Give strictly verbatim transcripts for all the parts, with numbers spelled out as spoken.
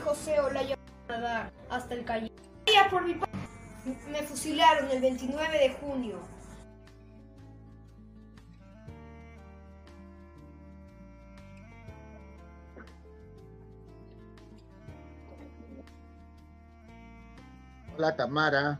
José Olaya Nadar hasta el Callao. Ya por mi parte, me fusilaron el veintinueve de junio. Hola, Tamara.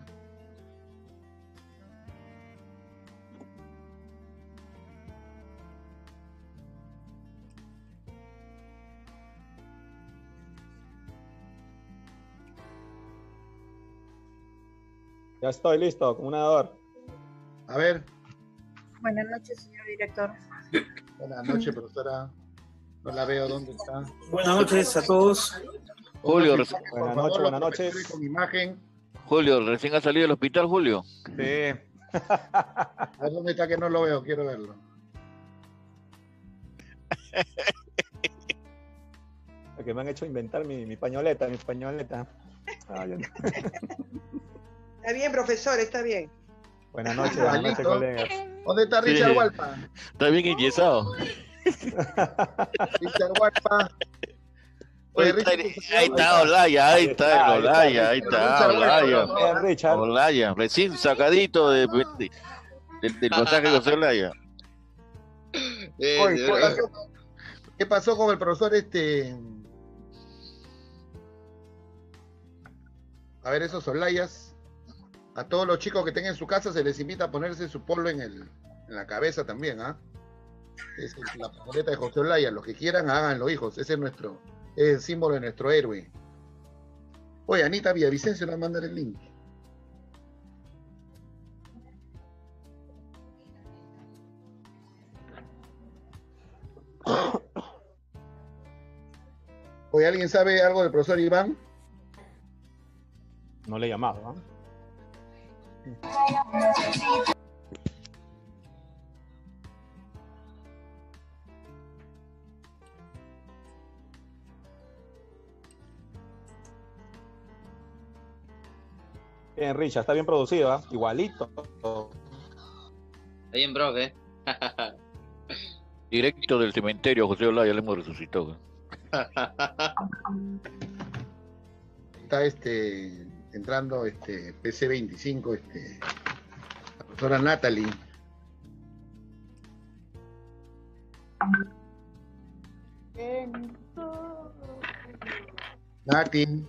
Ya estoy listo, como un nadador. A ver. Buenas noches, señor director. Buenas noches, profesora. No la veo, ¿dónde está? Buenas noches a todos. Julio, Buenas reci- Buenas noches, buenas noches. Con imagen. Julio, recién ha salido del hospital, Julio. Sí. A ver dónde está que no lo veo, quiero verlo. Lo que me han hecho inventar mi, mi pañoleta, mi pañoleta. Ah, yo no. Está bien, profesor, está bien. Buenas noches, buenas noches, Igualito. colegas. ¿Dónde está Richard Sí. Hualpa? Está bien enyesado. Richard Hualpa. Oye, Richard, Ahí está Olaya, ahí está el Olaya, ahí está Olaya. Bien, Richard. Olaya, recién sacadito de, de- del, del pasaje de José Olaya. Oye, ¿qué pasó, qué pasó con el profesor este? A ver, esos Olayas. A todos los chicos que tengan en su casa se les invita a ponerse su polo en, el, en la cabeza también, ¿ah? Es la pañoleta de José Olaya. Los que quieran, háganlo, hijos. Ese es nuestro, es el símbolo de nuestro héroe. Oye, Anita Villavicencio le va a mandar el link. Oye, ¿alguien sabe algo del profesor Iván? No le he llamado, ¿ah? Bien, Richard, está bien producido, ¿ah? Igualito. Está bien, profe. Directo del cementerio, José Olaya le hemos resucitado. Está este entrando este P C veinticinco, este la profesora Natalie. Nati.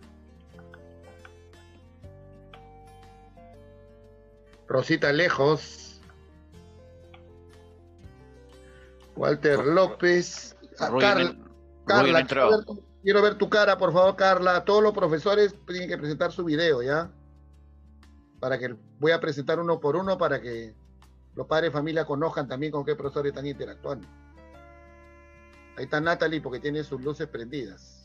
Rosita Lejos. Walter López. Ah, Roy Carla, no- Roy no ha Carla, entrado. quiero ver, tu, quiero ver tu cara, por favor, Carla. Todos los profesores tienen que presentar su video, ¿ya? Para que voy a presentar uno por uno para que los padres de familia conozcan también con qué profesores están interactuando. Ahí está Natalie porque tiene sus luces prendidas.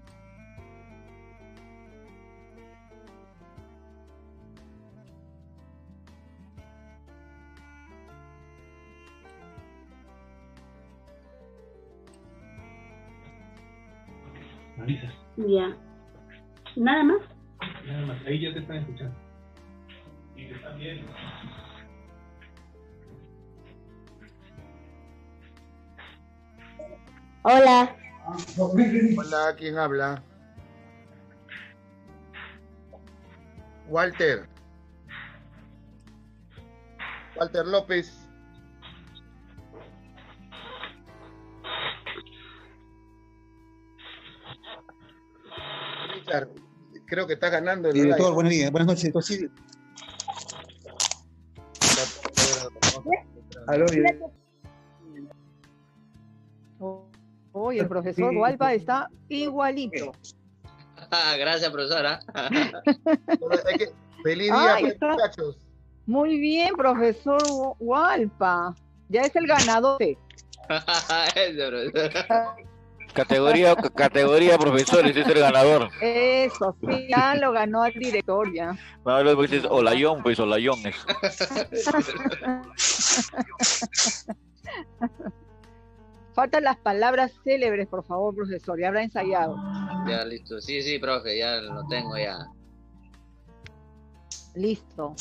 Marisa, Ya. ¿Nada más? nada más, ahí ya te están escuchando. Y te están viendo. Hola. Hola, ¿quién habla? Walter. Walter López. Richard, creo que está ganando el Director, live. buenos días, buenas noches, director. Sí. Aló, director. Uy, el profesor Hualpa está igualito. Gracias, profesora. Hay que- Feliz día, Ay, pues, está- muchachos. Muy bien, profesor Hualpa. Ya es el ganador. Ese, profesora. Categoría, c- categoría profesores, ese es el ganador. Eso, sí, ya lo ganó el director ya. No, luego dices Olayón, pues Olayón es. Faltan las palabras célebres, por favor, profesor. Ya habrá ensayado. Ya, listo. Sí, sí, profe, ya lo tengo ya. Listo.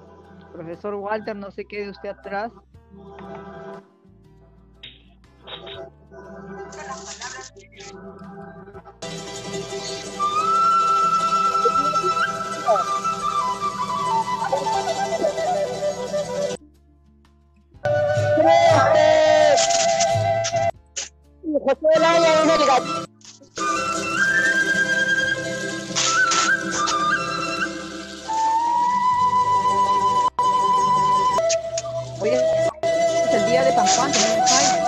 Profesor Walter, no se quede usted atrás. José Olaya es el gatito. Hoy es el día de San Juan, también es Jaime.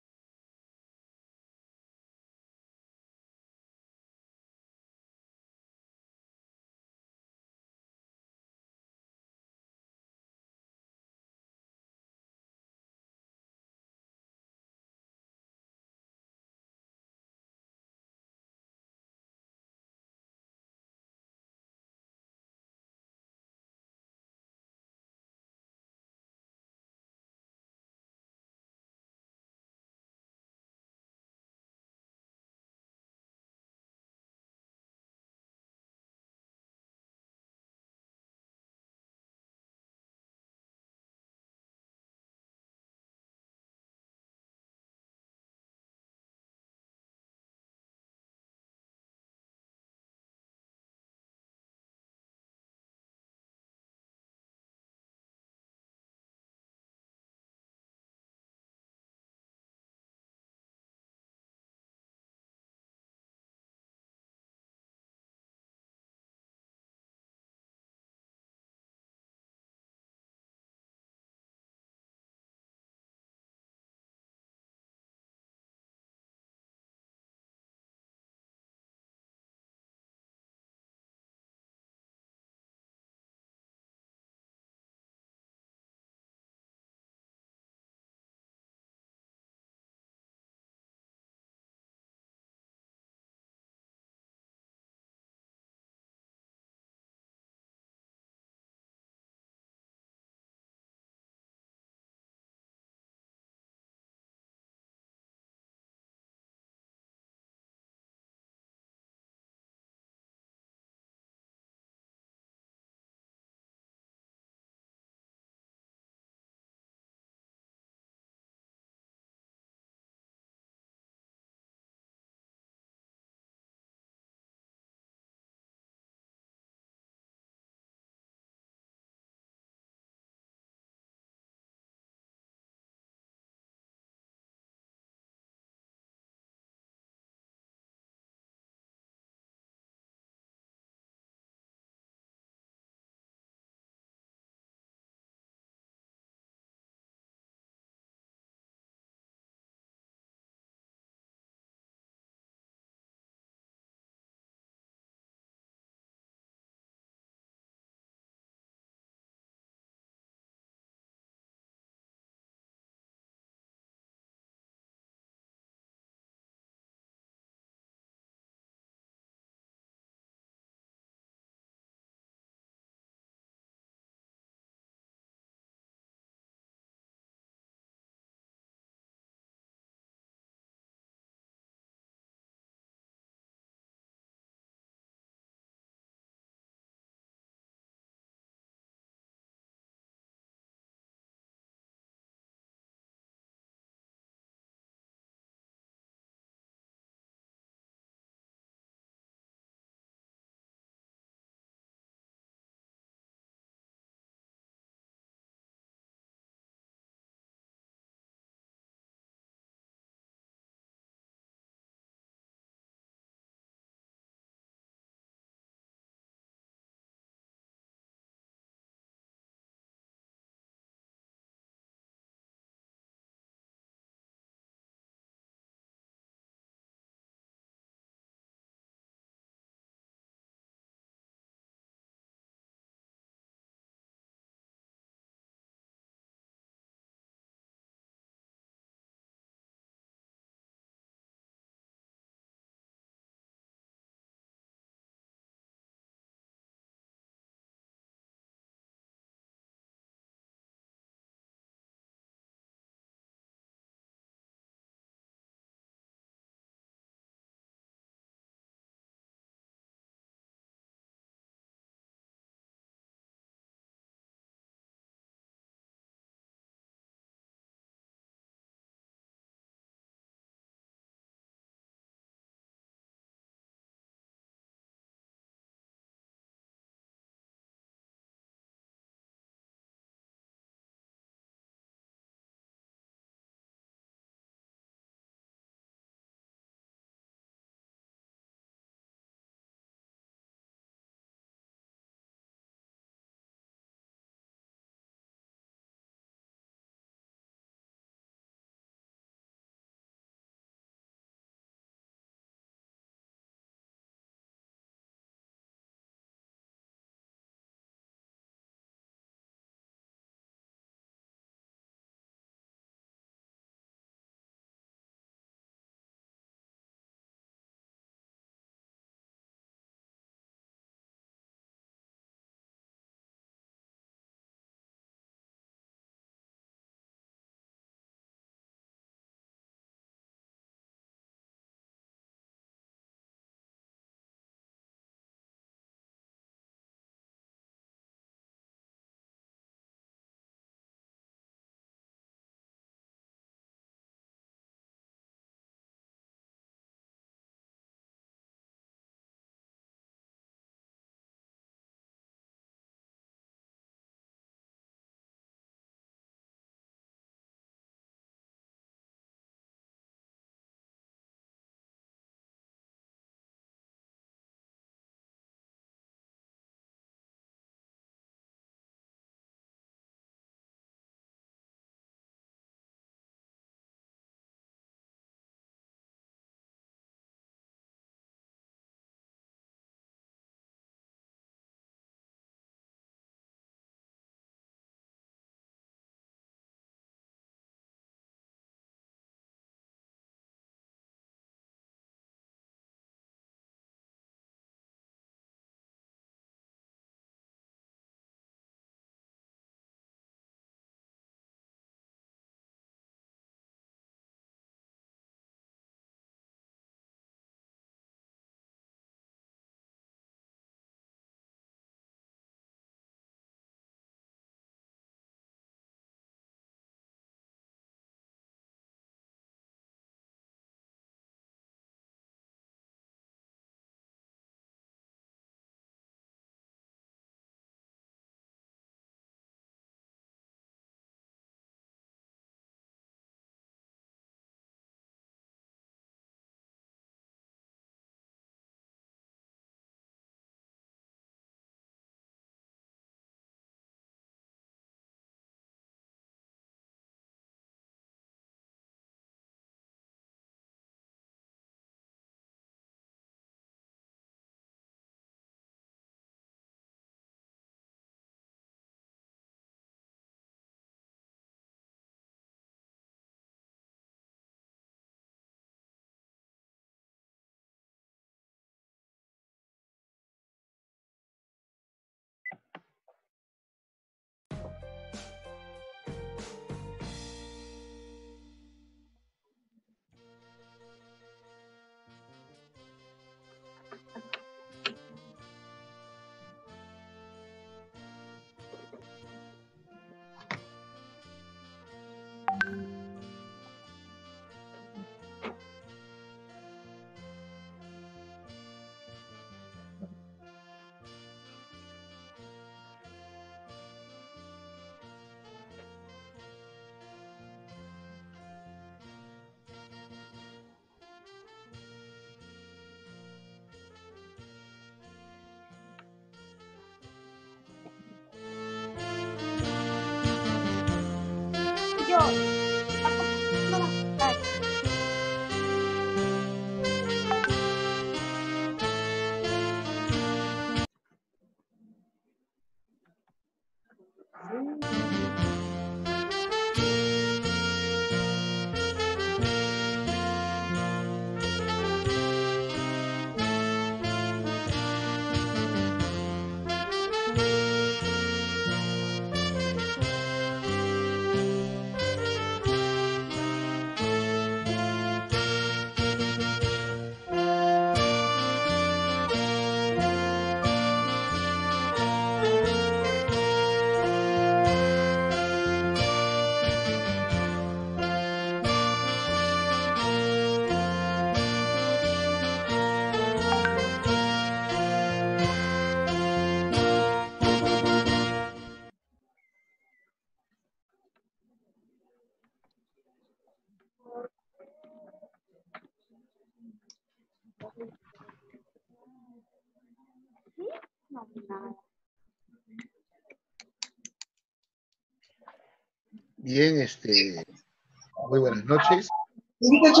Bien, este, muy buenas noches. Vamos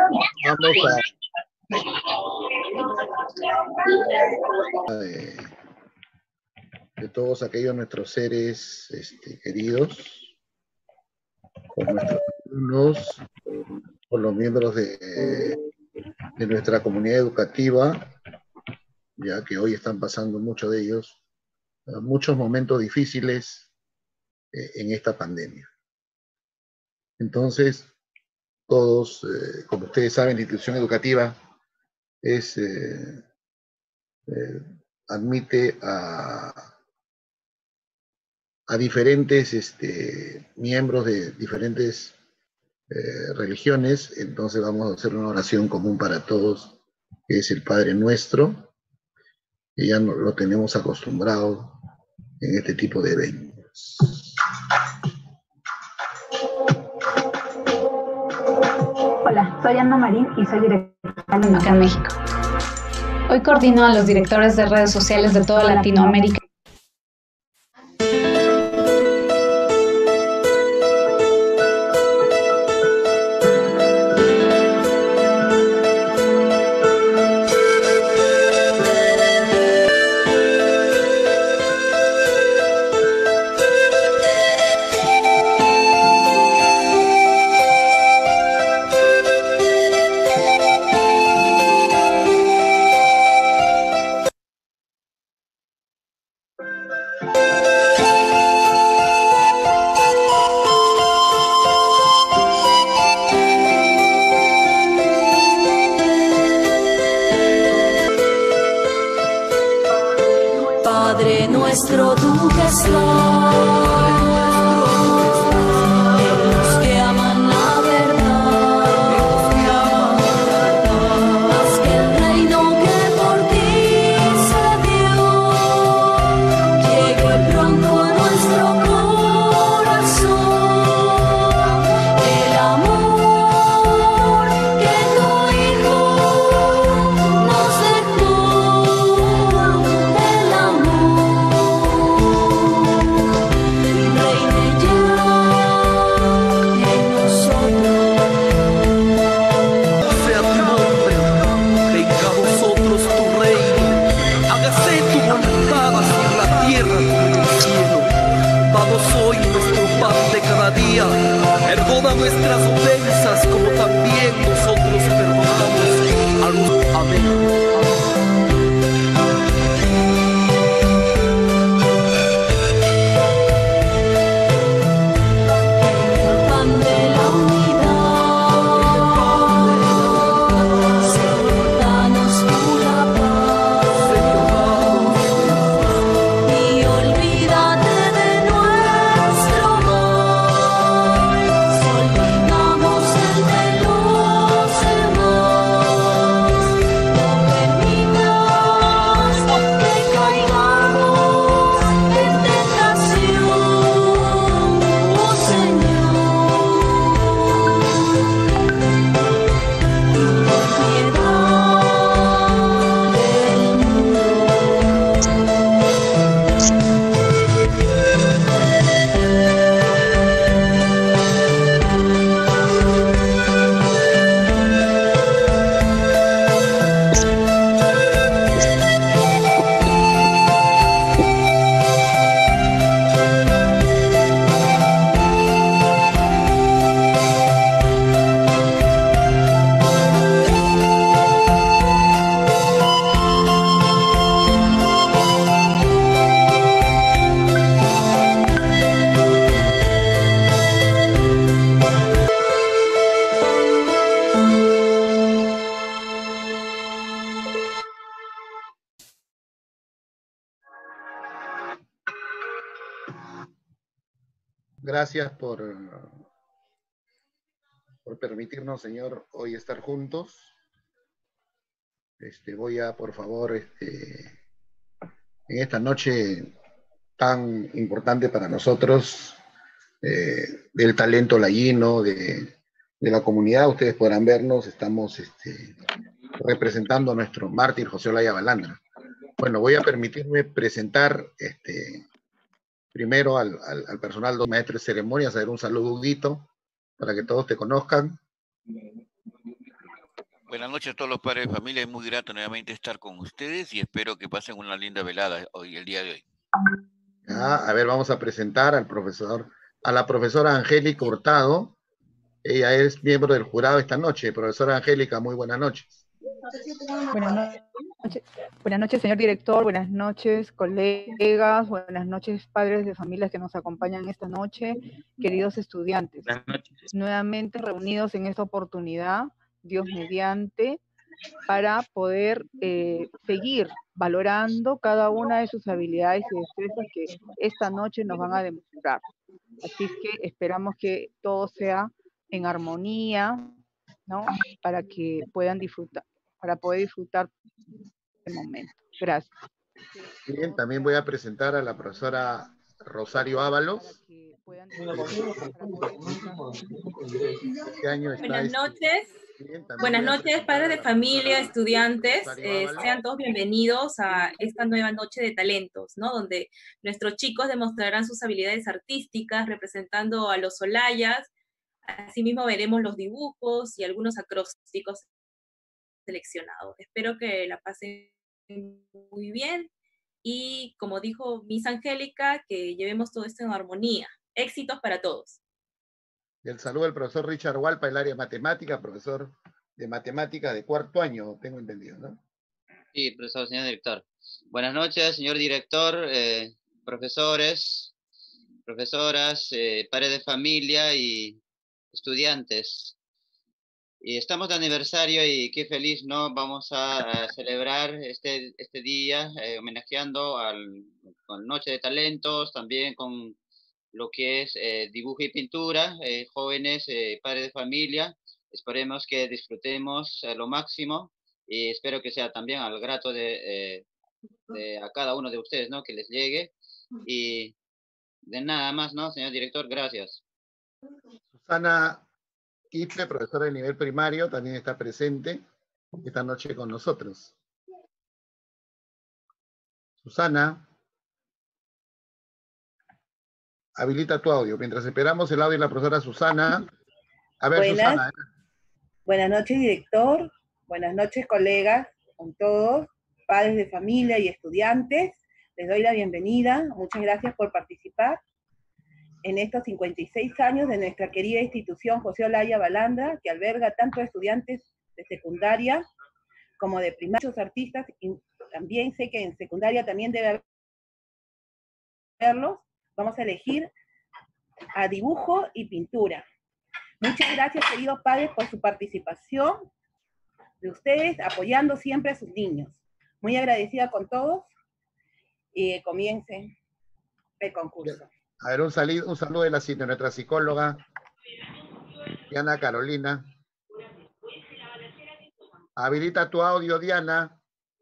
a de, de todos aquellos nuestros seres este, queridos, por nuestros alumnos, por los miembros de, de nuestra comunidad educativa, ya que hoy están pasando muchos de ellos muchos momentos difíciles eh, en esta pandemia. Entonces, todos, eh, como ustedes saben, la institución educativa es, eh, eh, admite a, a diferentes este, miembros de diferentes eh, religiones. Entonces vamos a hacer una oración común para todos, que es el Padre Nuestro, que ya no, lo tenemos acostumbrado en este tipo de eventos. Hola, soy Ana Marín y soy directora acá en México. Hoy coordino a los directores de redes sociales de toda Latinoamérica. Padre nuestro, tú que estás, en los que aman la verdad, haz que el reino que por ti se dio llegue pronto a nuestro corazón. El amor que tu Hijo nos dejó, el perdona nuestras ofensas como también nosotros perdonamos a los. Amén. Olvidamos el dolor. Gracias por, por permitirnos, señor, hoy estar juntos. Este, voy a, por favor, este, en esta noche tan importante para nosotros, eh, del talento layino, de, de la comunidad, ustedes podrán vernos, estamos este, representando a nuestro mártir José Olaya Balandra. Bueno, voy a permitirme presentar este, primero al, al, al personal de maestros de ceremonias, a dar un saludito para que todos te conozcan. Buenas noches a todos los padres de familia, es muy grato nuevamente estar con ustedes y espero que pasen una linda velada hoy, el día de hoy. Ah, a ver, vamos a presentar al profesor, a la profesora Angélica Hurtado. Ella es miembro del jurado esta noche. Profesora Angélica, muy buenas noches. Buenas noches, buenas noches, señor director, buenas noches, colegas, buenas noches, padres de familias que nos acompañan esta noche, queridos estudiantes. Buenas noches. Nuevamente reunidos en esta oportunidad, Dios mediante, para poder eh, seguir valorando cada una de sus habilidades y destrezas que esta noche nos van a demostrar. Así es que esperamos que todo sea en armonía, ¿no? Para que puedan disfrutar, para poder disfrutar del momento. Gracias. Bien, también voy a presentar a la profesora Rosario Ábalos. Este año está Buenas este, noches. bien, Buenas noches, padres de familia, estudiantes. Eh, sean todos bienvenidos a esta nueva noche de talentos, ¿no? Donde nuestros chicos demostrarán sus habilidades artísticas representando a los Olayas. Asimismo veremos los dibujos y algunos acrósticos seleccionados. Espero que la pasen muy bien y, como dijo Miss Angélica, que llevemos todo esto en armonía. Éxitos para todos. Y el saludo del profesor Richard Hualpa, el área de matemática, profesor de matemática de cuarto año, tengo entendido, ¿no? Sí, profesor, señor director. Buenas noches, señor director, eh, profesores, profesoras, eh, padres de familia y estudiantes. Y estamos de aniversario y qué feliz, ¿no? Vamos a, a celebrar este, este día eh, homenajeando al, con Noche de Talentos, también con lo que es eh, dibujo y pintura, eh, jóvenes, eh, padres de familia. Esperemos que disfrutemos a lo máximo y espero que sea también al grato de, eh, de a cada uno de ustedes, ¿no? Que les llegue. Y de nada más, ¿no, señor director? Gracias. Susana Quispe, profesora de nivel primario, también está presente esta noche con nosotros. Susana, habilita tu audio. Mientras esperamos el audio de la profesora Susana. A ver, Buenas, Susana. buenas noches, director. Buenas noches, colegas, con todos, padres de familia y estudiantes. Les doy la bienvenida. Muchas gracias por participar en estos cincuenta y seis años de nuestra querida institución José Olaya Balandra, que alberga tanto estudiantes de secundaria como de primaria, muchos artistas, y también sé que en secundaria también debe haberlos. Vamos a elegir a dibujo y pintura. Muchas gracias, queridos padres, por su participación, de ustedes apoyando siempre a sus niños. Muy agradecida con todos y comiencen el concurso. A ver, un, salido, un saludo de, la, de nuestra psicóloga, Diana Carolina. Habilita tu audio, Diana.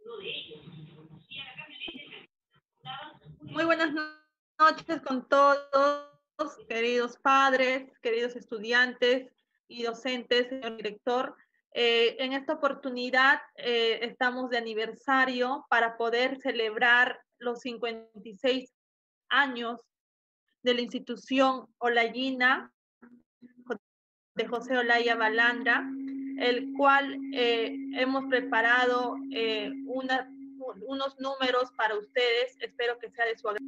Muy buenas noches con todos, queridos padres, queridos estudiantes y docentes, señor director. Eh, en esta oportunidad eh, estamos de aniversario para poder celebrar los cincuenta y seis años de la institución olayina de José Olaya Balandra, el cual eh, hemos preparado eh, una, unos números para ustedes. Espero que sea de su agrado.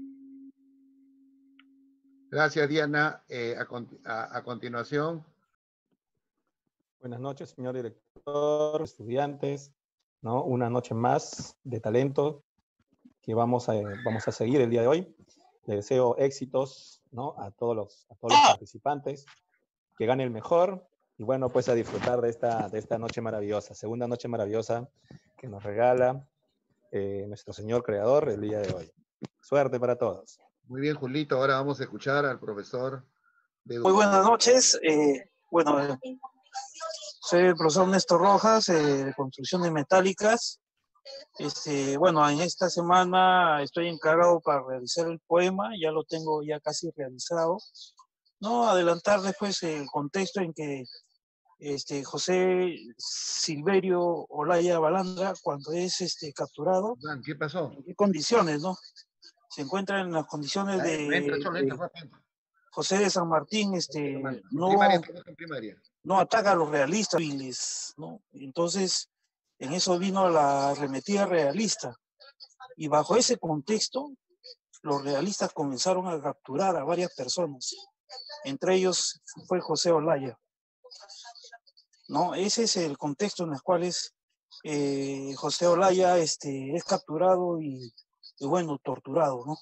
Gracias, Diana. Eh, a, a, a continuación. Buenas noches, señor director, estudiantes, ¿no? Una noche más de talento que vamos a, vamos a seguir el día de hoy. Les deseo éxitos, ¿no? A todos los, a todos los participantes, que gane el mejor y bueno, pues a disfrutar de esta, de esta noche maravillosa, segunda noche maravillosa que nos regala eh, nuestro Señor Creador el día de hoy. Suerte para todos. Muy bien, Julito. Ahora vamos a escuchar al profesor de Muy buenas noches. Eh, bueno, eh, soy el profesor Néstor Rojas, eh, de construcciones metálicas. Este, bueno, en esta semana estoy encargado para realizar el poema, ya lo tengo ya casi realizado. No adelantar después el contexto en que este, José Silverio Olaya Balandra, cuando es este, capturado, ¿Qué pasó? ¿en qué condiciones, no? Se encuentra en las condiciones de, de José de San Martín, este, no, primaria, en primaria. no ataca a los realistas civiles, ¿no? Entonces, en eso vino la arremetida realista. Y bajo ese contexto, los realistas comenzaron a capturar a varias personas. Entre ellos fue José Olaya. ¿No? Ese es el contexto en el cual es, eh, José Olaya este, es capturado y, y, bueno, torturado, ¿no?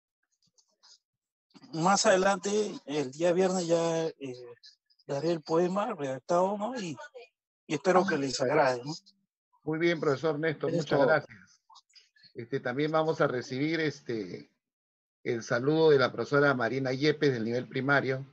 Más adelante, el día viernes ya eh, daré el poema redactado, ¿no? Y, y espero que les agrade, ¿no? Muy bien, profesor Néstor, muchas todo. gracias. Este, también vamos a recibir este, el saludo de la profesora Marina Yepes del nivel primario.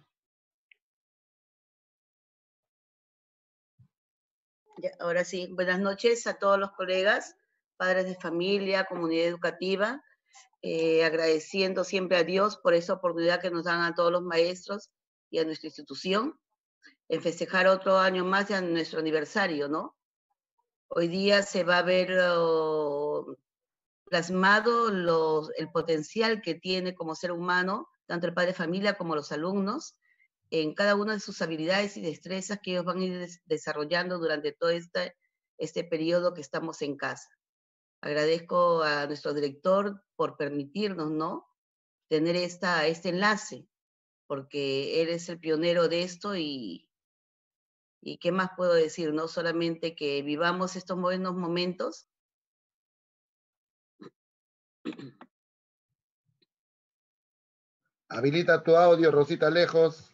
Ya, ahora sí, buenas noches a todos los colegas, padres de familia, comunidad educativa, eh, agradeciendo siempre a Dios por esa oportunidad que nos dan a todos los maestros y a nuestra institución, en festejar otro año más de nuestro aniversario, ¿no? Hoy día se va a ver uh, plasmado los, el potencial que tiene como ser humano, tanto el padre de familia como los alumnos, en cada una de sus habilidades y destrezas que ellos van a ir des desarrollando durante todo este, este periodo que estamos en casa. Agradezco a nuestro director por permitirnos, ¿no?, tener esta, este enlace, porque él es el pionero de esto y, y qué más puedo decir, no solamente que vivamos estos buenos momentos. Habilita tu audio, Rosita Lejos.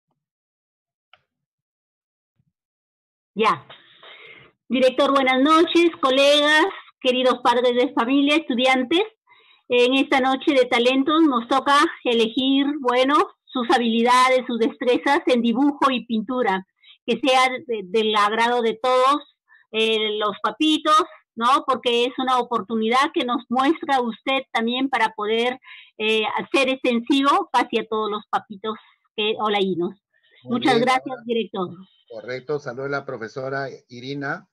Ya. Director, buenas noches, colegas, queridos padres de familia, estudiantes. En esta noche de talentos nos toca elegir, bueno, sus habilidades, sus destrezas en dibujo y pintura, que sea de, del agrado de todos eh, los papitos, ¿no? Porque es una oportunidad que nos muestra usted también para poder eh, hacer extensivo casi a todos los papitos que, olainos. Muy Muchas bien, gracias, ahora, director. Correcto, saludo a la profesora Irina.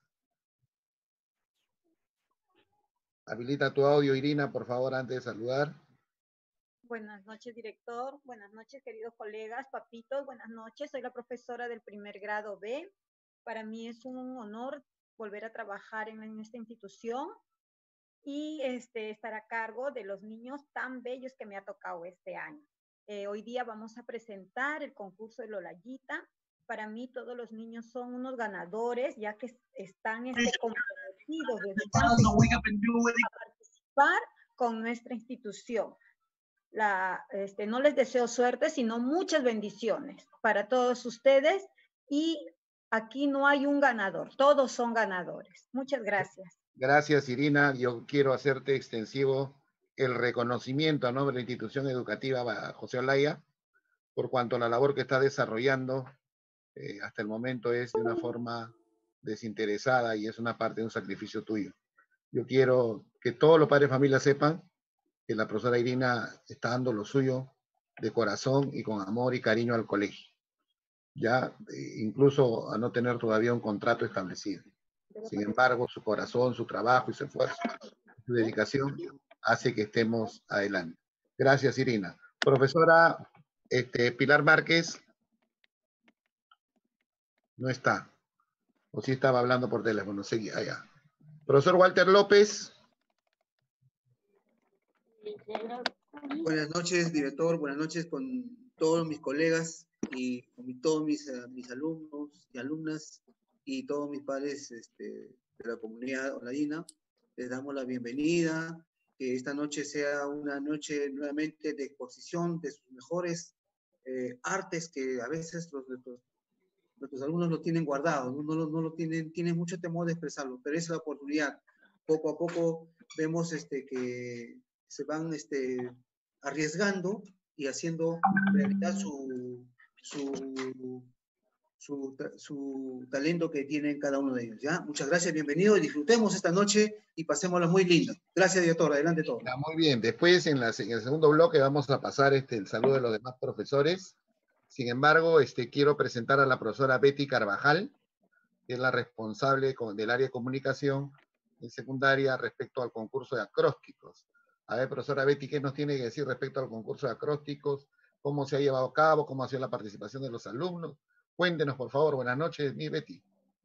Habilita tu audio, Irina, por favor, antes de saludar. Buenas noches, director. Buenas noches, queridos colegas, papitos. Buenas noches. Soy la profesora del primer grado B. Para mí es un honor volver a trabajar en, en esta institución y este, estar a cargo de los niños tan bellos que me ha tocado este año. Eh, hoy día vamos a presentar el concurso de Lolayita. Para mí todos los niños son unos ganadores, ya que están este, comprometidos desde a participar con nuestra institución. La, este, no les deseo suerte, sino muchas bendiciones para todos ustedes. Y aquí no hay un ganador, todos son ganadores. Muchas gracias. Gracias, Irina. Yo quiero hacerte extensivo el reconocimiento a nombre de la institución educativa José Olaya, por cuanto a la labor que está desarrollando eh, hasta el momento es de una forma desinteresada y es una parte de un sacrificio tuyo. Yo quiero que todos los padres de familia sepan que la profesora Irina está dando lo suyo de corazón y con amor y cariño al colegio, ya eh, incluso a no tener todavía un contrato establecido. Sin embargo, su corazón, su trabajo y su esfuerzo, su dedicación hace que estemos adelante. Gracias, Irina. Profesora este, Pilar Márquez no está, o sí estaba hablando por teléfono, seguía allá. Profesor Walter López. Buenas noches, director. Buenas noches con todos mis colegas y con todos mis, uh, mis alumnos y alumnas y todos mis padres este, de la comunidad oladina. Les damos la bienvenida. Que esta noche sea una noche nuevamente de exposición de sus mejores eh, artes que a veces los, los, nuestros alumnos lo tienen guardado, no, no, lo, no lo tienen, tienen mucho temor de expresarlo, pero es la oportunidad. Poco a poco vemos este, que se van este, arriesgando y haciendo realidad su, su, su, su talento que tienen cada uno de ellos. ¿Ya? Muchas gracias, bienvenidos, disfrutemos esta noche y pasémosla muy linda. Gracias, director, adelante todo. Ya, muy bien, después en, la, en el segundo bloque vamos a pasar este, el saludo de los demás profesores. Sin embargo, este, quiero presentar a la profesora Betty Carvajal, que es la responsable con, del área de comunicación en secundaria respecto al concurso de acrósticos. A ver, profesora Betty, ¿qué nos tiene que decir respecto al concurso de acrósticos? ¿Cómo se ha llevado a cabo? ¿Cómo ha sido la participación de los alumnos? Cuéntenos, por favor. Buenas noches, mi Betty.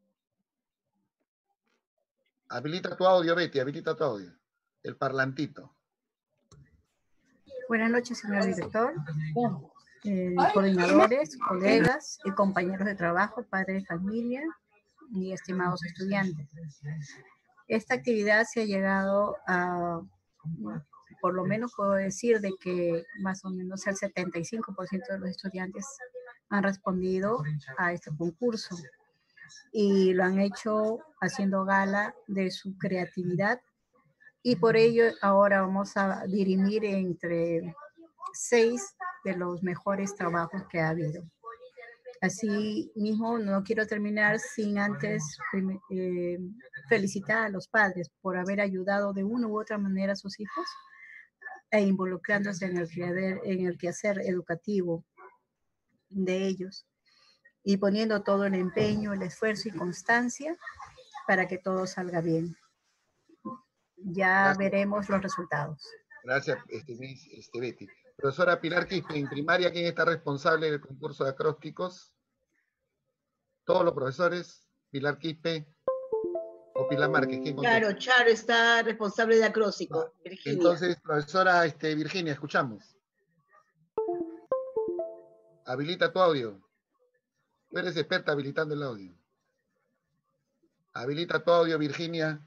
Habilita tu audio, Betty, habilita tu audio. El parlantito. Buenas noches, señor director, eh, coordinadores, colegas y compañeros de trabajo, padres de familia y estimados estudiantes. Esta actividad se ha llegado a, por lo menos puedo decir de que más o menos el setenta y cinco por ciento de los estudiantes han respondido a este concurso y lo han hecho haciendo gala de su creatividad. Y por ello ahora vamos a dirimir entre seis de los mejores trabajos que ha habido. Así mismo, no quiero terminar sin antes eh, felicitar a los padres por haber ayudado de una u otra manera a sus hijos e involucrándose en el, en el quehacer educativo de ellos y poniendo todo el empeño, el esfuerzo y constancia para que todo salga bien. Ya Gracias. Veremos los resultados. Gracias, este, este, Betty. Profesora Pilar Quispe, en primaria, ¿quién está responsable del concurso de acrósticos? ¿Todos los profesores? ¿Pilar Quispe o Pilar Márquez? ¿Quién Claro, Charo está responsable de acrósticos. Ah, entonces, profesora este, Virginia, escuchamos. Habilita tu audio. Tú eres experta habilitando el audio. Habilita tu audio, Virginia.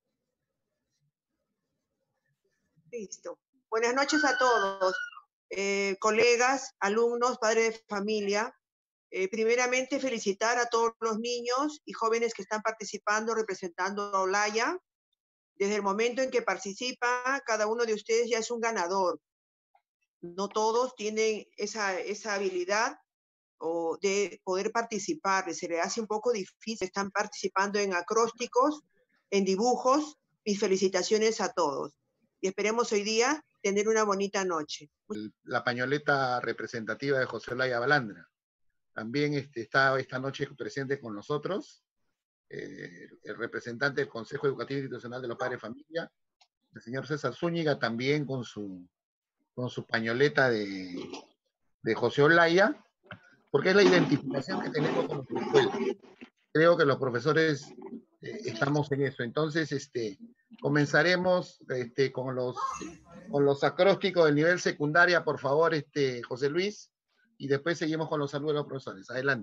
Listo. Buenas noches a todos, eh, colegas, alumnos, padres de familia. Eh, primeramente, felicitar a todos los niños y jóvenes que están participando, representando a Olaya. Desde el momento en que participa, cada uno de ustedes ya es un ganador. No todos tienen esa, esa habilidad o de poder participar. Se le hace un poco difícil. Están participando en acrósticos, en dibujos. Mis felicitaciones a todos. Y esperemos hoy día tener una bonita noche. La pañoleta representativa de José Olaya Balandra. También este, está esta noche presente con nosotros eh, el representante del Consejo Educativo Institucional de los Padres de Familia, el señor César Zúñiga, también con su, con su pañoleta de, de José Olaya, porque es la identificación que tenemos con nuestra escuela. Creo que los profesores eh, estamos en eso. Entonces, este... comenzaremos este, con, los, con los acrósticos del nivel secundaria, por favor, este, José Luis, y después seguimos con los saludos de los profesores. Adelante.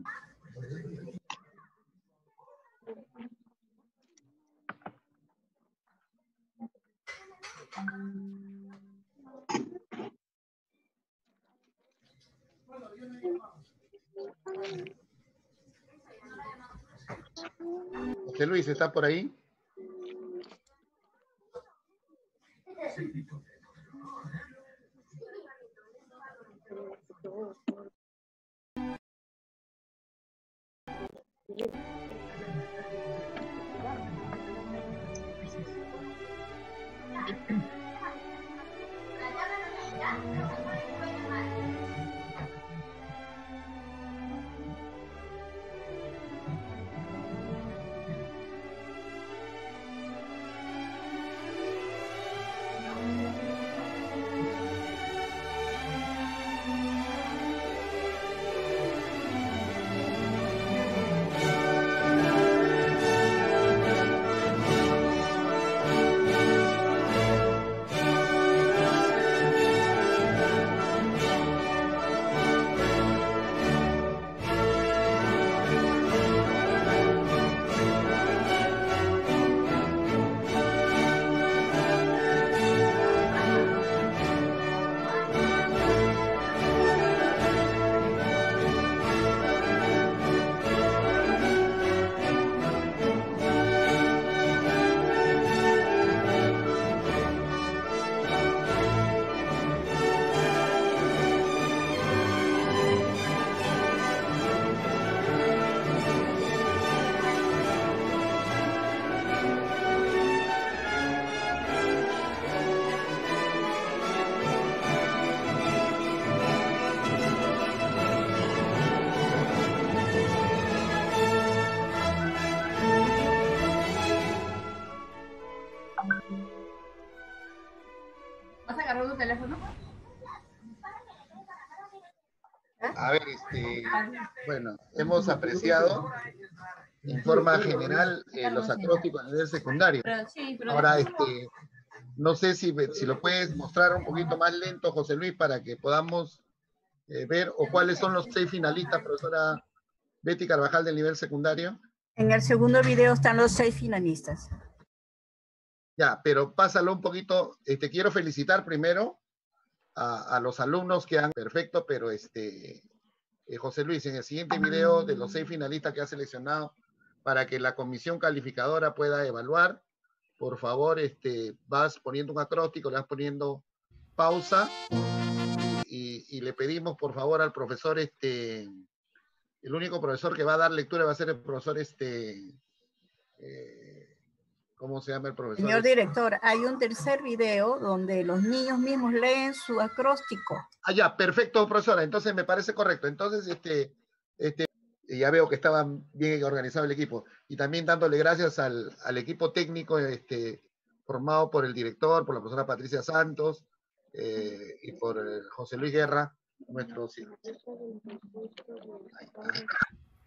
José Luis, ¿está por ahí? A ver, este, bueno, hemos apreciado en forma general eh, los acrósticos a nivel secundario. Ahora, este, no sé si, si lo puedes mostrar un poquito más lento, José Luis, para que podamos eh, ver, o cuáles son los seis finalistas, profesora Betty Carvajal, del nivel secundario. En el segundo video están los seis finalistas. Ya, pero pásalo un poquito. Este, quiero felicitar primero a, a los alumnos que han... Perfecto, pero este, eh, José Luis, en el siguiente video de los seis finalistas que ha seleccionado para que la comisión calificadora pueda evaluar, por favor, este, vas poniendo un acróstico, le vas poniendo pausa y, y, y le pedimos, por favor, al profesor, este, el único profesor que va a dar lectura va a ser el profesor, este, eh, ¿cómo se llama el profesor? Señor director, hay un tercer video donde los niños mismos leen su acróstico. Ah, ya, perfecto, profesora. Entonces me parece correcto. Entonces, este, este, ya veo que estaba bien organizado el equipo. Y también dándole gracias al, al equipo técnico este, formado por el director, por la profesora Patricia Santos eh, y por eh, José Luis Guerra, nuestro... Ahí está.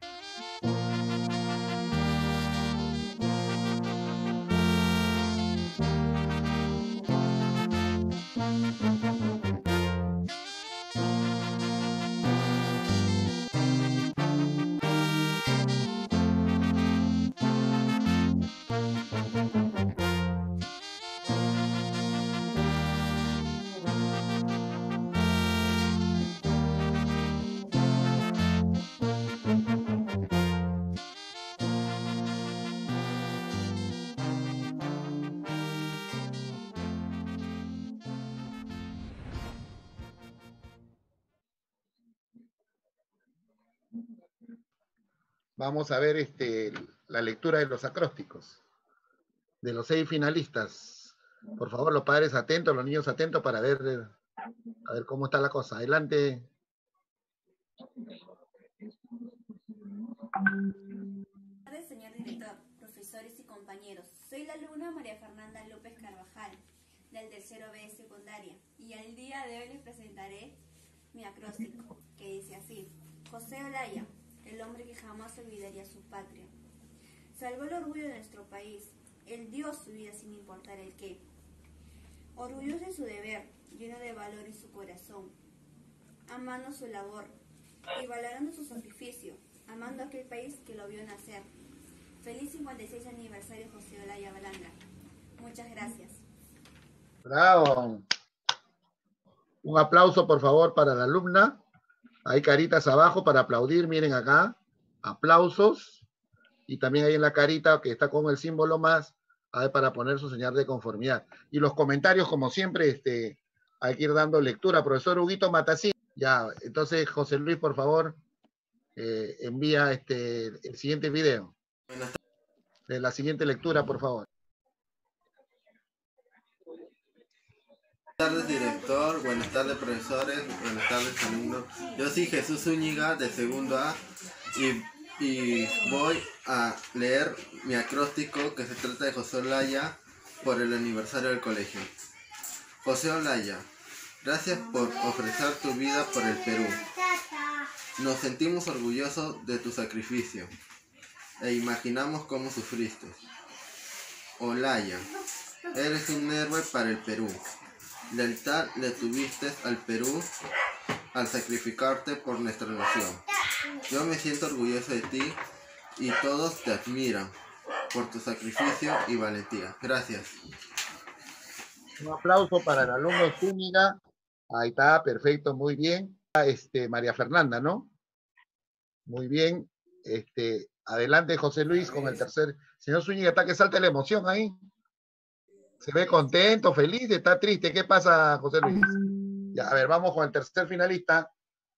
Vamos a ver este, la lectura de los acrósticos de los seis finalistas. Por favor, los padres atentos, los niños atentos para ver, a ver cómo está la cosa. Adelante. Buenas tardes, señor director, profesores y compañeros. Soy la alumna María Fernanda López Carvajal, del tercero B de secundaria, y al día de hoy les presentaré mi acróstico, que dice así: José Olaya, el hombre que jamás olvidaría su patria. Salvó el orgullo de nuestro país. Él dio su vida sin importar el qué. Orgulloso de su deber, lleno de valor en su corazón, amando su labor y valorando su sacrificio, amando aquel país que lo vio nacer. Feliz cincuenta y seis aniversario José Olaya Balandra. Muchas gracias. Bravo. Un aplauso, por favor, para la alumna. Hay caritas abajo para aplaudir, miren acá, aplausos, y también hay en la carita que está con el símbolo más, hay para poner su señal de conformidad. Y los comentarios, como siempre, este, hay que ir dando lectura. Profesor Huguito Matasí, ya, entonces, José Luis, por favor, eh, envía este, el siguiente video. De la siguiente lectura, por favor. Buenas tardes, director. Buenas tardes, profesores. Buenas tardes, alumnos. Yo soy Jesús Zúñiga, de segundo A, y, y voy a leer mi acróstico, que se trata de José Olaya, por el aniversario del colegio. José Olaya, gracias por ofrecer tu vida por el Perú. Nos sentimos orgullosos de tu sacrificio e imaginamos cómo sufriste. Olaya, eres un héroe para el Perú. Lealtad le tuviste al Perú al sacrificarte por nuestra nación. Yo me siento orgulloso de ti y todos te admiran por tu sacrificio y valentía. Gracias. Un aplauso para el alumno Zúñiga. Ahí está, perfecto, muy bien. Este, María Fernanda, ¿no? Muy bien. Este, adelante, José Luis, con el tercer. Señor Zúñiga, está que salta la emoción ahí. Se ve contento, feliz, está triste. ¿Qué pasa, José Luis? Ya, a ver, vamos con el tercer finalista.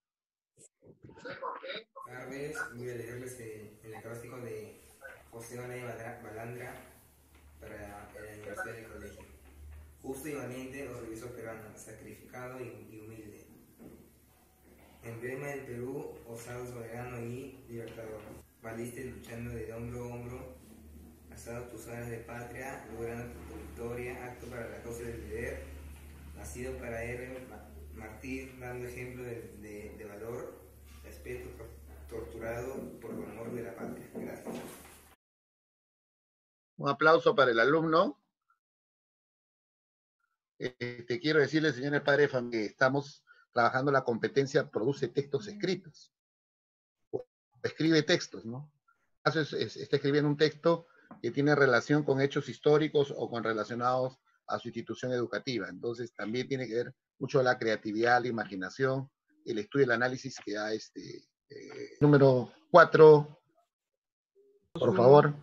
Buenas tardes, voy a leerles el, el acróstico de José Olaya Balandra para el aniversario del colegio. Justo y valiente, orgulloso peruano, sacrificado y, y humilde. Emblema del Perú, osado, soberano y libertador. Valiste luchando de hombro a hombro, asado tus alas de patria, logrando tu victoria, acto para la causa del deber, nacido para héroe, mártir, dando ejemplo de, de, de valor, espíritu torturado por el amor de la patria. Gracias. Un aplauso para el alumno. Eh, te quiero decirle, señores padres de familia, que estamos trabajando la competencia produce textos escritos. Escribe textos, ¿no? Es, es, está escribiendo un texto que tiene relación con hechos históricos o con relacionados a su institución educativa. Entonces, también tiene que ver mucho la creatividad, la imaginación, el estudio y el análisis que da este... Eh, número cuatro, por favor.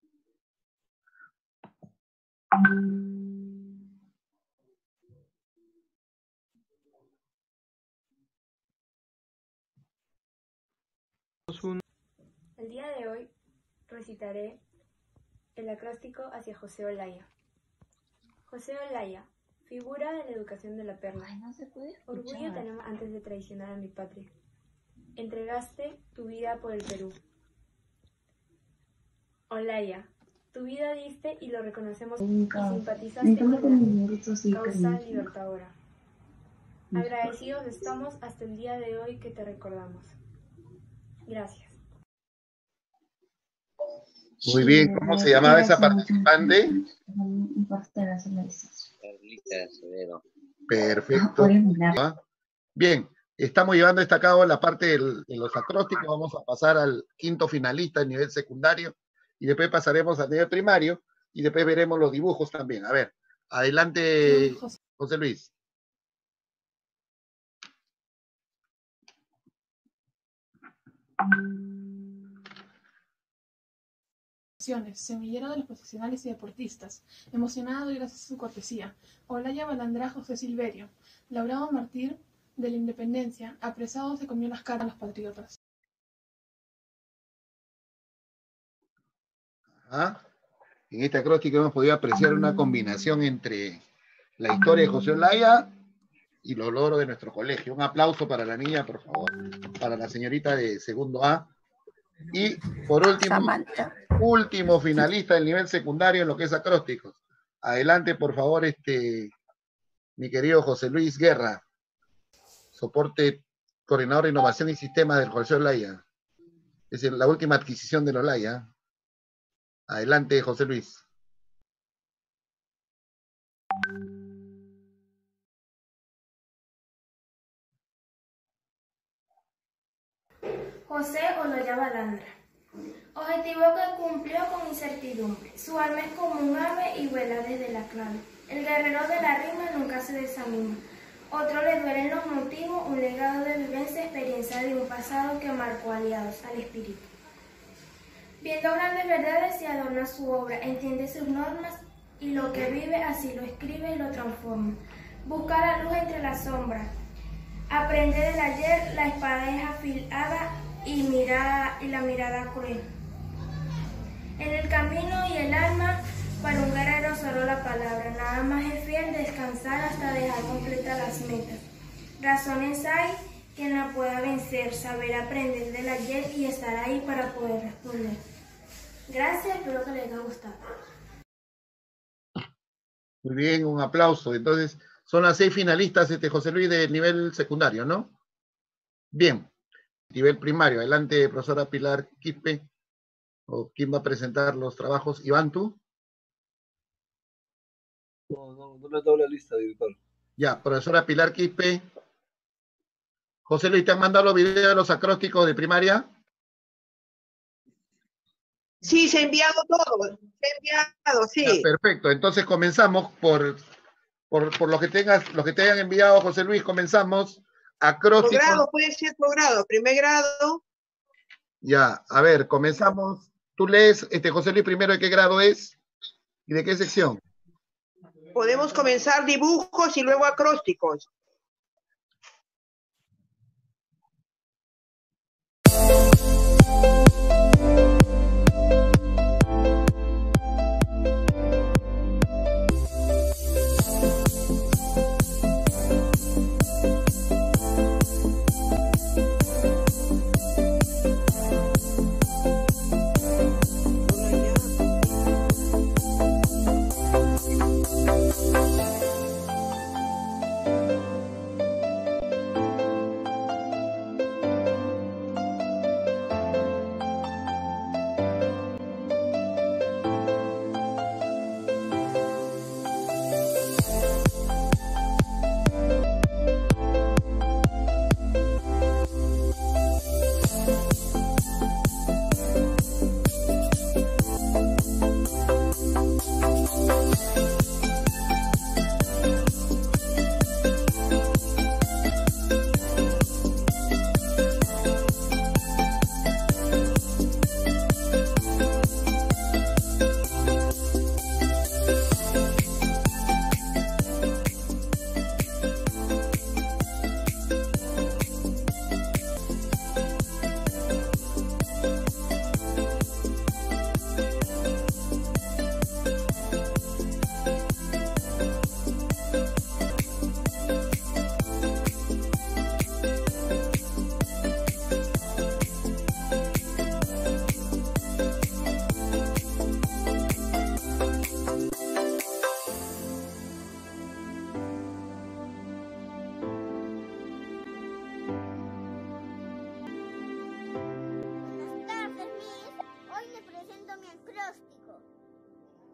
El día de hoy recitaré el acróstico hacia José Olaya. José Olaya, figura de la educación de la perla. Ay, no se puede Orgullo tenemos antes de traicionar a mi patria. Entregaste tu vida por el Perú. Olaya, tu vida diste y lo reconocemos y simpatizaste con la causa libertadora. Agradecidos estamos hasta el día de hoy que te recordamos. Gracias. Muy bien, ¿cómo se llamaba esa participante? Carlita Acevedo. Perfecto. Bien, estamos llevando esta a cabo la parte del, de los acrósticos. Vamos a pasar al quinto finalista a nivel secundario y después pasaremos al nivel primario y después veremos los dibujos también. A ver, adelante, José Luis. Semillero de los profesionales y deportistas, emocionado y gracias a su cortesía. Olaya Balandrá José Silverio, laureado mártir de la independencia, apresado se comió las caras a los patriotas. ¿Ah? En este acróstico hemos podido apreciar una combinación entre la historia de José Olaya y los logros de nuestro colegio. Un aplauso para la niña, por favor, para la señorita de segundo A. Y por último, último finalista del nivel secundario en lo que es acrósticos. Adelante, por favor, este, mi querido José Luis Guerra, soporte, coordinador de innovación y sistemas del Colegio Olaya. Es decir, la última adquisición del Olaya. Adelante, José Luis. José Olaya Balandra. Objetivo que cumplió con incertidumbre. Su alma es como un ave y vuela desde la clave. El guerrero de la rima nunca se desanima. Otro le duelen los motivos, un legado de vivencia, experiencia de un pasado que marcó aliados al espíritu. Viendo grandes verdades se adorna su obra, entiende sus normas y lo que vive así lo escribe y lo transforma. Busca la luz entre las sombras. Aprende del ayer, la espada es afilada y, mirada, y la mirada cruel. En el camino y el alma, para un guerrero solo la palabra, nada más es fiel descansar hasta dejar completas las metas. Razones hay quien la pueda vencer, saber aprender del ayer y estar ahí para poder responder. Gracias, espero que les haya gustado. Muy bien, un aplauso. Entonces, son las seis finalistas, este José Luis, del nivel secundario, ¿no? Bien. Nivel primario. Adelante, profesora Pilar Quispe. ¿O quién va a presentar los trabajos? Iván, ¿tú? No, no, no le he dado la lista, director. Ya, profesora Pilar Quispe. José Luis, ¿te han mandado los videos de los acrósticos de primaria? Sí, se ha enviado todo. Se ha enviado, sí. Ya, perfecto. Entonces comenzamos por, por, por lo que tengas, los que te hayan enviado, José Luis, comenzamos. Acrósticos. Grado, puede ser por grado, primer grado. Ya, a ver, comenzamos. Tú lees, este José Luis, primero de qué grado es y de qué sección. Podemos comenzar dibujos y luego acrósticos.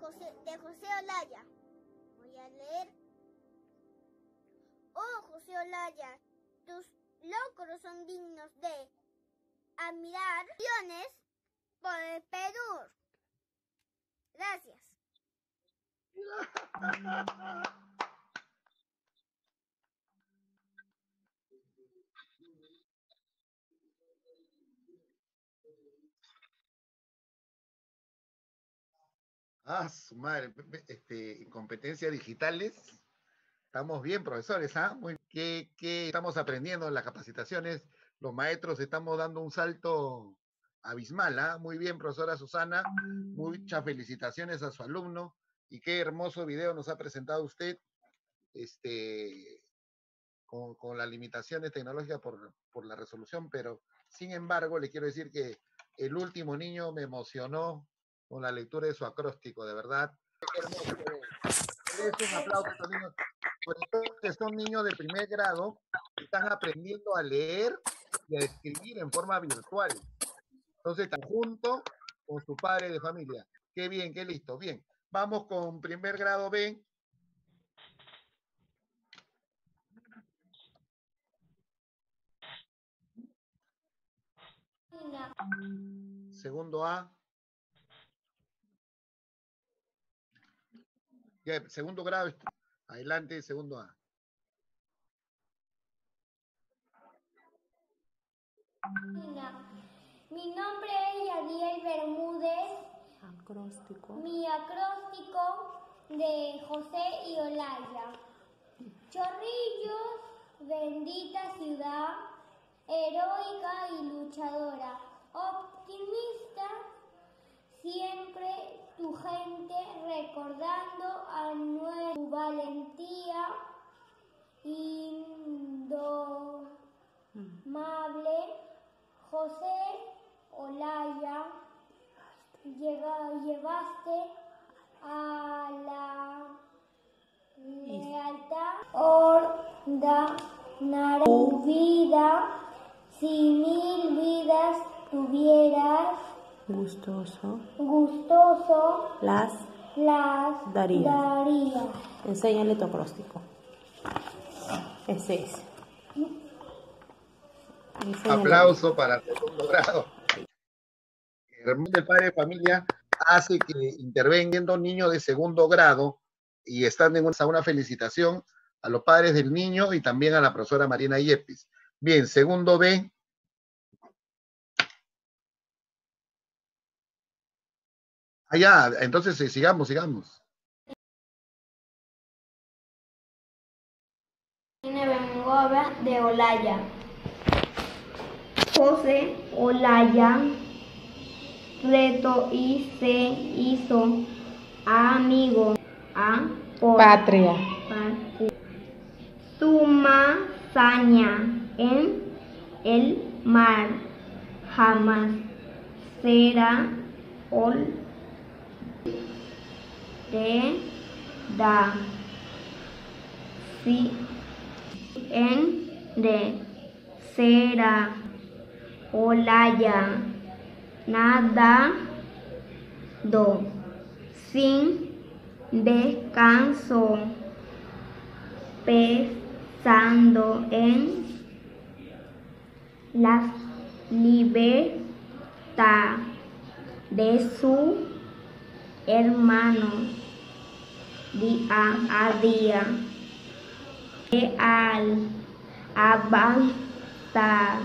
José, de José Olaya. Voy a leer. Oh, José Olaya, tus logros son dignos de admirar. Por el Perú. Gracias. Ah, su madre, este, competencias digitales. Estamos bien, profesores, ¿ah? Muy, ¿qué, qué estamos aprendiendo en las capacitaciones? Los maestros estamos dando un salto abismal, ¿ah? Muy bien, profesora Susana. Muchas felicitaciones a su alumno. Y qué hermoso video nos ha presentado usted, este, con, con las limitaciones tecnológicas por, por la resolución, pero sin embargo, le quiero decir que el último niño me emocionó con la lectura de su acróstico, de verdad. Qué hermoso. Es un aplauso a estos niños, sobre todo que son niños de primer grado que están aprendiendo a leer y a escribir en forma virtual. Entonces, están junto con su padre de familia. Qué bien, qué listo. Bien, vamos con primer grado B. Segundo A. Ya, segundo grado, adelante, segundo A. Mi nombre es Yadiel Bermúdez. Acróstico. Mi acróstico de José y Olaya. Chorrillos, bendita ciudad, heroica y luchadora, optimista, siempre tu gente recordando a nuestra valentía indomable. José Olaya, llega, llevaste a la lealtad ordenar tu vida, si mil vidas tuvieras, Gustoso. gustoso Las las darías. darías. Enséñale tu acróstico. Ese es. Enséñale. Aplauso para el segundo grado. El del padre de familia hace que intervengan dos niños de segundo grado y están en una, una felicitación a los padres del niño y también a la profesora Marina Yepis. Bien, segundo B. Allá, ah, entonces eh, sigamos, sigamos. Bengoa de Olaya. José Olaya reto y se hizo amigo a por Patria. patria. Suma saña en el mar jamás será olvidada. Si en de será Olaya nada do sin descanso pensando en la libertad de su hermano día a día y al avanzar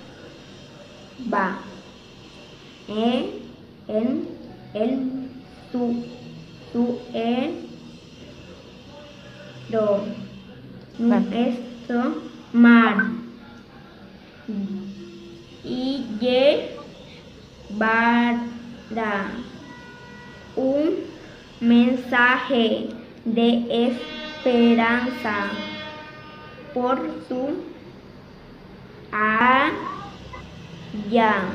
va en el su su do nuestro mar y llevará un mensaje de esperanza por su allá.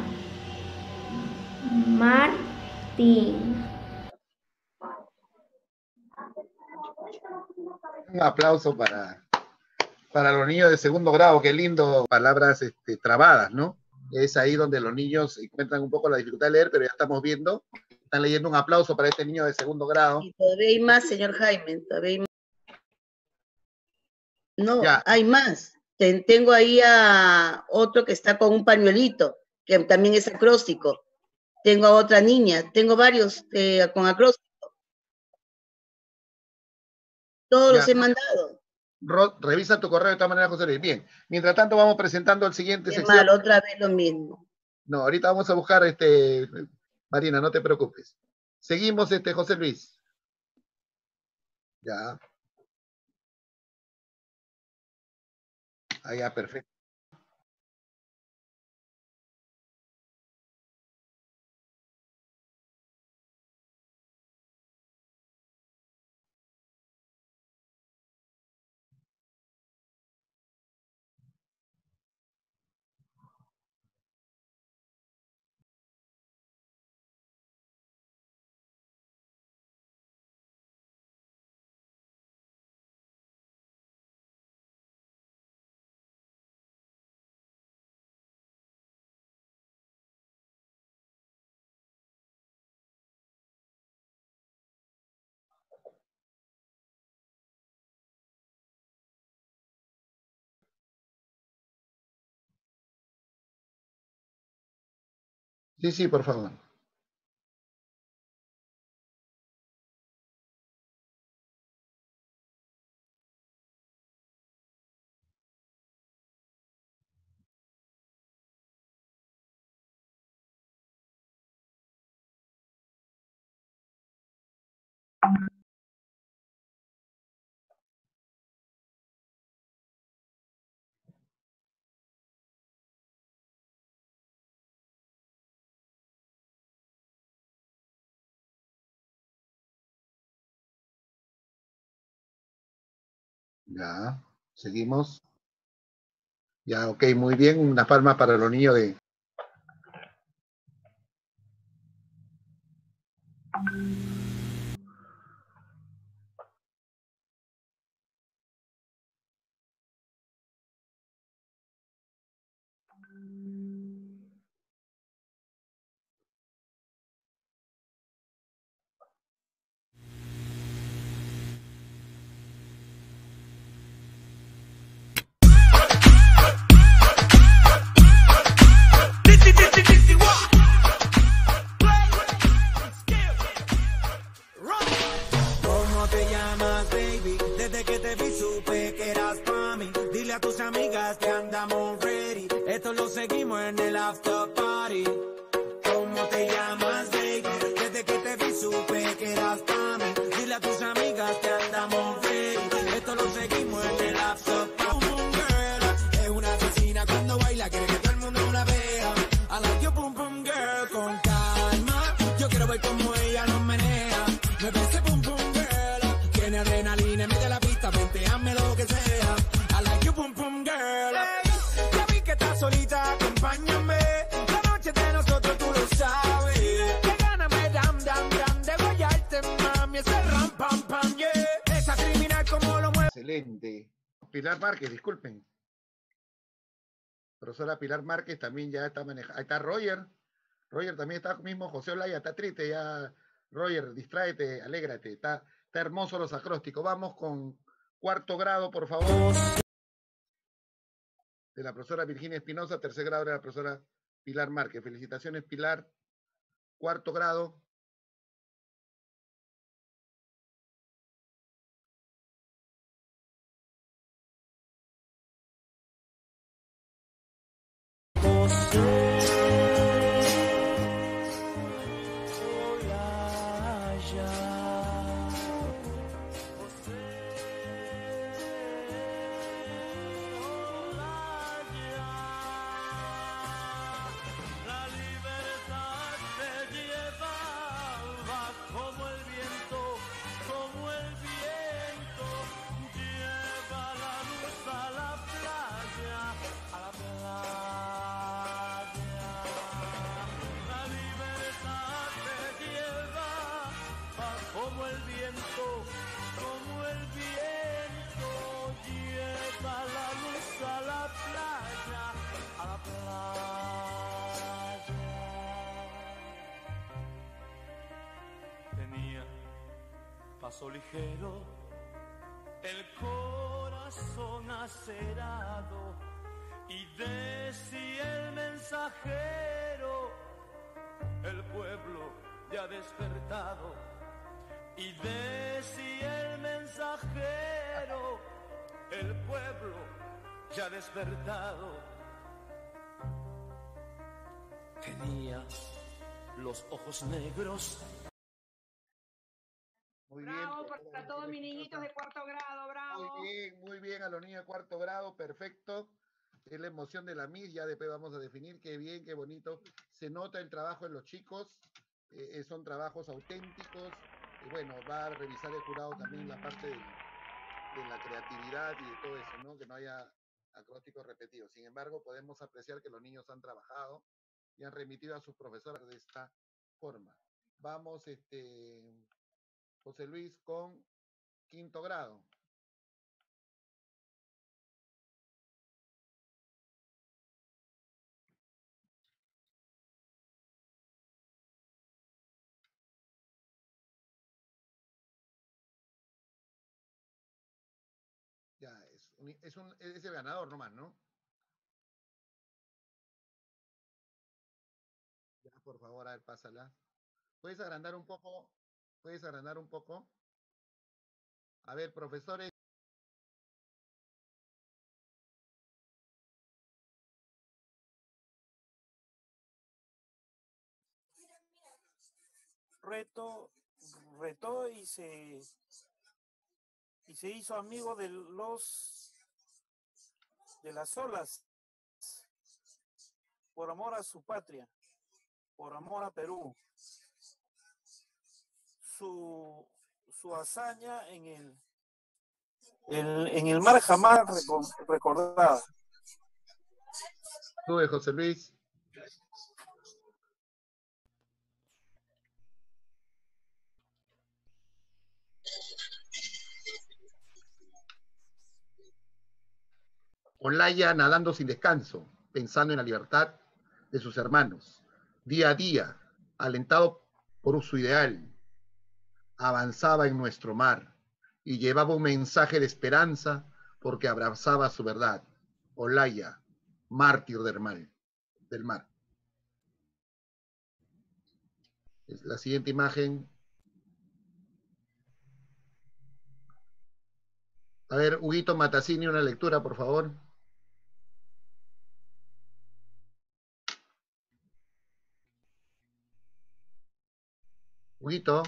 Martín. Un aplauso para, para los niños de segundo grado, qué lindo, palabras este, trabadas, ¿no? Es ahí donde los niños encuentran un poco la dificultad de leer, pero ya estamos viendo Están leyendo un aplauso para este niño de segundo grado. Y todavía hay más, señor Jaime, todavía hay más. No, Ya. hay más. Ten- tengo ahí a otro que está con un pañuelito, que también es acróstico. Tengo a otra niña, tengo varios eh, con acróstico. Todos Ya. los he mandado. Ro- revisa tu correo de esta manera, José Luis. Bien, mientras tanto vamos presentando el siguiente Qué sección. mal, otra vez lo mismo. No, ahorita vamos a buscar, este, Marina, no te preocupes. Seguimos, este, José Luis. Ya. Ah, ya, perfecto. Sí, sí, por favor. Ya, seguimos. Ya, ok, muy bien. Una palma para los niños de... ¿Cómo te llamas, baby? Desde que te vi supe que eras pa' mí. Dile a tus amigas que andamos ready. Esto lo seguimos en el after party. ¿Cómo te llamas, baby? Desde que te vi supe que eras pa' mí. Dile a tus amigas que andamos ready. Esto lo seguimos en el after party. Pum, pum, girl. Es una asesina cuando baila, quiere que todo el mundo la vea. I like you, pum pum girl, con calma. Yo quiero ver cómo ella nos menea. Me parece pum pum girl. Tiene adrenalina, mete la pista, venteame lo que sea. I like you, pum pum girl. Hey, ya vi que estás solita, acompáñame. La noche de nosotros tú lo sabes. Que gana me dam, dam, dam. De guayarte, mami, ese ram, pam, pam, yeah. Esa criminal como lo mueve. Excelente. Pilar Márquez, disculpen. Profesora Pilar Márquez también ya está manejando. Ahí está Roger. Roger también está mismo. José Olaya está triste ya. Roger, distráete, alégrate. Está, está hermoso los acrósticos. Vamos con cuarto grado, por favor. De la profesora Virginia Espinosa, tercer grado de la profesora Pilar Márquez. Felicitaciones, Pilar. Cuarto grado. La libertad te llevaba como el viento, como el viento lleva la luz a la playa, a la playa. paso ligero, el corazón acerado, y decía el mensajero, el pueblo ya despertado. Y decía el mensajero, el pueblo ya despertado. Tenía los ojos negros. Muy Bravo bien, para todos mis niñitos de cuarto grado, bravo. Muy bien, muy bien a los niños de cuarto grado, perfecto. Es la emoción de la M I S, ya después vamos a definir qué bien, qué bonito. Se nota el trabajo en los chicos, eh, son trabajos auténticos. Y bueno, va a revisar el jurado también la parte de, de la creatividad y de todo eso, ¿no? Que no haya acrósticos repetidos. Sin embargo, podemos apreciar que los niños han trabajado y han remitido a sus profesores de esta forma. Vamos, este, José Luis, con quinto grado. Ya, es, un, es, un, es el ganador nomás, ¿no? Ya, por favor, a ver, pásala. ¿Puedes agrandar un poco? ¿Puedes agrandar un poco? A ver, profesores. Reto, retó y se, y se hizo amigo de los, de las olas, por amor a su patria, por amor a Perú. Su, su hazaña en el, en, en el mar jamás recordada. Tú, José Luis. Olaya nadando sin descanso, pensando en la libertad de sus hermanos. Día a día, alentado por su ideal, avanzaba en nuestro mar y llevaba un mensaje de esperanza porque abrazaba su verdad. Olaya, mártir del mar. Del mar. La siguiente imagen. A ver, Huguito Matacini, una lectura, por favor. Huguito.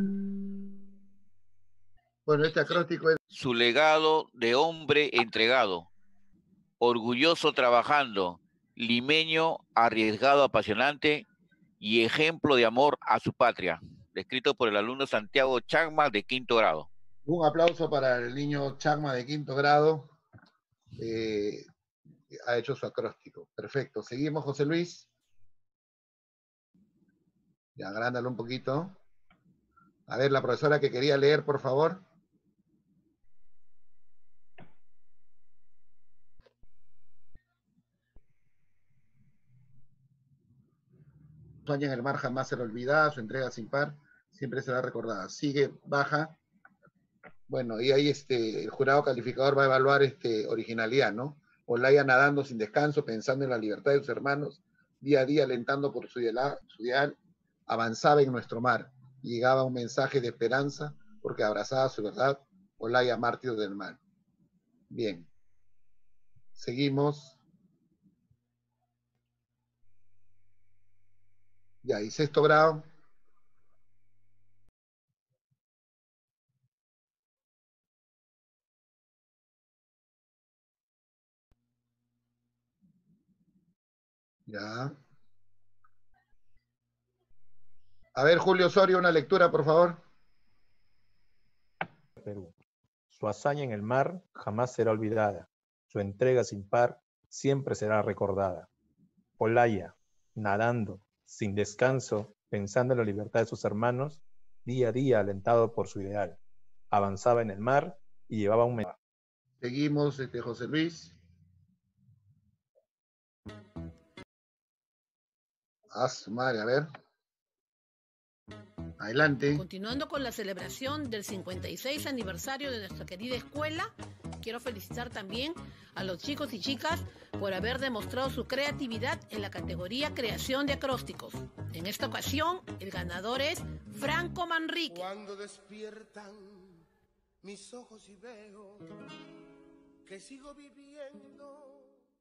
Bueno, este acróstico es... Su legado de hombre entregado, orgulloso trabajando, limeño arriesgado, apasionante y ejemplo de amor a su patria. Descrito por el alumno Santiago Chagma de quinto grado. Un aplauso para el niño Chagma de quinto grado. Eh, ha hecho su acróstico. Perfecto. Seguimos, José Luis. Ya, agrándalo un poquito. A ver, la profesora que quería leer, por favor. Su años en el mar jamás será olvidada, su entrega sin par siempre será recordada. Sigue, baja. Bueno, y ahí este, el jurado calificador va a evaluar este, originalidad, ¿no? Olaya nadando sin descanso, pensando en la libertad de sus hermanos, día a día alentando por su ideal, su ideal avanzaba en nuestro mar. Llegaba un mensaje de esperanza porque abrazaba su verdad. Olaya, mártir del mar. Bien. Seguimos. Ya, y sexto grado. Ya. A ver, Julio Osorio, una lectura, por favor. Perú. Su hazaña en el mar jamás será olvidada. Su entrega sin par siempre será recordada. Olaya, nadando, sin descanso, pensando en la libertad de sus hermanos, día a día alentado por su ideal. Avanzaba en el mar y llevaba un mensaje. Seguimos, este, José Luis. Ah, su madre, a ver. Adelante. Continuando con la celebración del cincuenta y seis aniversario de nuestra querida escuela, quiero felicitar también a los chicos y chicas por haber demostrado su creatividad en la categoría creación de acrósticos. En esta ocasión, el ganador es Franco Manrique. Cuando despiertan mis ojos y veo que sigo viviendo.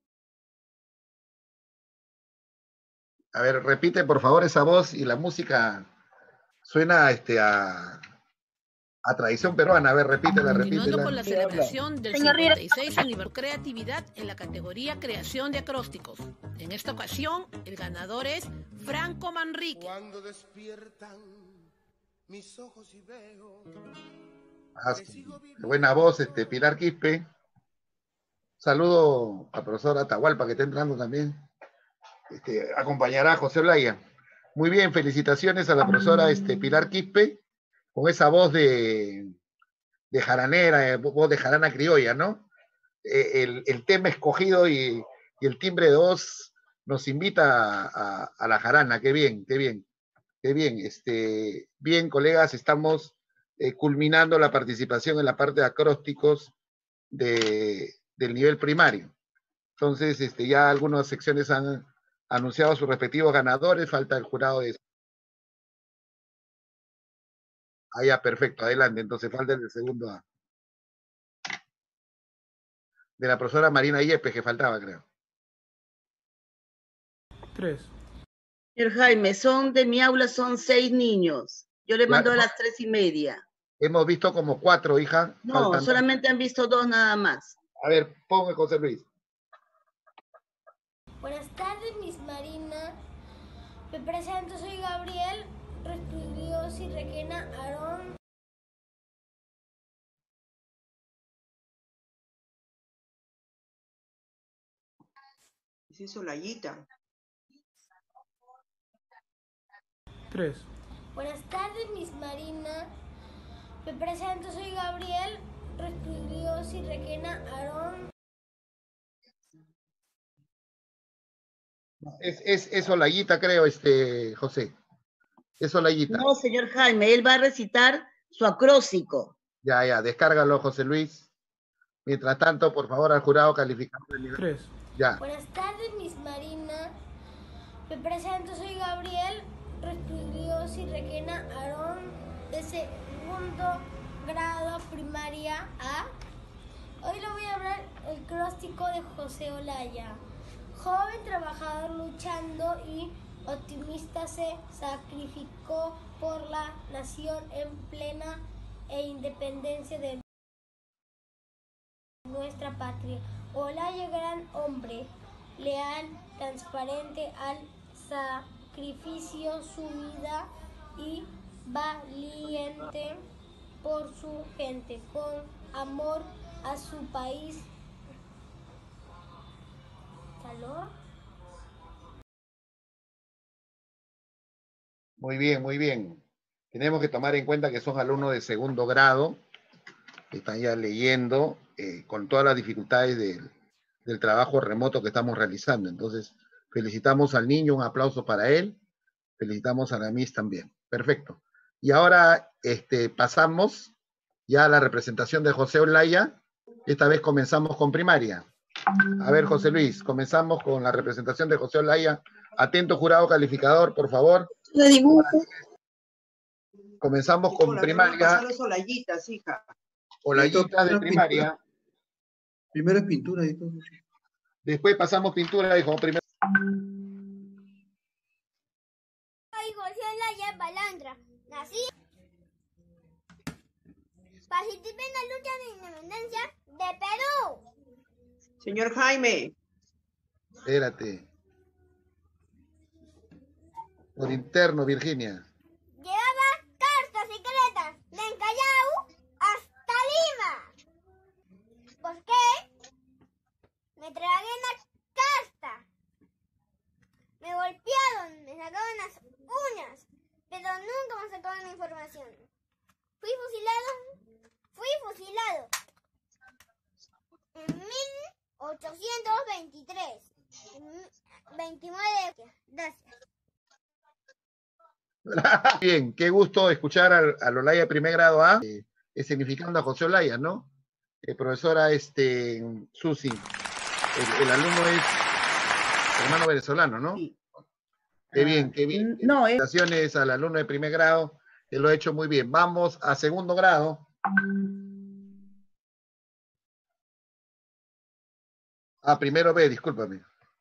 A ver, repite por favor esa voz y la música suena este, a, a tradición peruana. A ver, repítela, repítela. Continuando con la celebración del cincuenta y seis aniversario creatividad en la categoría creación de acrósticos. En esta ocasión, el ganador es Franco Manrique. Cuando despiertan mis ojos y veo. Ah, sí. Buena voz, este, Pilar Quispe. Saludo a profesor Atahualpa que está entrando también. Este, acompañará a José Olaya. Muy bien, felicitaciones a la profesora este, Pilar Quispe, con esa voz de, de jaranera, eh, voz de jarana criolla, ¿no? Eh, el, el tema escogido y, y el timbre de voz nos invita a, a, a la jarana. Qué bien, qué bien, qué bien. Este, bien, colegas, estamos eh, culminando la participación en la parte de acrósticos de, del nivel primario. Entonces, este, ya algunas secciones han anunciado a sus respectivos ganadores, falta el jurado de... Ah, ya, perfecto, adelante, entonces falta el del segundo A. De la profesora Marina Yepes, que faltaba, creo. Tres. Señor Jaime, son de mi aula son seis niños. Yo le mando a las tres y media. Hemos visto como cuatro, hija. No, Faltan... solamente han visto dos nada más. A ver, ponga José Luis. Buenas tardes, Miss Marina. Me presento, soy Gabriel Restudios y Requena Aarón. Sí, Solayita. Tres. Buenas tardes, Miss Marina. Me presento, soy Gabriel Restudios y Requena Aarón. Es, es, es Olayita, creo, este, José. Es Olayita. No, señor Jaime, él va a recitar su acróstico. Ya, ya, descárgalo, José Luis. Mientras tanto, por favor, al jurado calificado del nivel. Tres. Ya. Buenas tardes, Miss Marina. Me presento, soy Gabriel Restudios y Requena Aarón, de segundo grado primaria A. Hoy le voy a hablar el acróstico de José Olaya. Joven trabajador luchando y optimista, se sacrificó por la nación en plena e independencia de nuestra patria. Olaya, gran hombre, leal, transparente al sacrificio, su vida y valiente por su gente, con amor a su país. ¿Aló? Muy bien, muy bien. Tenemos que tomar en cuenta que son alumnos de segundo grado, que están ya leyendo eh, con todas las dificultades del, del trabajo remoto que estamos realizando. Entonces, felicitamos al niño, un aplauso para él. Felicitamos a la Miss también. Perfecto. Y ahora este, pasamos ya a la representación de José Olaya. Esta vez comenzamos con primaria. A ver, José Luis, comenzamos con la representación de José Olaya. Atento jurado calificador, por favor. Lo dibujo. Comenzamos con primaria. Los Olayitas, hija. Olayitas de primaria. Primero es pintura y todo. Después pasamos pintura, dijo primero. Soy José Olaya Balandra. Nací. Participé en la lucha de independencia de Perú. Señor Jaime. Espérate. Por interno, Virginia. Llevaba cartas secretas de Callao hasta Lima. ¿Por qué? Me tragué una carta. Me golpearon, me sacaron las uñas, pero nunca me sacaron la información. Fui fusilado, fui fusilado en mil ochocientos veintitrés, veintinueve. Gracias. Bien, qué gusto escuchar al, al Olaya de primer grado A, eh, significando a José Olaya, ¿no? Eh, profesora este, Susi, el, el alumno es hermano venezolano, ¿no? Sí. Qué bien, qué bien. No, es... Felicitaciones al alumno de primer grado, que lo ha hecho muy bien. Vamos a segundo grado. Ah, primero B, discúlpame.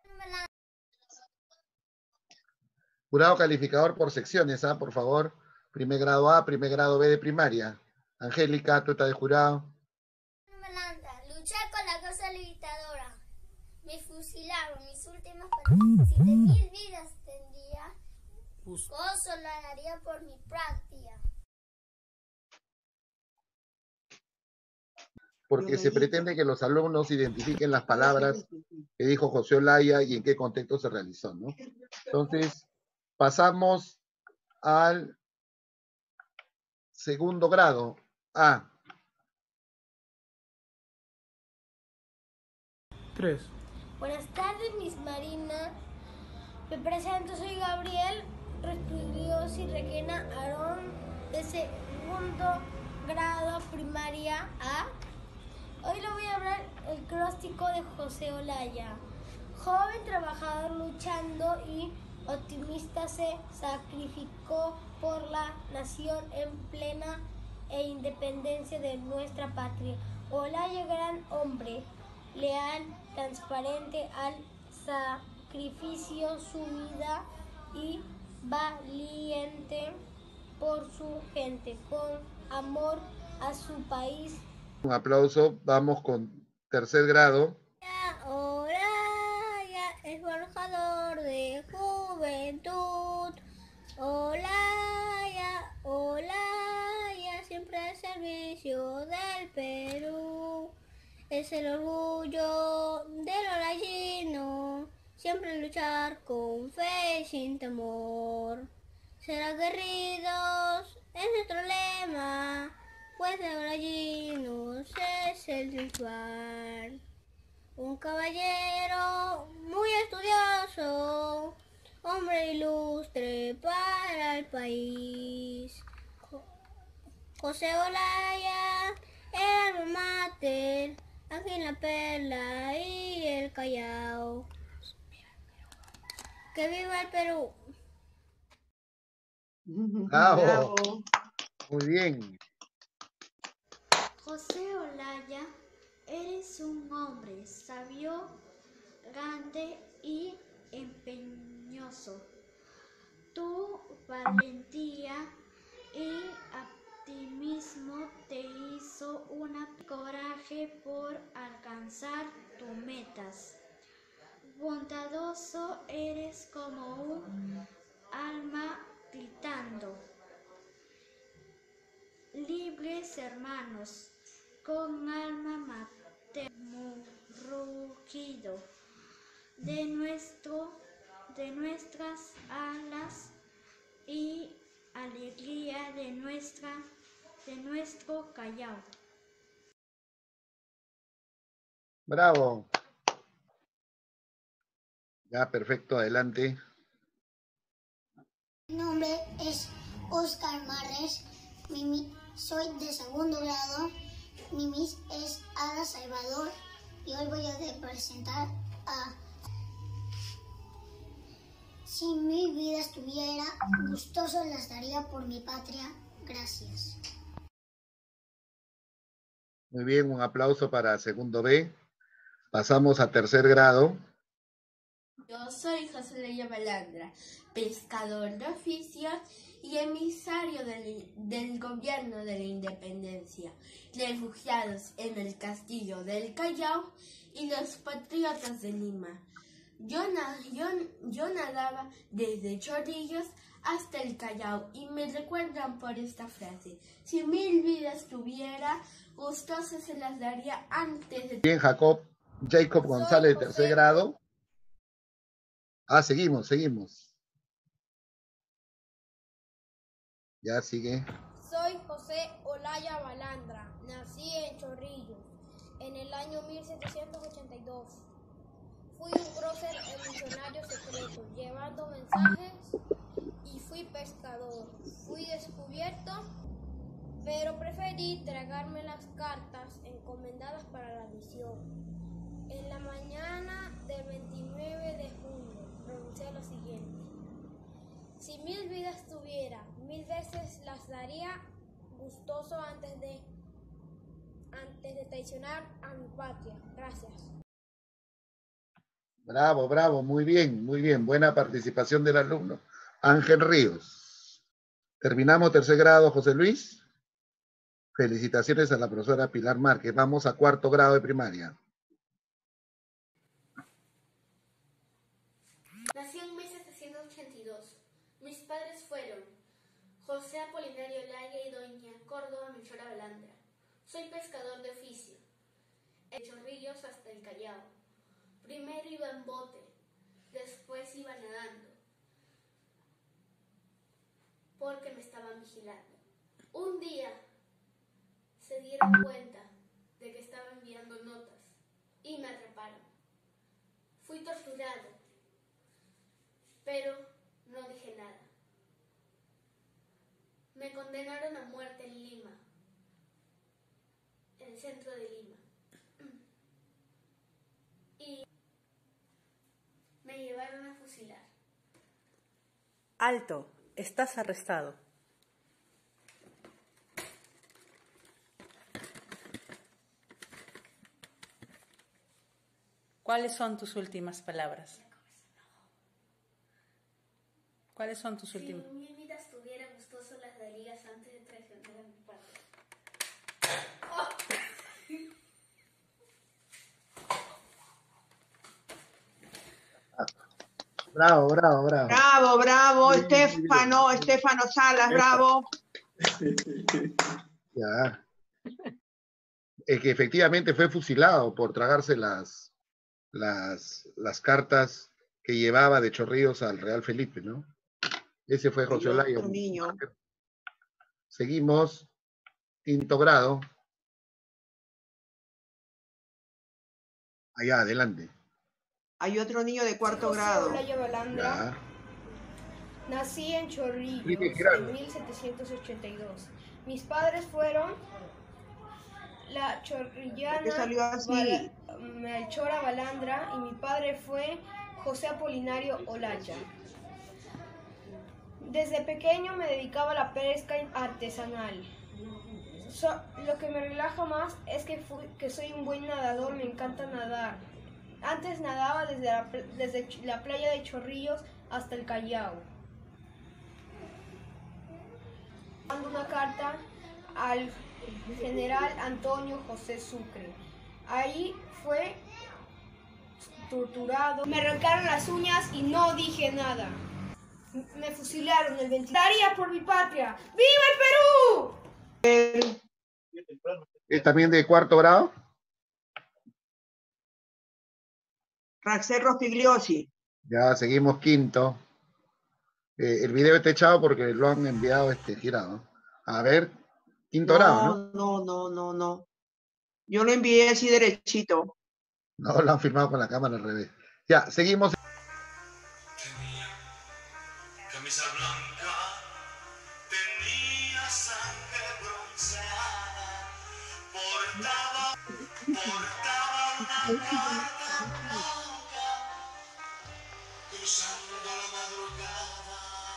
Jurado calificador por secciones, ¿ah? Por favor. Primer grado A, primer grado B de primaria. Angélica, tú estás de jurado. Luchar con la causa libertadora. Me fusilaron mis últimas palabras. Si de mil vidas tendría, gozo lo haría por mi práctica. Porque se pretende que los alumnos identifiquen las palabras que dijo José Olaya y en qué contexto se realizó, ¿no? Entonces, pasamos al segundo grado. A. Tres. Buenas tardes, Miss Marina. Me presento, soy Gabriel Restudios y Requena Aarón, de segundo grado primaria A. Hoy le voy a hablar el acróstico de José Olaya. Joven trabajador luchando y optimista, se sacrificó por la nación en plena e independencia de nuestra patria. Olaya, gran hombre, leal, transparente al sacrificio, su vida y valiente por su gente, con amor a su país. Un aplauso. Vamos con tercer grado. Olaya es forjador de juventud. Olaya, Olaya, siempre al servicio del Perú. Es el orgullo del olayino, siempre luchar con fe y sin temor. Ser aguerridos es nuestro lema, pues de olayinos es el triunfar. Un caballero muy estudioso, hombre ilustre para el país. José Olaya, el alma mater, aquí en La Perla y el Callao. ¡Que viva el Perú! Bravo. Bravo. Muy bien. José Olaya, eres un hombre sabio, grande y empeñoso. Tu valentía y optimismo te hizo un coraje por alcanzar tus metas. Bondadoso eres como un alma gritando. Libres hermanos, con alma materno rugido de nuestro, de nuestras alas y alegría de nuestra, de nuestro Callao. Bravo. Ya, perfecto, adelante. Mi nombre es Oscar Marres, mi, soy de segundo grado, mi miss es Ada Salvador y hoy voy a presentar a Si mi vida estuviera, gustoso las daría por mi patria. Gracias. Muy bien, un aplauso para segundo B. Pasamos a tercer grado. Yo soy José Leia Balandra, pescador de oficio y emisario del, del gobierno de la independencia, refugiados en el castillo del Callao y los patriotas de Lima. Yo, yo, yo nadaba desde Chorrillos hasta el Callao y me recuerdan por esta frase: si mil vidas tuviera, gustoso se las daría antes de... Bien, Jacob, Jacob González, de tercer grado. Ah, seguimos, seguimos. Ya sigue. Soy José Olaya Balandra, nací en Chorrillos en el año mil setecientos ochenta y dos. Fui un prócer emisionario secreto, llevando mensajes, y fui pescador. Fui descubierto, pero preferí tragarme las cartas encomendadas para la misión. En la mañana del veintinueve de junio pronuncié lo siguiente: si mil vidas tuviera, mil veces las daría, gustoso antes de, antes de traicionar a mi patria. Gracias. Bravo, bravo, muy bien, muy bien. Buena participación del alumno. Ángel Ríos. Terminamos tercer grado, José Luis. Felicitaciones a la profesora Pilar Márquez. Vamos a cuarto grado de primaria. Nací en mil setecientos ochenta y dos. Mis padres fueron José Apolinario Laya y doña Córdoba Melchora Balandra. Soy pescador de oficio. De Chorrillos hasta el Callao. Primero iba en bote, después iba nadando, porque me estaban vigilando. Un día se dieron cuenta de que estaba enviando notas y me atraparon. Fui torturado, pero no dije nada. Me condenaron a muerte en Lima, en el centro de Lima. Y me llevaron a fusilar. Alto, estás arrestado. ¿Cuáles son tus últimas palabras? ¿Cuáles son tus últimas? Si mil vidas tuviera, gustoso las darías antes de traicionar a mi padre. Bravo, bravo, bravo. Bravo, bravo, Estefano, Estefano Salas, bravo. Ya. Es que efectivamente fue fusilado por tragarse las, las, las cartas que llevaba de Chorrillos al Real Felipe, ¿no? Ese fue José Olaya. Otro niño. Seguimos, quinto grado. Allá, adelante. Hay otro niño de cuarto José grado. Olaya Balandra. Ya. Nací en Chorrillos Sí, claro. en mil setecientos ochenta y dos. Mis padres fueron la chorrillana ¿Por qué salió así? Bala- Melchora Balandra, y mi padre fue José Apolinario Olaya. Desde pequeño me dedicaba a la pesca artesanal. So- lo que me relaja más es que, fui- que soy un buen nadador, me encanta nadar. Antes nadaba desde la, pl- desde ch- la playa de Chorrillos hasta el Callao. Mando una carta al general Antonio José Sucre. Ahí fue torturado. Me arrancaron las uñas y no dije nada. M- Me fusilaron el veintidós. ¡Daría por mi patria! ¡Viva el Perú! ¿Es también de cuarto grado? Raxel Rospigliosi. Ya, seguimos quinto. Eh, el video está echado porque lo han enviado este girado. A ver, quinto grado, ¿no? No, no, no, no. Yo lo envié así derechito. No, lo han filmado con la cámara al revés. Ya, seguimos. Camisa blanca, tenía sangre bronceada, portaba, portaba una carta blanca, cruzando la madrugada.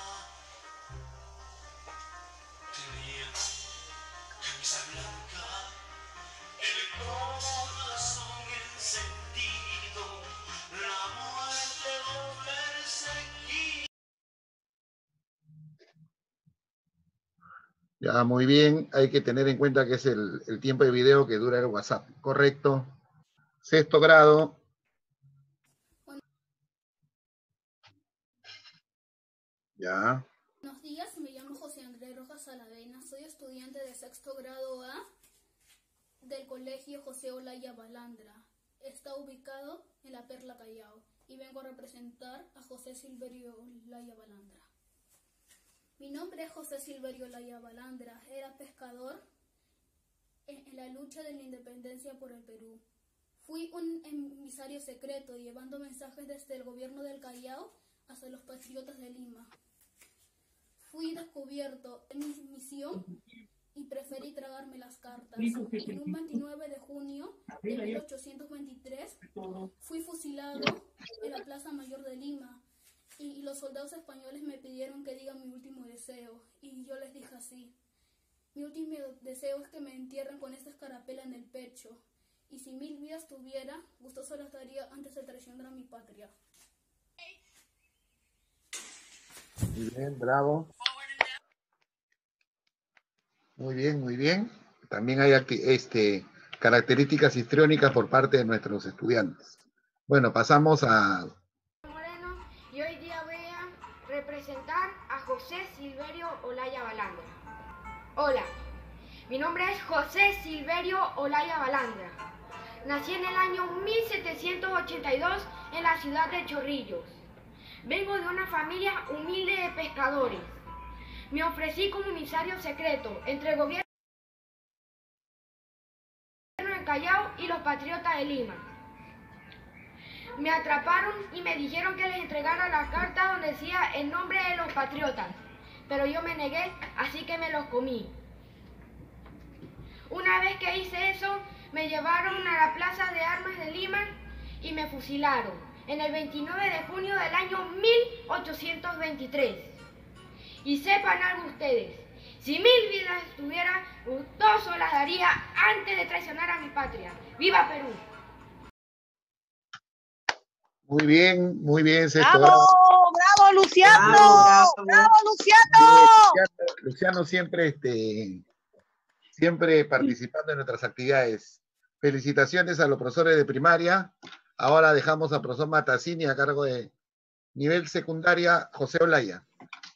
Tenía camisa blanca, el corazón encendido, la muerte lo perseguía. Ya, muy bien. Hay que tener en cuenta que es el, el tiempo de video que dura el WhatsApp. Correcto. Sexto grado. Ya. Buenos días, me llamo José Andrés Rojas Salavena, soy estudiante de sexto grado A del Colegio José Olaya Balandra. Está ubicado en la Perla Callao y vengo a representar a José Silverio Olaya Balandra. Mi nombre es José Silverio Olaya Balandra, era pescador en, en la lucha de la independencia por el Perú. Fui un emisario secreto llevando mensajes desde el gobierno del Callao hasta los patriotas de Lima. Fui descubierto en mi misión y preferí tragarme las cartas. En un veintinueve de junio de mil ochocientos veintitrés fui fusilado en la Plaza Mayor de Lima y los soldados españoles me pidieron que diga mi último deseo y yo les dije así: mi último deseo es que me entierren con esta escarapela en el pecho y si mil vidas tuviera, gustoso las daría antes de traicionar a mi patria. Muy bien, bravo. Muy bien, muy bien. También hay este, características histriónicas por parte de nuestros estudiantes. Bueno, pasamos a... Moreno, y hoy día voy a representar a José Silverio Olaya Balandra. Hola, mi nombre es José Silverio Olaya Balandra. Nací en el año mil setecientos ochenta y dos en la ciudad de Chorrillos. Vengo de una familia humilde de pescadores. Me ofrecí como emisario secreto entre el gobierno del Callao y los patriotas de Lima. Me atraparon y me dijeron que les entregara la carta donde decía el nombre de los patriotas, pero yo me negué, así que me los comí. Una vez que hice eso, me llevaron a la Plaza de Armas de Lima y me fusilaron en el veintinueve de junio del año mil ochocientos veintitrés. Y sepan algo ustedes, si mil vidas tuviera, gustoso las daría antes de traicionar a mi patria. ¡Viva Perú! Muy bien, muy bien, Sexto ¡Bravo! grado. ¡Bravo, Luciano! Bravo, bravo. ¡Bravo, Luciano! Luciano, Luciano siempre, este, siempre participando en nuestras actividades. Felicitaciones a los profesores de primaria. Ahora dejamos al profesor Matassini a cargo de nivel secundaria, José Olaya.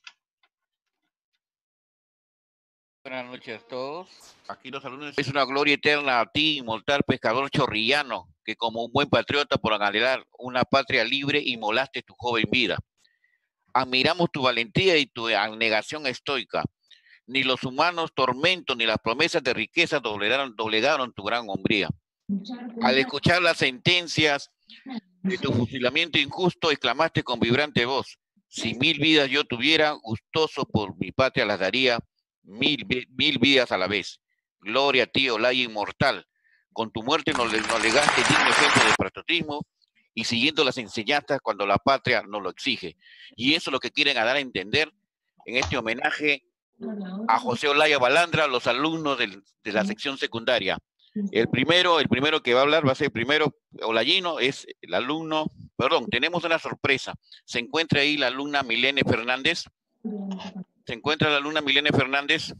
Buenas noches a todos. Aquí los alumnos. Es una gloria eterna a ti, inmortal pescador chorrillano, que como un buen patriota por anhelar una patria libre inmolaste tu joven vida. Admiramos tu valentía y tu abnegación estoica. Ni los humanos tormentos ni las promesas de riqueza doblegaron, doblegaron tu gran hombría. Al escuchar las sentencias de tu fusilamiento injusto, exclamaste con vibrante voz: si mil vidas yo tuviera, gustoso por mi patria las daría, mil, mil vidas a la vez. Gloria a ti, Olaya inmortal. Con tu muerte nos, nos legaste digno ejemplo de patriotismo y siguiendo las enseñanzas cuando la patria nos lo exige. Y eso es lo que quieren dar a entender en este homenaje a José Olaya Balandra, los alumnos del, de la sección secundaria. El primero, el primero que va a hablar va a ser el primero olayino, es el alumno, perdón, tenemos una sorpresa. Se encuentra ahí la alumna Milene Fernández. ¿Se encuentra la alumna Milene Fernández?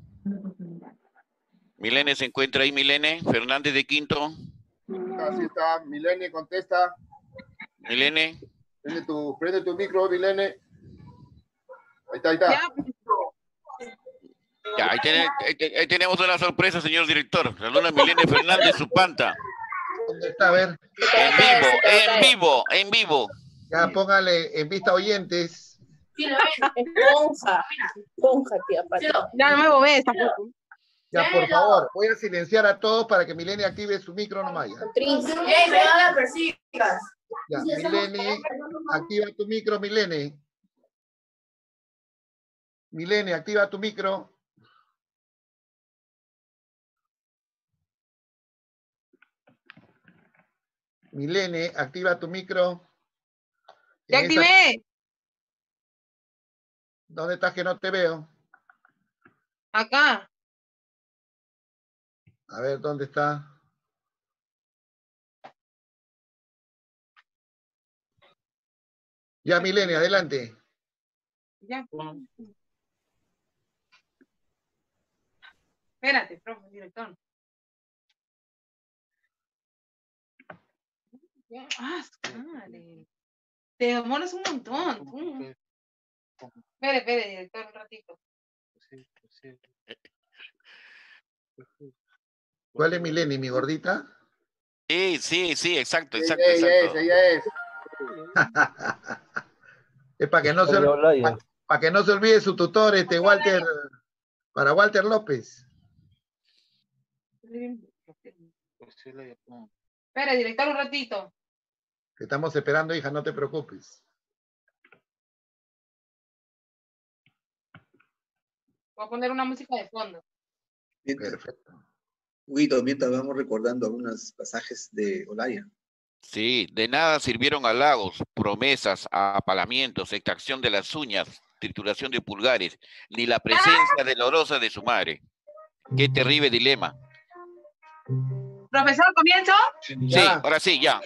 Milene, ¿se encuentra ahí Milene Fernández de quinto? Así está, Milene, contesta. Milene. Prende tu, prende tu micro, Milene. Ahí está, ahí está. Ya, ahí, tiene, ahí, ahí tenemos una sorpresa, señor director. La alumna Milene Fernández Supanta. ¿Dónde está? A ver. En vivo, en vivo, en vivo. Ya, póngale en vista oyentes. Esponja. Esponja, tía Pato. Ya no me moví tampoco. Ya, por favor, voy a silenciar a todos para que Milene active su micro nomás. Ya, ya Milene, activa tu micro, Milene. Milene, activa tu micro. Milene, activa tu micro. ¡Ya activé! Esa... ¿Dónde estás que no te veo? Acá. A ver, ¿dónde está? Ya, Milene, adelante. Ya. Espérate, profe, director. Ah, madre. Te demoras un montón. Uh. Espere, espere, director, un ratito. ¿Cuál es Milene, mi gordita? Sí, sí, sí, exacto, exacto. Ella es, ella es. Es para que no se para, para que no se olvide su tutor, este Walter, para Walter López. Espera, director, un ratito. Te estamos esperando, hija, no te preocupes. Voy a poner una música de fondo. Perfecto. Huguito, mientras vamos recordando algunos pasajes de Olaya. Sí, de nada sirvieron halagos, promesas, apalamientos, extracción de las uñas, trituración de pulgares, ni la presencia dolorosa de su madre. Qué terrible dilema. Profesor, ¿comienzo? Sí, ahora sí, ya.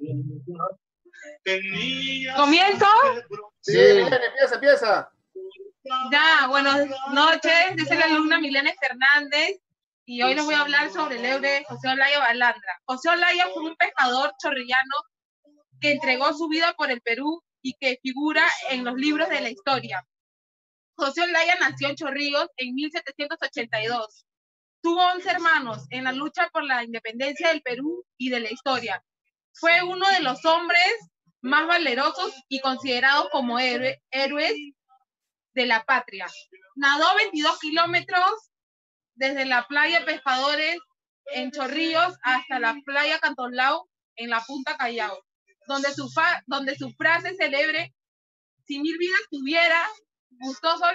¿Comienzo? Sí, empieza, empieza. Ya, buenas noches. Yo soy la alumna Milene Fernández y hoy les voy a hablar sobre el héroe José Olaya Balandra. José Olaya fue un pescador chorrillano que entregó su vida por el Perú y que figura en los libros de la historia. José Olaya nació en Chorrillos en mil setecientos ochenta y dos. Tuvo once hermanos en la lucha por la independencia del Perú y de la historia. Fue uno de los hombres más valerosos y considerados como héroe, héroes de la patria. Nadó veintidós kilómetros desde la playa Pescadores en Chorrillos hasta la playa Cantolao en la Punta Callao, donde su, fa donde su frase célebre, si mil vidas tuviera, gustoso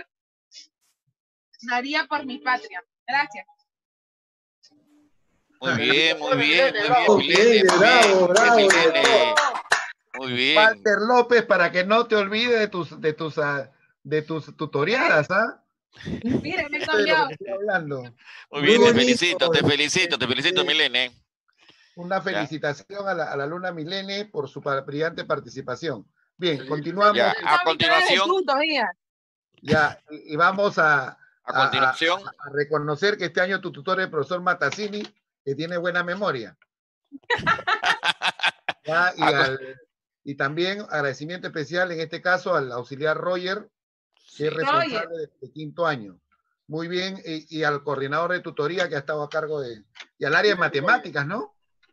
daría por mi patria. Gracias. Muy bien, muy bien, muy Bravo, bien, Milene, muy bravo, bien, bravo, Milene. Muy bien. Walter López, para que no te olvides de tus, de tus, uh, de tus tutoriadas, ¿ah? Mira, me he Esto es de lo cambiado. que estoy hablando. Muy bien, te bonito, felicito, te felicito, te felicito, sí. Milene. Una Ya. felicitación a la, a la alumna Milene por su pa- brillante participación. Bien, continuamos. Ya, a continuación, Ya, y, y vamos a, a a, continuación, a- a reconocer que este año tu tutor es el profesor Matassini, que tiene buena memoria. Ya, y, A co- al- y también agradecimiento especial en este caso al auxiliar Roger, que es Sí. responsable de, de quinto año. Muy bien, y, y al coordinador de tutoría que ha estado a cargo de, y al área de matemáticas, ¿no?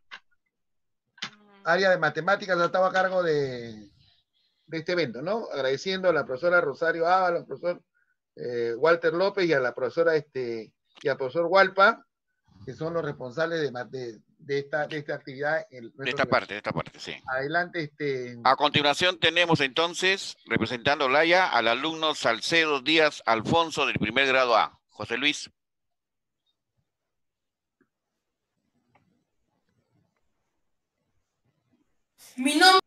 Área de matemáticas ha estado a cargo de, de este evento, ¿no? Agradeciendo a la profesora Rosario Ábalos, al profesor eh, Walter López y a la profesora este, y al profesor Hualpa, que son los responsables de, ma- de, de esta, de esta actividad. En de nuestro esta parte, de esta parte, sí. Adelante, este. A continuación tenemos entonces, representando a Olaya, al alumno Salcedo Díaz Alfonso del primer grado A. José Luis. Mi nombre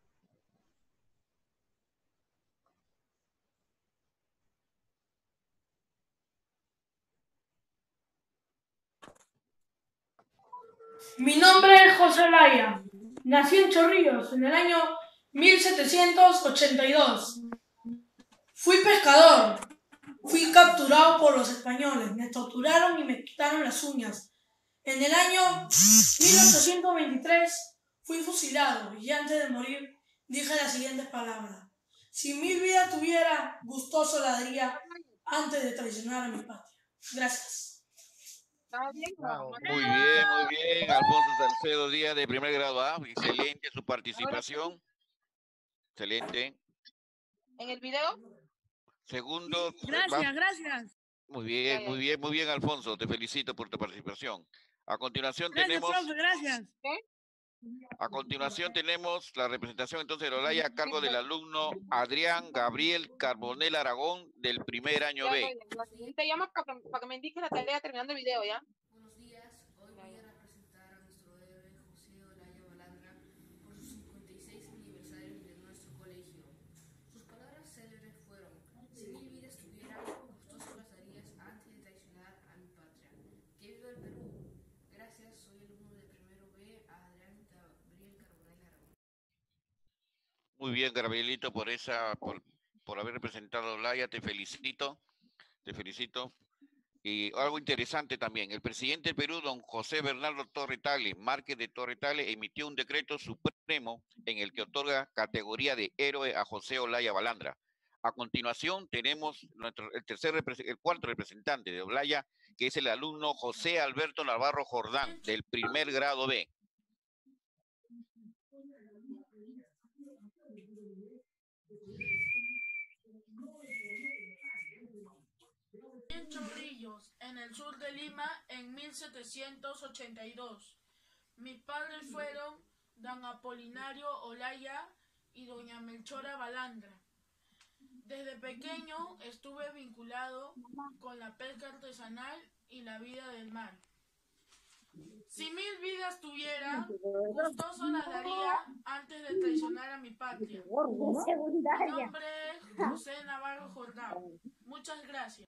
Mi nombre es José Olaya. Nací en Chorrillos en el año mil setecientos ochenta y dos. Fui pescador. Fui capturado por los españoles. Me torturaron y me quitaron las uñas. En el año mil ochocientos veintitrés fui fusilado y antes de morir dije las siguientes palabras. Si mil vidas tuviera, gustoso la daría antes de traicionar a mi patria. Gracias. Muy bien, muy bien. Alfonso Salcedo Díaz de primer grado A. Excelente su participación. Excelente. ¿En el video? Segundo. Gracias, va- gracias. Muy bien, muy bien, muy bien, Alfonso. Te felicito por tu participación. A continuación Gracias, tenemos, profe, gracias. a continuación tenemos la representación entonces de Olaya a cargo del alumno Adrián Gabriel Carbonel Aragón del primer año Ya, B. ya, ya. Te llamas para que, para que me indiques la tarea terminando el video, ¿ya? Buenos días, hoy voy a representar a nuestro héroe José Olaya Balandra por su cincuenta y seis aniversario de nuestro colegio. Sus palabras célebres fueron: si mil vidas tuviera, gustoso las darías antes de traicionar a mi patria. ¡Que viva el Perú! Gracias, soy alumno de primero B, Adrián Gabriel Carbonell Aragón. Muy bien, Gabrielito, por esa, por, por haber representado a Olaya, te felicito, te felicito. Y algo interesante también, el presidente del Perú, don José Bernardo Torretale, Márquez de Torretale, emitió un decreto supremo en el que otorga categoría de héroe a José Olaya Balandra. A continuación tenemos nuestro, el, tercer, el cuarto representante de Olaya, que es el alumno José Alberto Navarro Jordán, del primer grado B. En Chorrillos, en el sur de Lima, en mil setecientos ochenta y dos. Mis padres fueron don Apolinario Olaya y doña Melchora Balandra. Desde pequeño estuve vinculado con la pesca artesanal y la vida del mar. Si mil vidas tuviera, gustoso las daría antes de traicionar a mi patria. Mi nombre es José Navarro Jordán. Muchas gracias.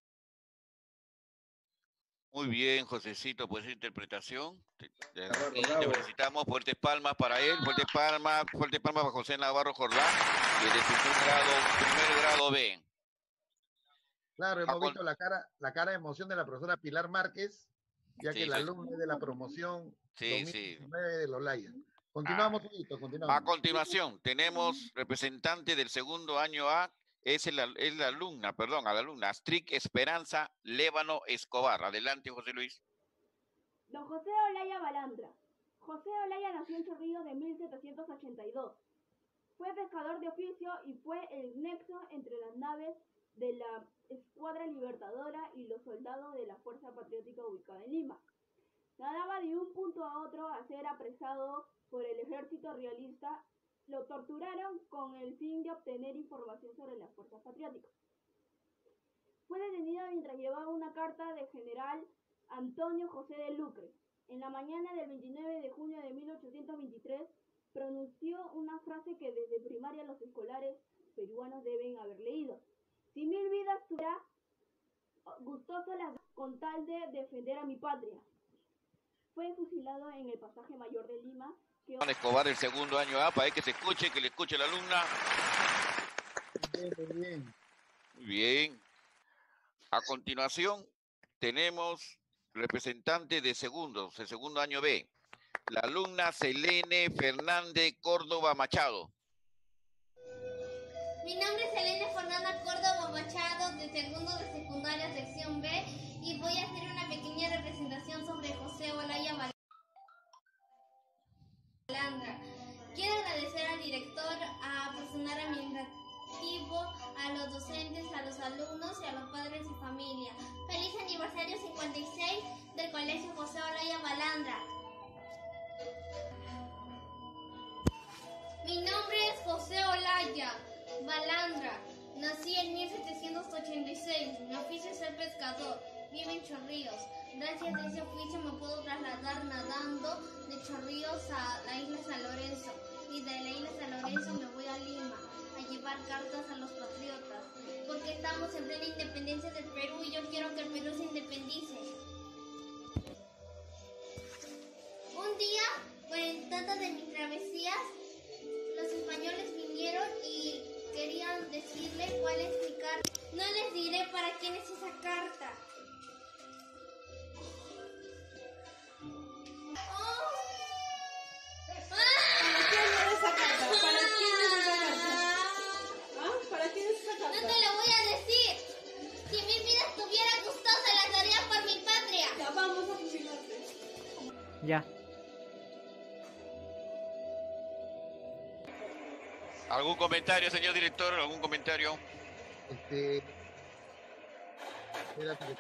Muy bien, Josecito, por esa interpretación. Te, te, te felicitamos. Fuertes palmas para él, fuertes palmas, fuertes palmas para José Navarro Jordán, que de su grado, primer grado B. Claro, hemos visto la cara, la cara de emoción de la profesora Pilar Márquez, ya Sí, que el sí. alumno de la promoción Sí, dos mil diecinueve de Lolaya. Continuamos, Huguito, continuamos. A continuación, tenemos representante del segundo año A, es, el, es la alumna, perdón, a la alumna, Astrid Esperanza Lévano Escobar. Adelante, José Luis. Don José Olaya Balandra. José Olaya nació en Chorrillos de mil setecientos ochenta y dos. Fue pescador de oficio y fue el nexo entre las naves de la Escuadra Libertadora y los soldados de la Fuerza Patriótica ubicada en Lima. Nadaba de un punto a otro a ser apresado por el ejército realista. Lo torturaron con el fin de obtener información sobre las fuerzas patrióticas. Fue detenido mientras llevaba una carta de general Antonio José de Lucre. En la mañana del veintinueve de junio de mil ochocientos veintitrés pronunció una frase que desde primaria los escolares peruanos deben haber leído. Si mil vidas tuviera, gustoso las con tal de defender a mi patria. Fue fusilado en el pasaje mayor de Lima. Que... Escobar, el segundo año A, para que se escuche, que le escuche la alumna. Bien, muy bien. Muy bien. A continuación, tenemos representante de segundos, el segundo año B, la alumna Selene Fernández Córdoba Machado. Mi nombre es Selene Fernanda Córdoba Machado, de segundo de secundaria sección B, y voy a hacer una pequeña representación sobre José Olaya Balandra. Quiero agradecer al director, a personal administrativo, a los docentes, a los alumnos y a los padres y familia. Feliz aniversario cincuenta y seis del Colegio José Olaya Balandra. Mi nombre es José Olaya Balandra. Nací en mil setecientos ochenta y seis. Mi oficio es ser pescador. Vivo en Chorrillos. Gracias a ese oficio me puedo trasladar nadando de Chorrillos a la isla San Lorenzo. Y de la isla San Lorenzo me voy a Lima a llevar cartas a los patriotas. Porque estamos en plena independencia del Perú y yo quiero que el Perú se independice. Un día, por el tanto de mis travesías, los españoles vinieron y querían decirle cuál es mi carta. No les diré para quién es esa carta. Oh. ¿Para quién es esa carta? ¿Para quién es esa carta? ¿Ah? ¿Para quién es esa carta? No te lo voy a decir. Si mis vidas tuvieran gustosa, las daría por mi patria. Ya vamos a fusilarte. Ya. ¿Algún comentario, señor director? ¿Algún comentario? Este... Espérate.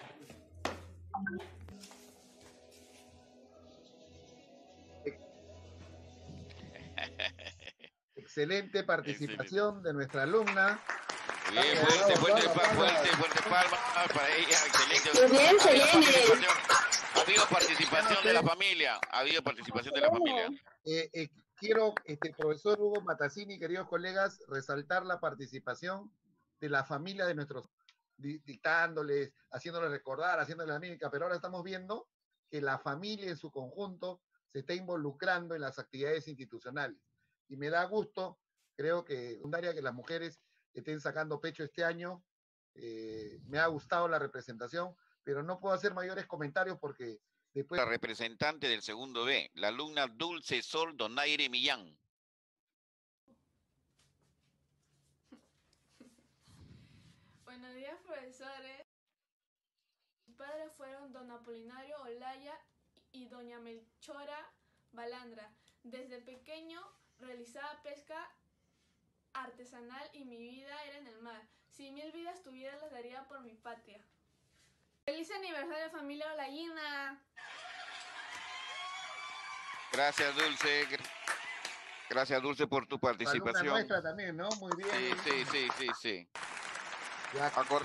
Excelente participación Excelente. de nuestra alumna. Bien, fuerte, fuerte, fuerte, fuerte palma para ella. Excelente. Muy bien, Selene. Ha habido participación de la familia. Ha habido participación de la familia. Eh, eh, quiero, este, profesor Hugo Matassini, queridos colegas, resaltar la participación de la familia de nuestros, dictándoles, haciéndoles recordar, haciéndoles la mímica, pero ahora estamos viendo que la familia en su conjunto se está involucrando en las actividades institucionales. Y me da gusto, creo que secundaria que las mujeres estén sacando pecho este año. Eh, me ha gustado la representación, pero no puedo hacer mayores comentarios porque después... La representante del segundo B, la alumna Dulce Sol Donaire Millán. Buenos días, profesores. Mis padres fueron don Apolinario Olaya y doña Melchora Balandra. Desde pequeño realizaba pesca artesanal y mi vida era en el mar. Si mil vidas tuviera, las daría por mi patria. ¡Feliz aniversario, familia Olayina! Gracias, Dulce. Gracias, Dulce, por tu Alumna participación. nuestra también, ¿no? Muy bien. Sí, muy sí, bien. sí, sí, sí. Ya, Acor-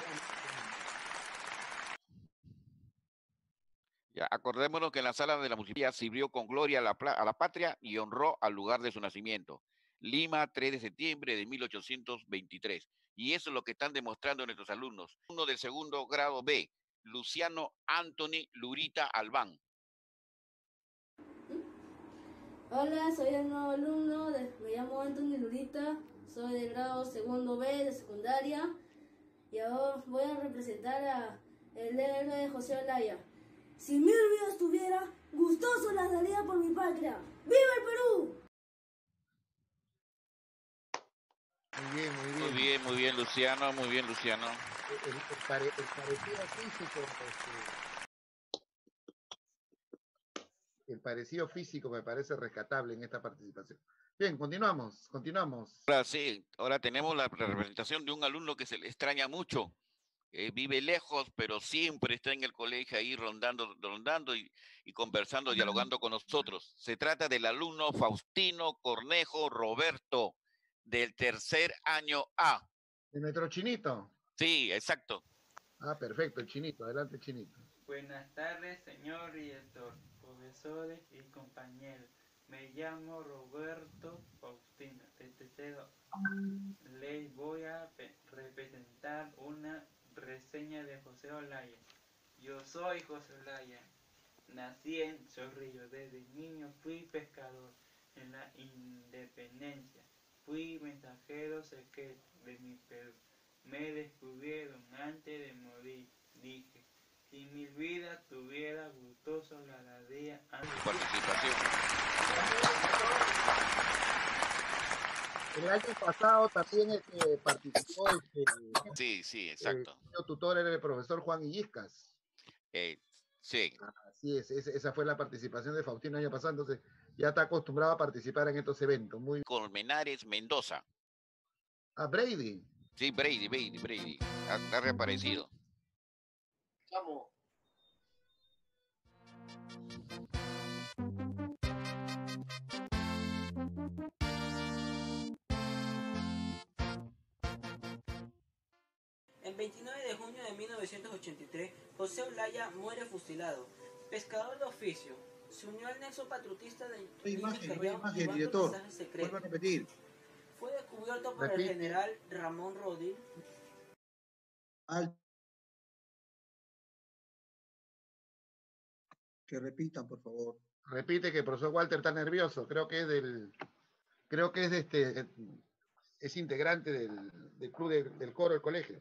Ya, acordémonos que en la sala de la municipalidad sirvió con gloria a la, pla- a la patria y honró al lugar de su nacimiento. Lima, tres de septiembre de mil ochocientos veintitrés. Y eso es lo que están demostrando nuestros alumnos. Uno del segundo grado B, Luciano Anthony Lurita Albán. Hola, soy el nuevo alumno, de- me llamo Anthony Lurita, soy del grado segundo B de secundaria y ahora voy a representar a el héroe de José Olaya. Si mil vidas tuviera, gustoso las daría por mi patria. ¡Viva el Perú! Muy bien, muy bien. Muy bien, muy bien, Luciano, muy bien, Luciano. El, el pare- el parecido físico, este, el parecido físico me parece rescatable en esta participación. Bien, continuamos, continuamos. Ahora sí, ahora tenemos la representación de un alumno que se le extraña mucho. Eh, vive lejos, pero siempre está en el colegio ahí rondando, rondando y, y conversando, dialogando con nosotros. Se trata del alumno Faustino Cornejo Roberto, del tercer año A. ¿De nuestro chinito? Sí, exacto. Ah, perfecto, el chinito. Adelante, chinito. Buenas tardes, señor director, profesores y compañeros. Me llamo Roberto Faustino, de tercero. Les voy a representar una reseña de José Olaya. Yo soy José Olaya. Nací en Chorrillos. Desde niño fui pescador en la Independencia. Fui mensajero secreto de mi Perú. Me descubrieron antes de morir. Dije, si mi vida tuviera gustoso la daría antes. Participación. El año pasado también este, participó este, Sí, sí, exacto. el tutor era el profesor Juan Illiscas. Eh, sí. Así es, esa esa fue la participación de Faustino el año pasado, entonces ya está acostumbrado a participar en estos eventos. Muy bien. Colmenares Mendoza. Ah, Brady. Sí, Brady, Brady, Brady. Ha, ha reaparecido. Vamos. El veintinueve de junio de mil novecientos ochenta y tres, José Olaya muere fusilado. Pescador de oficio, se unió al nexo patriotista de No hay Lima y imagen, no hay Callao imagen, llevando director. mensajes secretos. Vuelvo a repetir. Fue descubierto por Repite. el general Ramón Rodríguez. Al- Que repitan, por favor. Repite que el profesor Walter está nervioso, creo que es del, creo que es de este, es integrante del, del club de- del coro del colegio.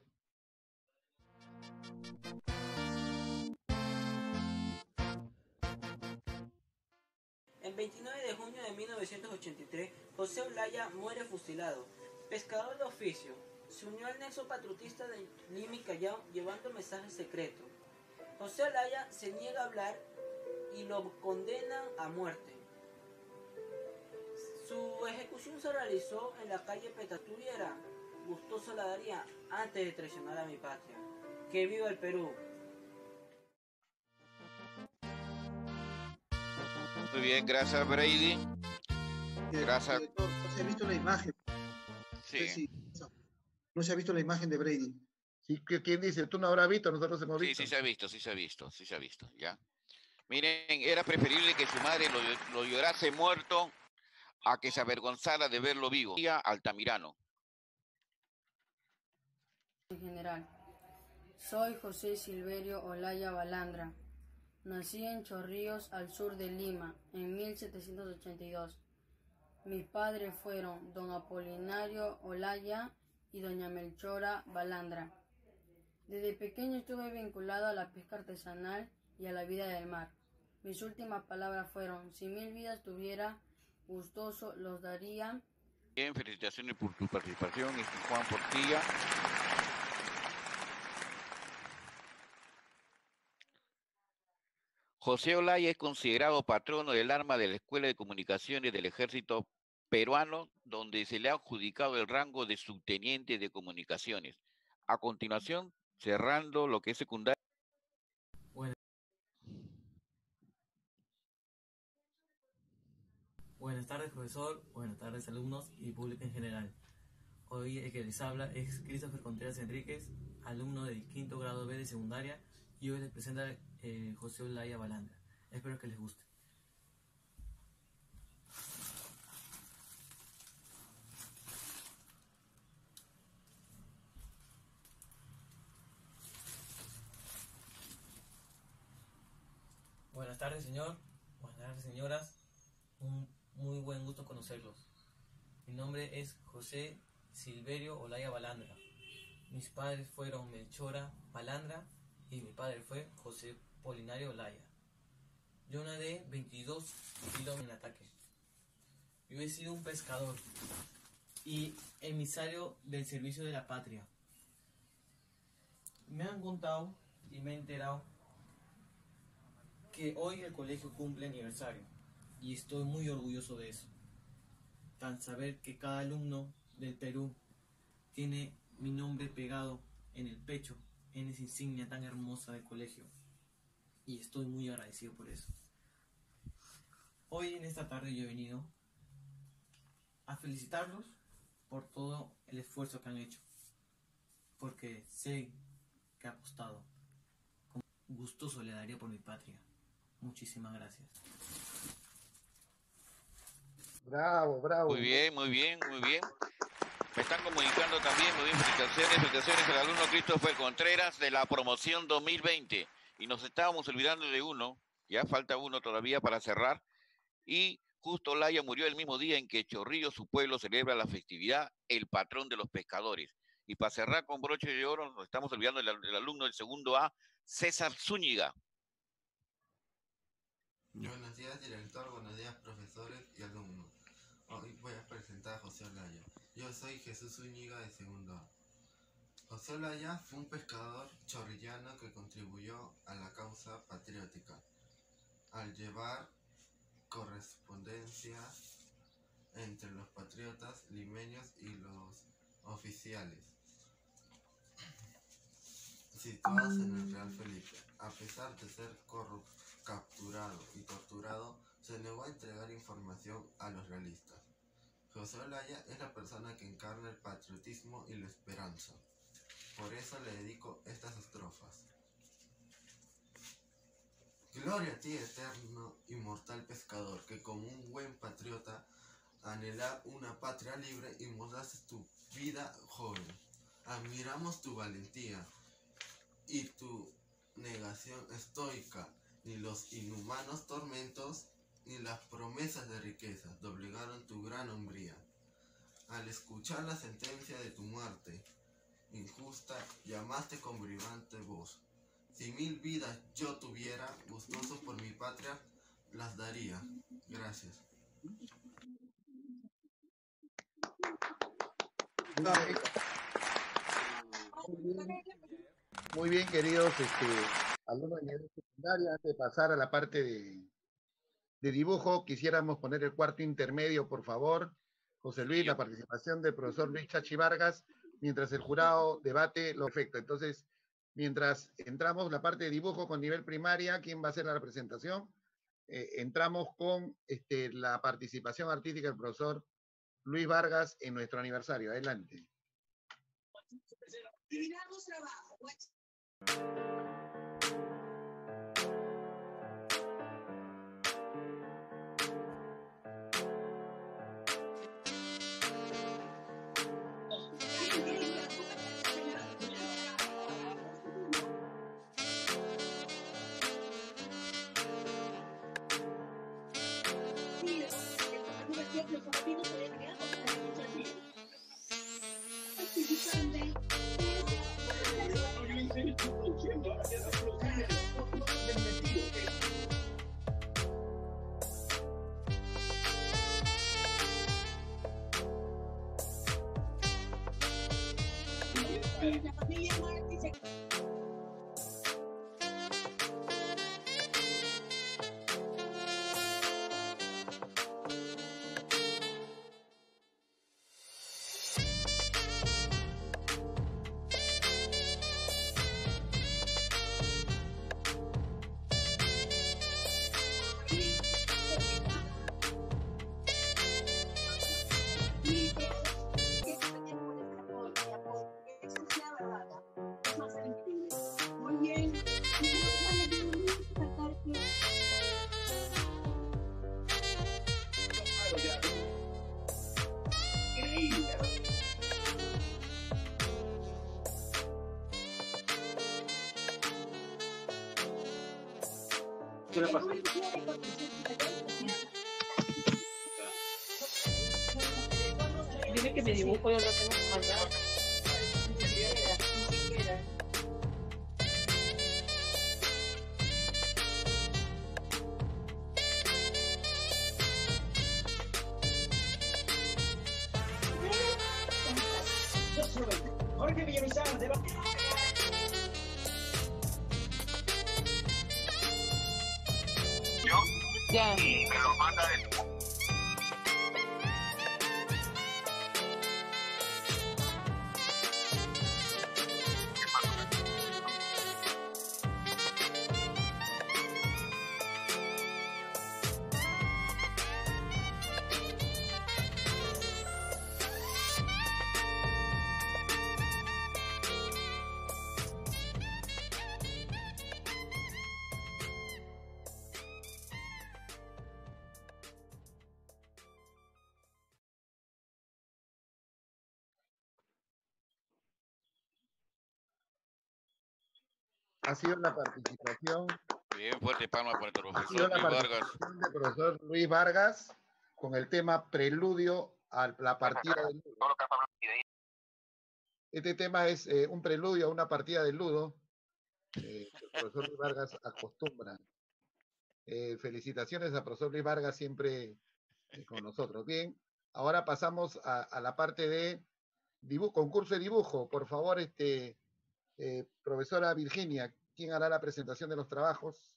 El veintinueve de junio de mil novecientos ochenta y tres, José Olaya muere fusilado. Pescador de oficio, se unió al nexo patriotista de Lima y Callao llevando mensajes secretos. José Olaya se niega a hablar y lo condenan a muerte. Su ejecución se realizó en la calle Petatuviera. Gustoso la daría antes de traicionar a mi patria. ¡Que viva el Perú! Muy bien, gracias, Brady. Gracias. Director, no se ha visto la imagen. Sí. No sé si- no se ha visto la imagen de Brady. Sí, ¿qué- ¿quién dice? ¿Tú no habrás visto? Nosotros hemos Sí, visto. sí se ha visto, sí se ha visto, sí se ha visto, ¿ya? Miren, era preferible que su madre lo, lo llorase muerto a que se avergonzara de verlo vivo. Altamirano. En general, soy José Silverio Olaya Balandra. Nací en Chorrillos, al sur de Lima, en mil setecientos ochenta y dos. Mis padres fueron don Apolinario Olaya y doña Melchora Balandra. Desde pequeño estuve vinculado a la pesca artesanal y a la vida del mar. Mis últimas palabras fueron, si mil vidas tuviera, gustoso los daría. Bien, felicitaciones por tu participación, este Juan Portilla. José Olaya es considerado patrono del arma de la Escuela de Comunicaciones del Ejército Peruano, donde se le ha adjudicado el rango de subteniente de comunicaciones. A continuación, cerrando lo que es secundario. Buenas tardes, profesor. Buenas tardes, alumnos y público en general. Hoy el que les habla es Christopher Contreras Enríquez, alumno del quinto grado B de secundaria, y hoy les presenta eh, José Olaya Balandra. Espero que les guste. Buenas tardes, señor. Buenas tardes, señoras. Un muy buen gusto conocerlos. Mi nombre es José Silverio Olaya Balandra. Mis padres fueron Melchora Balandra y mi padre fue José Polinario Olaya. Yo nadé veintidós kilómetros en ataque. Yo he sido un pescador y emisario del servicio de la patria. Me han contado y me he enterado que hoy el colegio cumple aniversario y estoy muy orgulloso de eso. Tan saber que cada alumno del Perú tiene mi nombre pegado en el pecho, en esa insignia tan hermosa del colegio, y estoy muy agradecido por eso. Hoy en esta tarde yo he venido a felicitarlos por todo el esfuerzo que han hecho, porque sé que ha costado. Con gustoso le daría por mi patria. Muchísimas gracias. Bravo, bravo. Muy bien, muy bien, muy bien. Me están comunicando también, muy bien, felicitaciones, felicitaciones al alumno Christopher Contreras de la promoción dos mil veinte. Y nos estábamos olvidando de uno, ya falta uno todavía para cerrar. Y justo Olaya murió el mismo día en que Chorrillos, su pueblo, celebra la festividad, el patrón de los pescadores. Y para cerrar con broche de oro, nos estamos olvidando del, del alumno del segundo A, César Zúñiga. Buenos días, director, buenos días, profesores y alumnos. Hoy voy a presentar a José Olaya. Yo soy Jesús Zúñiga de segundo A. José Olaya fue un pescador chorrillano que contribuyó a la causa patriótica al llevar correspondencia entre los patriotas limeños y los oficiales situados en el Real Felipe. A pesar de ser corrupto, capturado y torturado, se negó a entregar información a los realistas. José Olaya es la persona que encarna el patriotismo y la esperanza. Por eso le dedico estas estrofas. Gloria a ti, eterno, inmortal pescador, que como un buen patriota anhelar una patria libre y mostraste tu vida joven. Admiramos tu valentía y tu negación estoica. Ni los inhumanos tormentos, ni las promesas de riqueza doblegaron tu gran hombría. Al escuchar la sentencia de tu muerte injusta, llamaste con vibrante voz. Si mil vidas yo tuviera, gustoso por mi patria, las daría. Gracias. Muy bien, queridos este, alumnos de nivel secundaria. Antes de pasar a la parte de, de dibujo, quisiéramos poner el cuarto intermedio, por favor. José Luis, la participación del profesor Luis Chachi Vargas, mientras el jurado debate lo efecto. Entonces, mientras entramos la parte de dibujo con nivel primaria, ¿quién va a hacer la representación? Eh, entramos con este, la participación artística del profesor Luis Vargas en nuestro aniversario. Adelante. Terminamos trabajo. La familia Martí se... ¿Qué le pasa? Dile que mi dibujo yo lo tengo que mandar. Jorge Villamizar, de ¿Yo? Ya. Y me lo manda de Ha sido la participación, Bien fuerte palma para el ha sido profesor la Luis Vargas. participación del profesor Luis Vargas con el tema preludio a la partida del ludo. Este tema es eh, un preludio a una partida del ludo eh, que el profesor Luis Vargas acostumbra. Eh, felicitaciones al profesor Luis Vargas, siempre eh, con nosotros. Bien, ahora pasamos a, a la parte de dibujo, concurso de dibujo. Por favor, este, eh, profesora Virginia, ¿quién hará la presentación de los trabajos?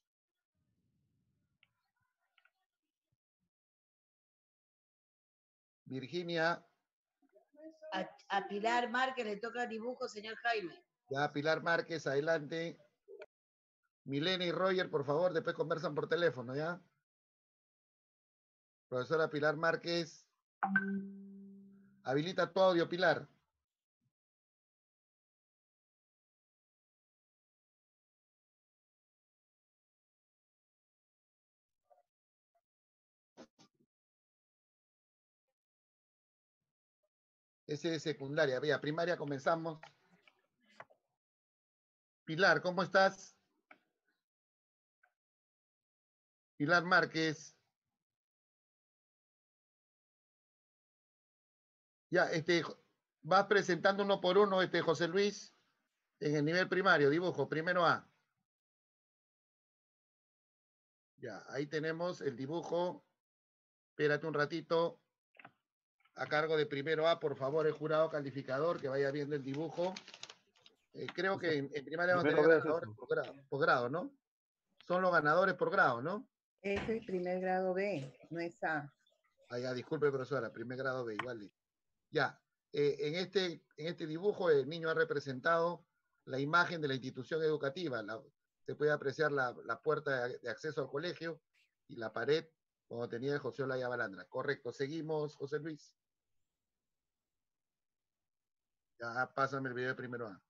Virginia. A, a Pilar Márquez le toca dibujo, señor Jaime. Ya, Pilar Márquez, adelante. Milena y Roger, por favor, después conversan por teléfono, ¿ya? Profesora Pilar Márquez. Habilita tu audio, Pilar. Ese es secundaria. Vea, primaria comenzamos. Pilar, ¿cómo estás? Pilar Márquez. Ya, este, vas presentando uno por uno, este, José Luis, en el nivel primario, dibujo, primero A. Ya, ahí tenemos el dibujo. Espérate un ratito. A cargo de primero A, por favor, el jurado calificador, que vaya viendo el dibujo. Eh, creo que en, en primaria vamos a tener ganadores por grado, por grado, ¿no? Son los ganadores por grado, ¿no? Es el primer grado B, no es A. Ah, ya, disculpe, profesora, primer grado B, igual. Ya, eh, en, este, en este dibujo el niño ha representado la imagen de la institución educativa. La, se puede apreciar la, la puerta de, de acceso al colegio y la pared como tenía el José Olaya Balandra. Correcto, seguimos, José Luis. Ya, pásame el video de primero A.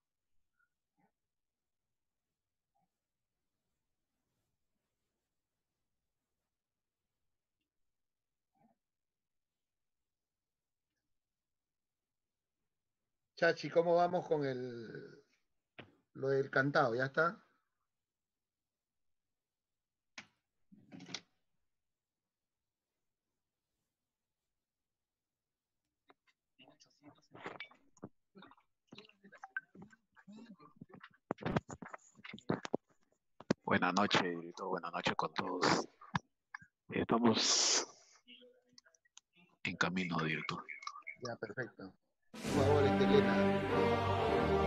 Chachi, ¿cómo vamos con el lo del cantado? ¿Ya está? Buenas noches, director. Buenas noches con todos. Estamos en camino, director. Ya, perfecto. Por favor, Estelena.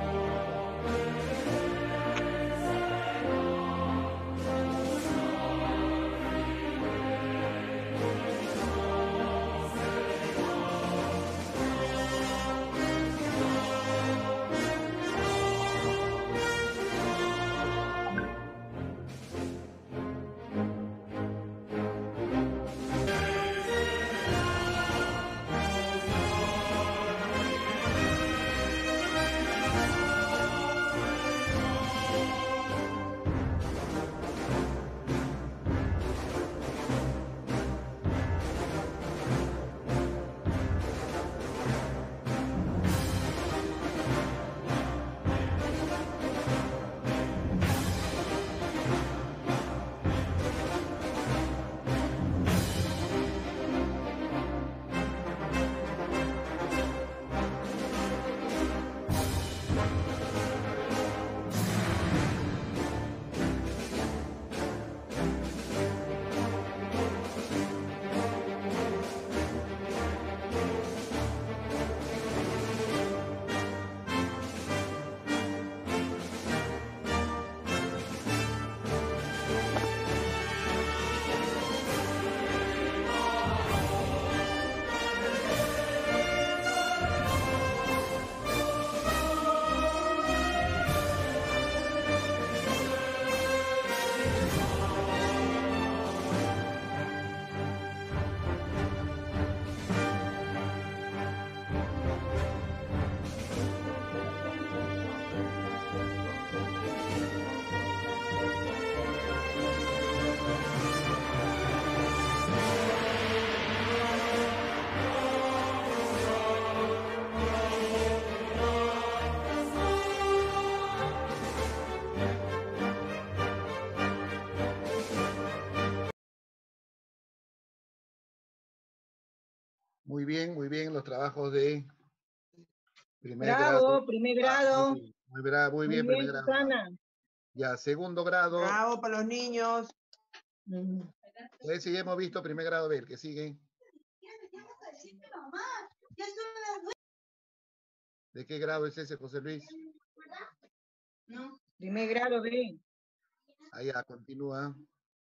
Muy bien, muy bien, los trabajos de primer Bravo, grado. primer Ah, grado. muy bien, muy, bra- muy Muy bien, bien, primer grado. Susana. Ya, segundo grado. Bravo para los niños. Ese ya hemos visto primer grado B, el que sigue. ¿De qué grado es ese, José Luis? Primer grado B. Ahí ya, continúa.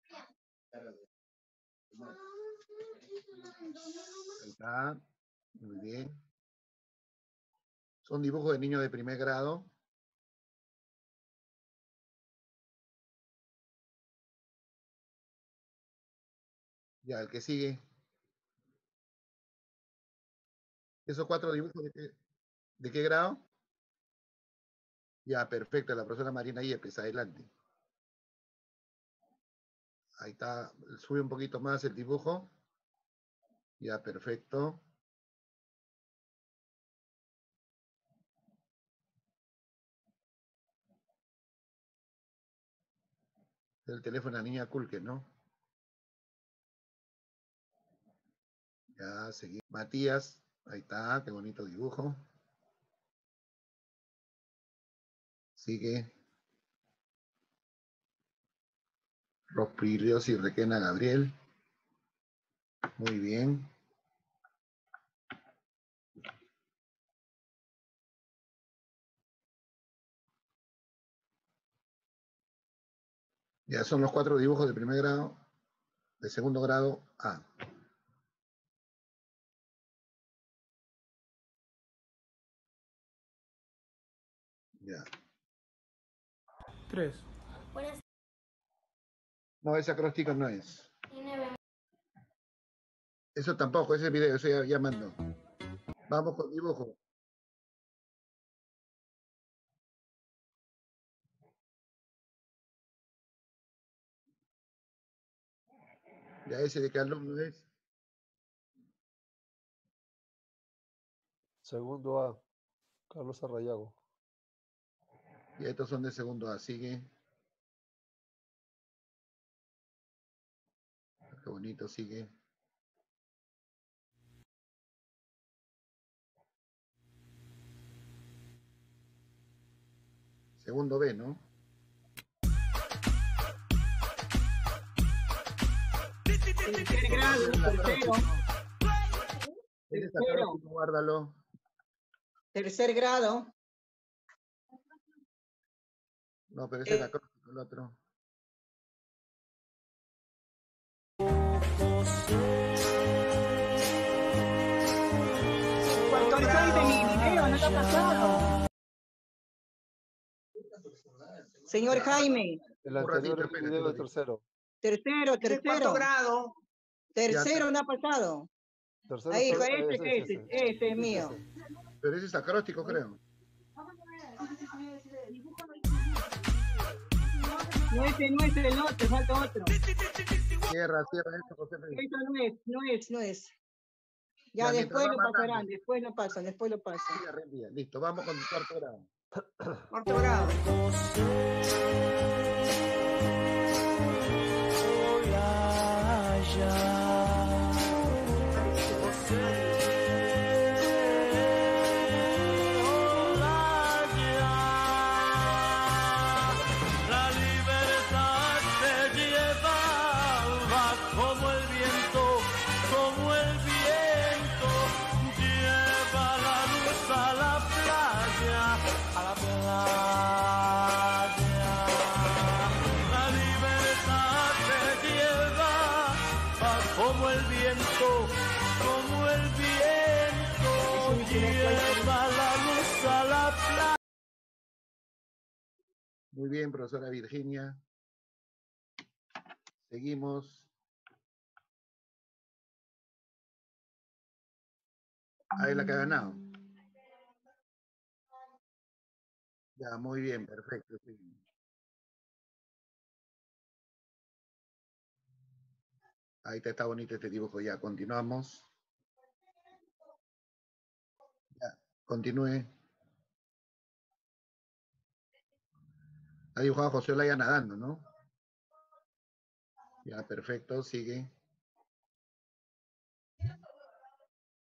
Ahí está. Muy bien. Son dibujos de niños de primer grado. Ya, el que sigue. ¿Esos cuatro dibujos de qué, de qué grado? Ya, perfecto. La profesora Marina Yepes, adelante. Ahí está. Sube un poquito más el dibujo. Ya, perfecto. El teléfono de la niña Kulke, ¿no? Ya, seguimos. Matías, ahí está, qué bonito dibujo. Sigue. Rospirios y Requena Gabriel. Muy bien. Ya son los cuatro dibujos de primer grado, de segundo grado A. Ya. Tres. No, ese acróstico no es. Eso tampoco, ese video, eso ya, ya mandó. Vamos con dibujo. Ya ese de qué alumno es. Segundo A, Carlos Arrayago. Y estos son de segundo A. Sigue. Qué bonito, sigue. Segundo B, ¿no? Tercer grado, tercero. Ese es Tercero. acróstico, guárdalo. Tercer grado. No, pero ese es acróstico, el otro. ¿Cuánto soy de mi video? No te ha pasado. Señor Jaime. El anterior es el video del tercero. Tercero, tercero. Cuarto grado. Tercero Ya, no ha pasado. Tercero Ahí, solo- ese, ese, ese, ese, ese, ese es mío. Pero ese es acróstico, creo. No, ese no es el otro, falta otro. Cierra, cierra esto, José Luis. Eso no es, no es, no es. Ya, Ya, después mientras lo va mandando. pasarán, después lo pasan, después lo pasan. Ya, reenvía. Listo, vamos con el cuarto grado. Cuarto grado. La libertad te llevaba como el viento, como el viento lleva la luz a la playa, a la playa. La libertad te lleva como el viento, como el viento lleva la luz a la playa. Muy bien, profesora Virginia. Seguimos. Ahí la que ha ganado. Ya, muy bien, perfecto. Sí. Ahí está, está bonito este dibujo. Ya, continuamos. Ya, continúe. Ha dibujado a José Olaya nadando, ¿no? Ya, perfecto, sigue.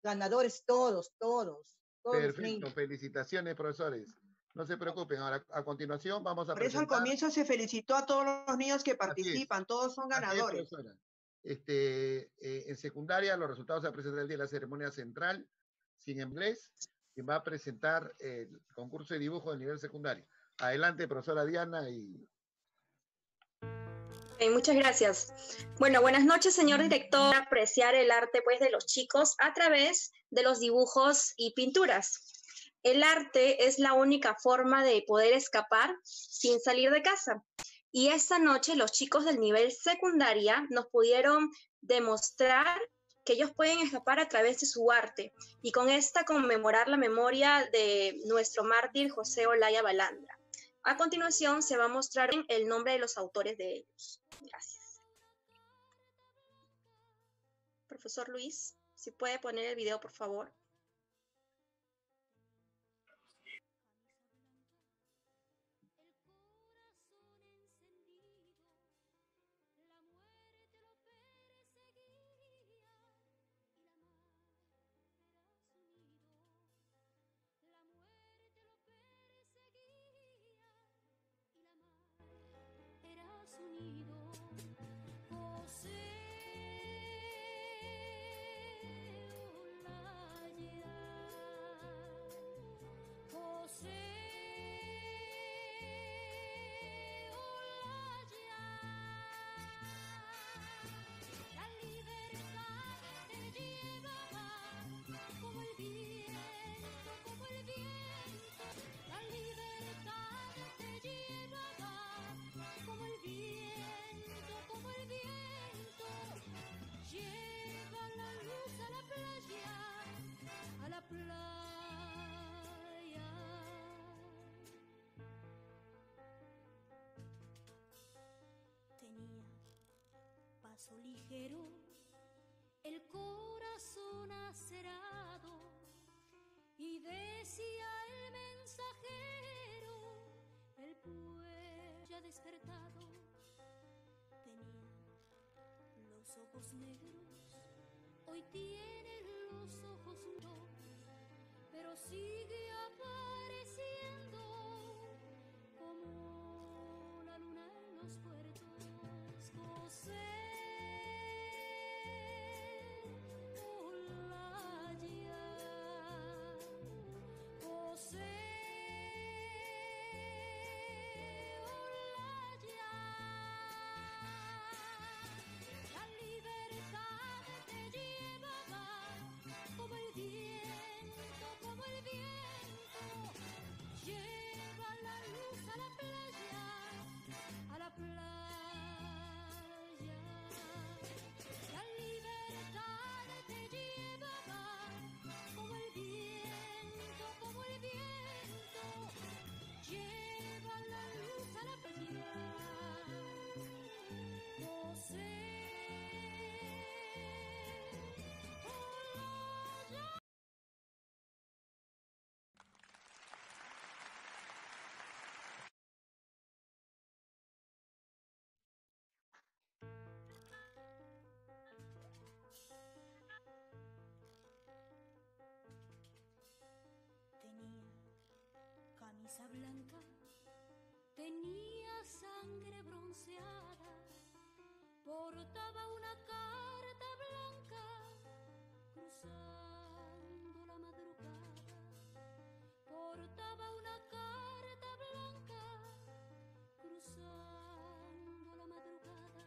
ganadores todos, todos, todos los Perfecto, niños. felicitaciones, profesores. No se preocupen, ahora a continuación vamos a Por eso al presentar. comienzo se felicitó a todos los niños que Así es. participan, todos son Así es, ganadores. profesora. Este, eh, en secundaria, los resultados se van a presentar el día de la ceremonia central, sin inglés, quien va a presentar el concurso de dibujo de nivel secundario. Adelante, profesora Diana. Y... Eh, muchas gracias. Bueno, buenas noches, señor director. Apreciar el arte, pues, de los chicos a través de los dibujos y pinturas. El arte es la única forma de poder escapar sin salir de casa. Y esta noche los chicos del nivel secundaria nos pudieron demostrar que ellos pueden escapar a través de su arte y con esta conmemorar la memoria de nuestro mártir José Olaya Balandra. A continuación se va a mostrar el nombre de los autores de ellos. Gracias. Profesor Luis, si puede poner el video, por favor. Paso ligero, el corazón acerado, y decía el mensajero, el pueblo ya despertado. Tenía los ojos negros, hoy tiene los ojos duros, pero sigue apareciendo como la luna en los puertos. José camisa blanca, tenía sangre bronceada, portaba una carta blanca cruzando la madrugada, portaba una carta blanca cruzando la madrugada.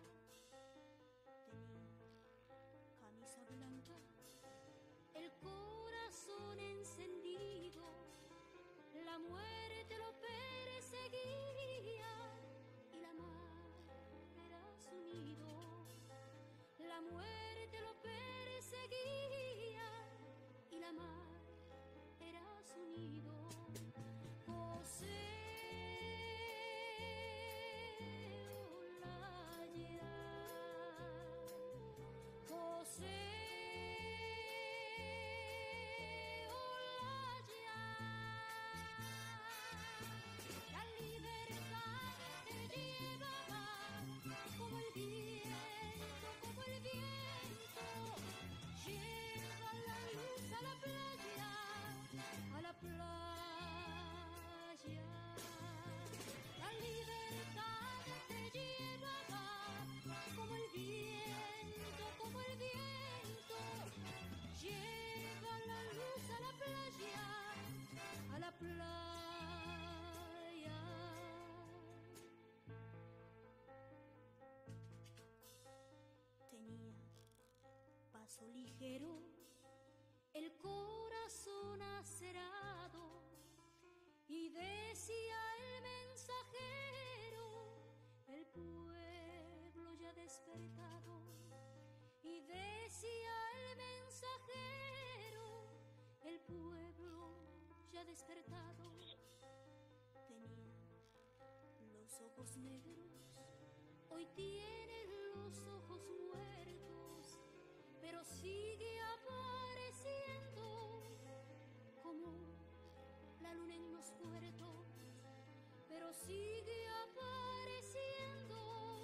Tenía camisa blanca, el corazón encendido, la muerte lo perseguía y la mar era su nido. La muerte lo perseguía paso ligero, el corazón acerado, y decía el mensajero, el pueblo ya despertado, y decía el mensajero, el pueblo ya despertado. Tenía los ojos negros, hoy tiene los ojos muertos, pero sigue apareciendo como la luna en los puertos, pero sigue apareciendo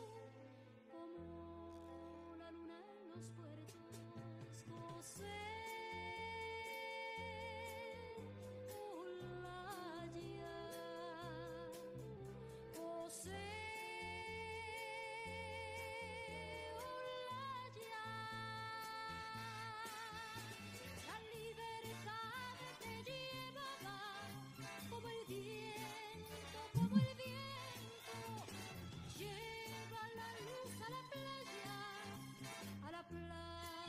como la luna en los puertos. José Olaya, José Olaya, la libertad te llevaba como el viento, como el viento, lleva la luz a la playa, a la playa.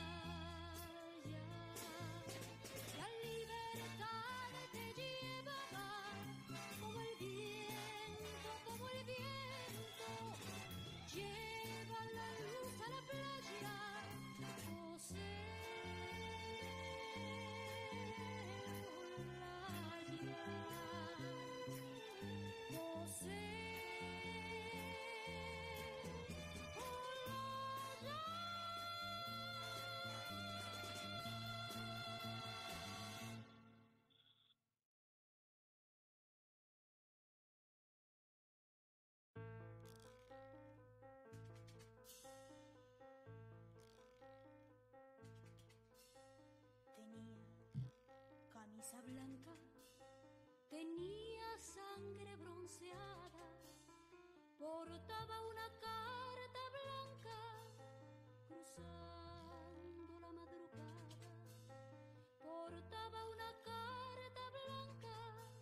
La libertad te llevaba como el viento, como el viento, lleva la luz a la playa. José Olaya, José tenía camisa blanca, tenía sangre bronceada, portaba una carta blanca cruzando la madrugada, portaba una carta blanca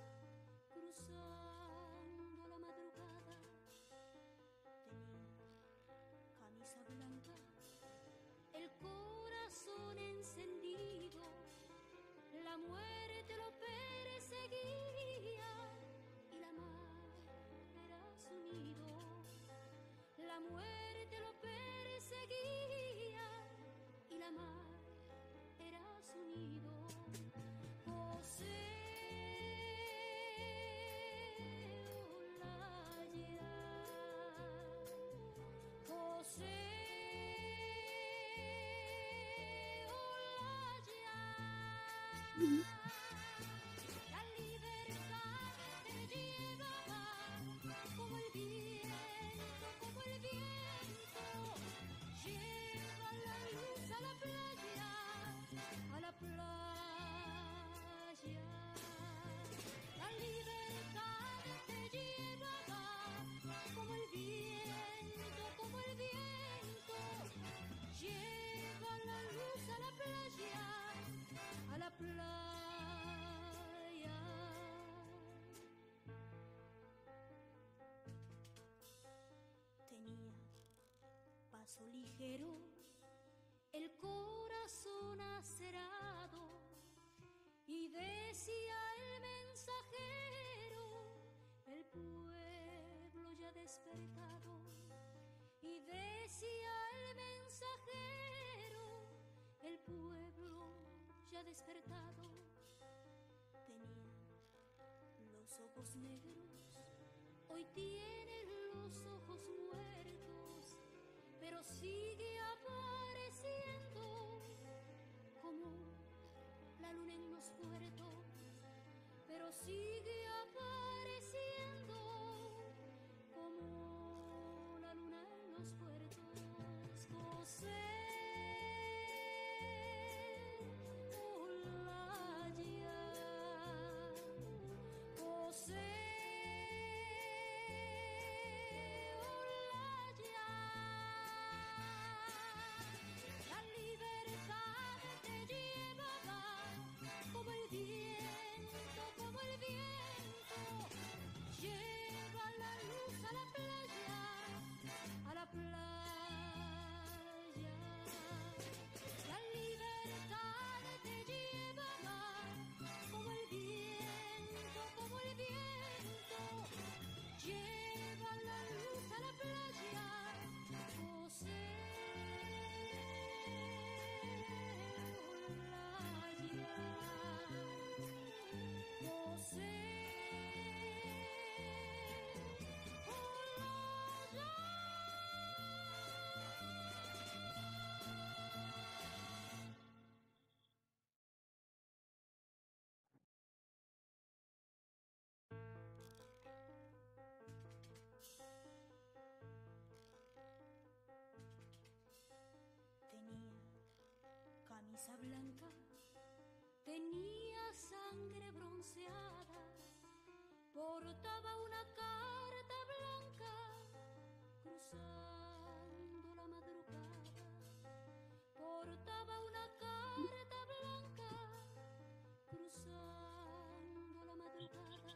cruzando la madrugada. Tenía camisa blanca, el corazón encendido, la muerte lo perseguía y la mar era su nido. La muerte lo perseguía y la mar era su nido. José Olaya, José la libertad te llevaba como el viento, como el viento, lleva la luz a la playa, a la playa. La libertad te llevaba como el viento, como el viento, lleva la luz a la playa, a la playa. Tenía paso ligero, el corazón acerado, y decía el mensajero, el pueblo ya despertado, y decía el mensajero, el pueblo ya despertado. Tenía los ojos negros, hoy tiene los ojos muertos, pero sigue apareciendo como la luna en los puertos, pero sigue apareciendo como la luna en los puertos. José Olaya, José Olaya, la libertad te llevaba como el viento, como el viento, camisa blanca, tenía sangre bronceada, portaba una carta blanca, cruzando la madrugada, portaba una carta blanca, cruzando la madrugada,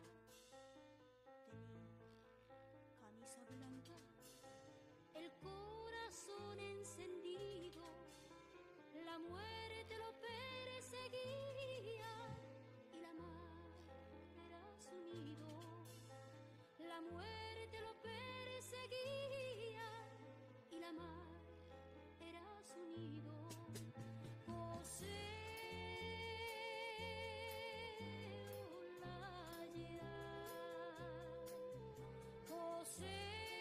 tenía camisa blanca, el corazón encendido, la muerte lo perseguía y la mar era su nido. La muerte lo perseguía y la mar era su nido. José Olaya, José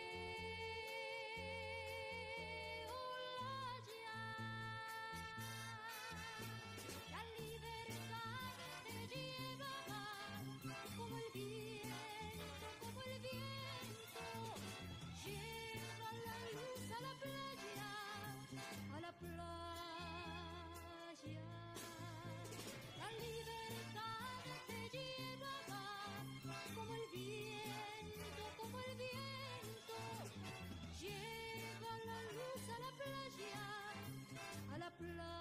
la libertad te llevaba como el viento, como el viento. Lleva la luz a la playa, a la playa. La libertad te llevaba como el viento, como el viento. Lleva la luz a la playa, a la playa.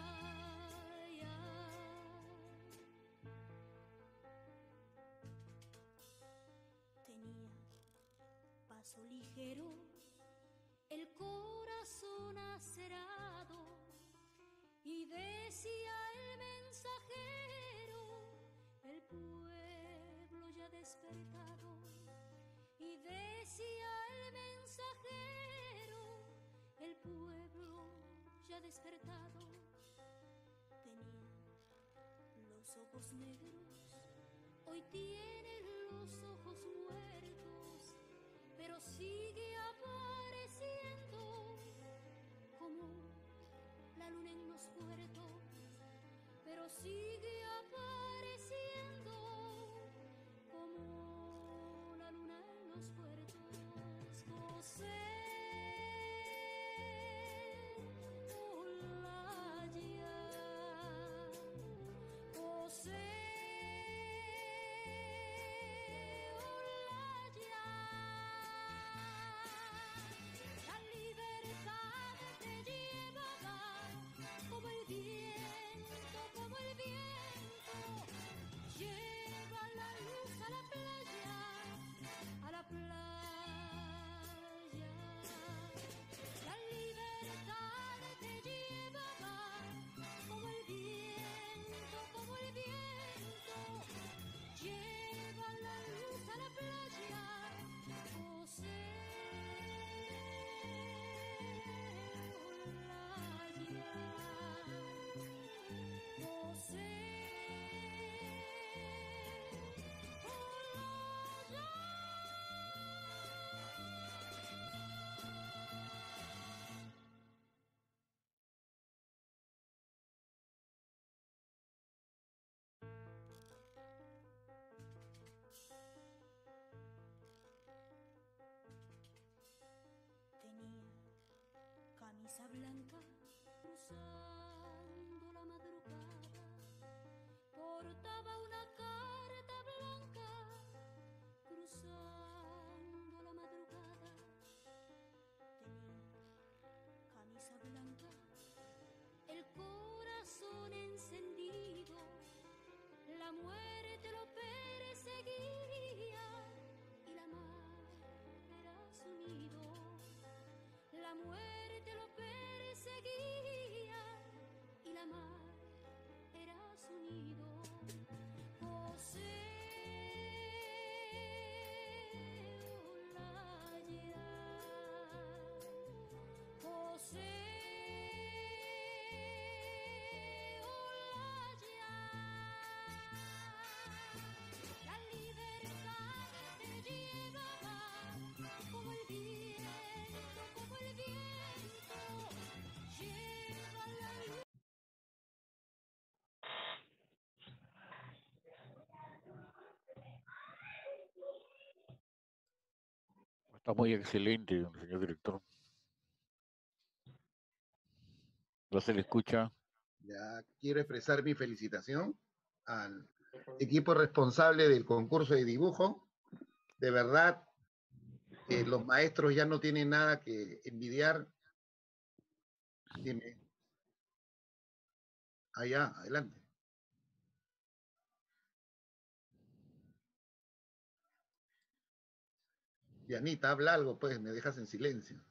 Tenía paso ligero, el corazón acerado, y decía el mensajero, el pueblo ya despertado. Y decía el mensajero, el pueblo ya despertado. Tenía los ojos negros, hoy tiene los ojos muertos, pero sigue apareciendo como la luna en los puertos, pero sigue apareciendo como la luna en los puertos. José Olaya, José Olaya, la libertad te llevaba como el viento, como el viento. Lleva la luz a la playa, a la playa. La libertad te llevaba como el viento, como el viento. Lleva la luz a la playa, José Olaya, José tenía camisa blanca, cruzando la madrugada, portaba una carta blanca, cruzando la madrugada, tenía camisa blanca, el corazón encendido, la muerte lo perseguía y la mar era su nido. La muerte lo perseguía y la mar era su nido. José Olaya, José Olaya, la libertad te llevaba como el viento, como el viento. Lleva la luz. Está muy excelente, señor director. No se le escucha. Ya quiero expresar mi felicitación al equipo responsable del concurso de dibujo. De verdad, eh, los maestros ya no tienen nada que envidiar. Dime. Allá, adelante. Dianita, habla algo, pues, me dejas en silencio.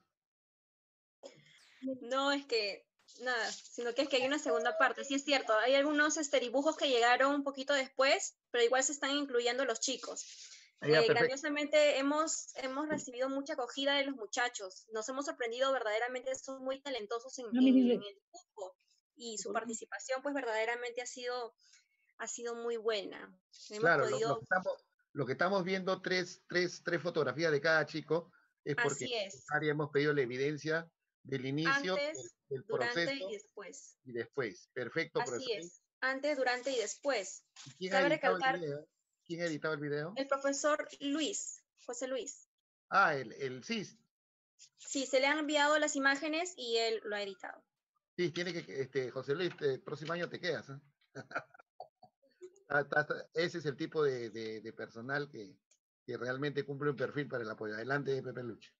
No, es que nada, sino que es que hay una segunda parte. Sí es cierto, hay algunos este, dibujos que llegaron un poquito después, pero igual se están incluyendo los chicos. Ya, Eh, perfecto. grandiosamente hemos, hemos recibido mucha acogida de los muchachos. Nos hemos sorprendido verdaderamente, son muy talentosos en, No, en- mi en dile. el dibujo. Y su participación, pues verdaderamente ha sido, ha sido muy buena. Hemos Claro, lo, lo podido, que estamos, lo que estamos viendo, tres, tres, tres fotografías de cada chico, es porque así es, en área hemos pedido la evidencia del inicio, del, antes, del durante y proceso después. y después. Perfecto, Así profesor. es, antes, durante y después. ¿Y quién ha Cabe editado el recalcar video? ¿Quién ha editado el video? el profesor Luis, José Luis. Ah, el, el sí, Sí, se le han enviado las imágenes y él lo ha editado. sí, tiene que, este, José Luis, el próximo año te quedas, ¿eh? Ah, ta- ta- Ese es el tipo de, de- de personal que, que realmente cumple un perfil para el apoyo. Adelante, Pepe Lucho.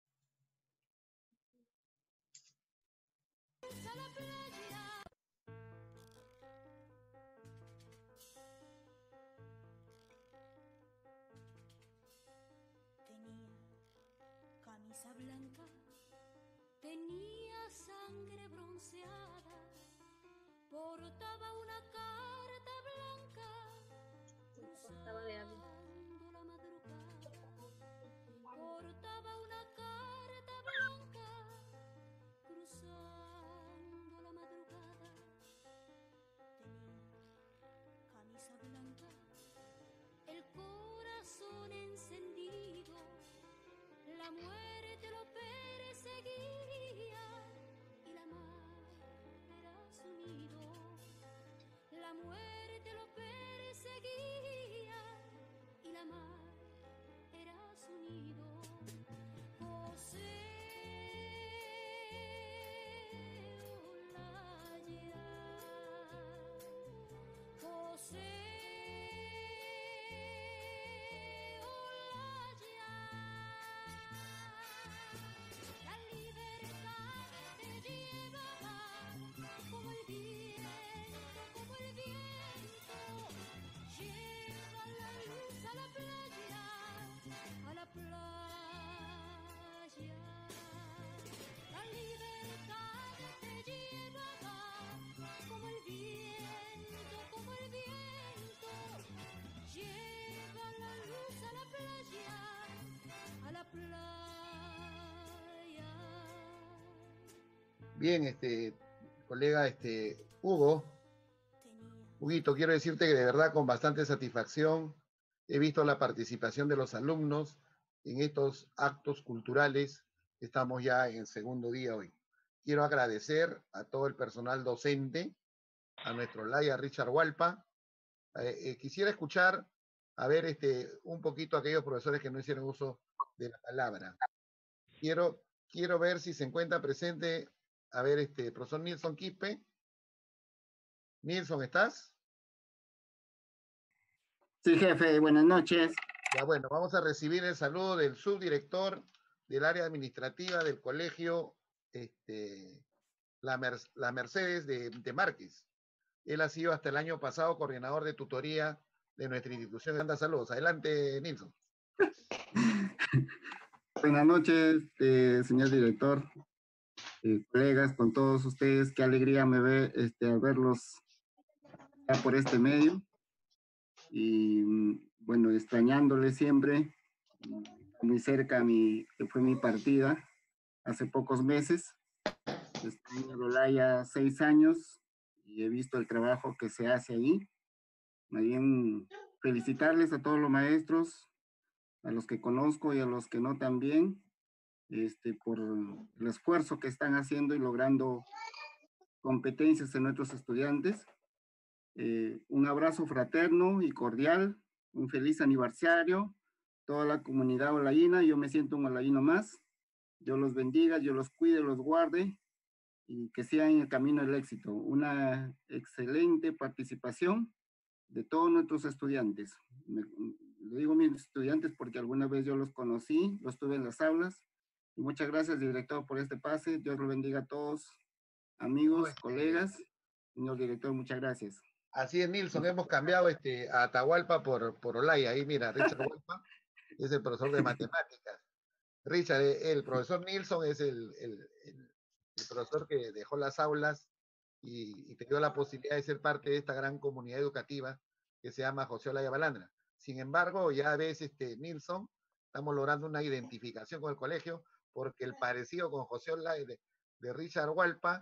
Camisa blanca, tenía sangre bronceada, portaba una carta blanca, Estaba de hambre. cruzando la madrugada, portaba una carta blanca, cruzando la madrugada, tenía camisa blanca, el corazón encendido, la muerte lo perseguía y la mar era su nido. La muerte lo perseguía y la mar era su nido. José Olaya, José la libertad te llevaba como el viento, como el viento. Lleva la luz a la playa, a la playa. La libertad te llevaba como el viento, como el viento. Lleva la luz a la playa, a la playa. Bien, este, colega, este, Hugo. Huguito, quiero decirte que de verdad con bastante satisfacción he visto la participación de los alumnos en estos actos culturales. Estamos ya en el segundo día hoy. Quiero agradecer a todo el personal docente, a nuestro Laya Richard Hualpa. Eh, eh, quisiera escuchar, a ver, este, un poquito a aquellos profesores que no hicieron uso de la palabra. Quiero, quiero ver si se encuentra presente, a ver, este, profesor Nilson Quispe. Nilson, ¿estás? Sí, jefe, buenas noches. Ya bueno, vamos a recibir el saludo del subdirector del área administrativa del colegio este, la, Mer la Mercedes de, de Márquez. Él ha sido hasta el año pasado coordinador de tutoría de nuestra institución. Manda saludos. Adelante, Nilson. Buenas noches, eh, señor director, eh, colegas, con todos ustedes. Qué alegría me ve este, al verlos ya por este medio. Y bueno, extrañándole siempre, muy cerca a mi, que fue mi partida hace pocos meses. Estoy en Olaya seis años y he visto el trabajo que se hace ahí. Más bien, felicitarles a todos los maestros, a los que conozco y a los que no también, este, por el esfuerzo que están haciendo y logrando competencias en nuestros estudiantes. Eh, un abrazo fraterno y cordial, un feliz aniversario, toda la comunidad olayina. Yo me siento un olayino más. Dios los bendiga, Dios los cuide, los guarde y que sigan en el camino del éxito. Una excelente participación de todos nuestros estudiantes. Me, lo digo mis estudiantes porque alguna vez yo los conocí, los tuve en las aulas. Y muchas gracias, director, por este pase. Dios los bendiga a todos, amigos, colegas. Señor director, muchas gracias. Así es, Nilson, hemos cambiado este, a Atahualpa por, por Olaya. Ahí mira, Richard Hualpa es el profesor de matemáticas. Richard, el profesor Nilson es el, el, el, el profesor que dejó las aulas y, y te dio la posibilidad de ser parte de esta gran comunidad educativa que se llama José Olaya Balandra. Sin embargo, ya ves, este, Nilson, estamos logrando una identificación con el colegio porque el parecido con José Olaya de, de Richard Hualpa,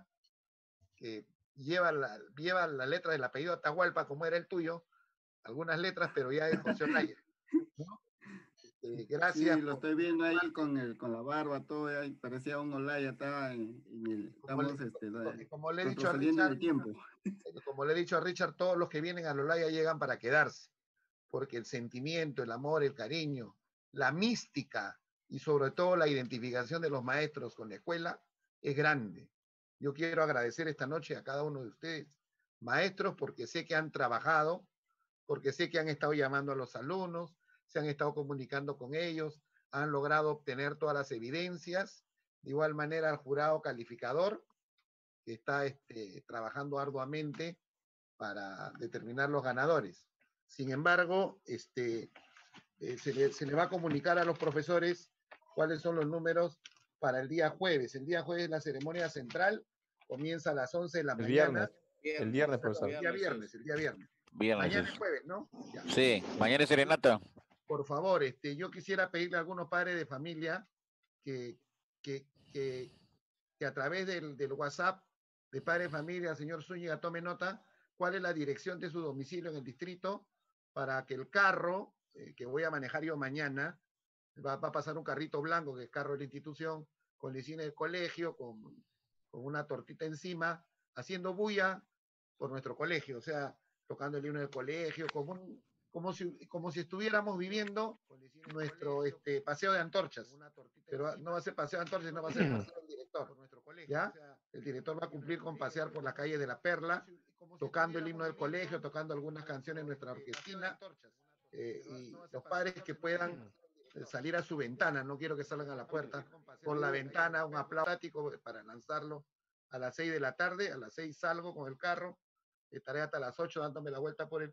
que lleva la, lleva la letra del apellido Atahualpa como era el tuyo, algunas letras, pero ya es José Olaya, ¿no? Eh, gracias. Sí, lo estoy viendo ahí con, el, con la barba, todo, ahí parecía un Olaya, estaba en, en el, como, estamos, le, este, como le he dicho a Richard, el tiempo. Como le he dicho a Richard, todos los que vienen a Olaya llegan para quedarse, porque el sentimiento, el amor, el cariño, la mística y sobre todo la identificación de los maestros con la escuela es grande. Yo quiero agradecer esta noche a cada uno de ustedes, maestros, porque sé que han trabajado, porque sé que han estado llamando a los alumnos, se han estado comunicando con ellos, han logrado obtener todas las evidencias. De igual manera, el jurado calificador, que está este, trabajando arduamente para determinar los ganadores. Sin embargo, este, eh, se, le, se le va a comunicar a los profesores cuáles son los números para el día jueves. El día jueves la ceremonia central comienza a las once de la El mañana. viernes, el viernes, profesor. El día viernes, el día viernes. Viernes Mañana es. es jueves, ¿no? Ya. Sí, mañana es serenata. Por favor, este, yo quisiera pedirle a algunos padres de familia que, que, que, que a través del, del WhatsApp de padre de familia, señor Zúñiga, tome nota cuál es la dirección de su domicilio en el distrito para que el carro eh, que voy a manejar yo mañana, va, va a pasar un carrito blanco, que es carro de la institución, con la insignia del colegio, con, con una tortita encima, haciendo bulla por nuestro colegio, o sea, tocando el himno del colegio, como, un, como, si, como si estuviéramos viviendo nuestro este, paseo de antorchas. Pero no va a ser paseo de antorchas, no va a ser paseo del director. ¿Ya? El director va a cumplir con pasear por la calle de la Perla, tocando el himno del colegio, tocando algunas canciones de nuestra orquestina, eh, y los padres que puedan salir a su ventana, no quiero que salgan a la puerta, por la ventana, un aplauso para lanzarlo a las seis de la tarde, a las seis salgo con el carro, estaré hasta las ocho dándome la vuelta por el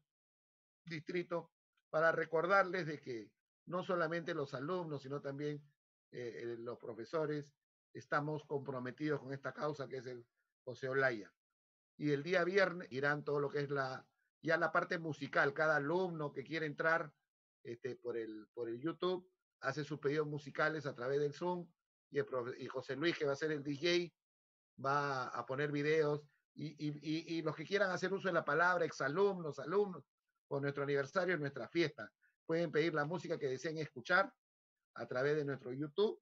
distrito para recordarles de que no solamente los alumnos, sino también eh, los profesores estamos comprometidos con esta causa que es el José Olaya. Y el día viernes irán todo lo que es la ya la parte musical, cada alumno que quiere entrar este, por, el, por el YouTube hace sus pedidos musicales a través del Zoom y, el, y José Luis, que va a ser el D J, va a poner videos y, y, y, y los que quieran hacer uso de la palabra, exalumnos, alumnos, por nuestro aniversario, nuestra fiesta, pueden pedir la música que deseen escuchar a través de nuestro YouTube.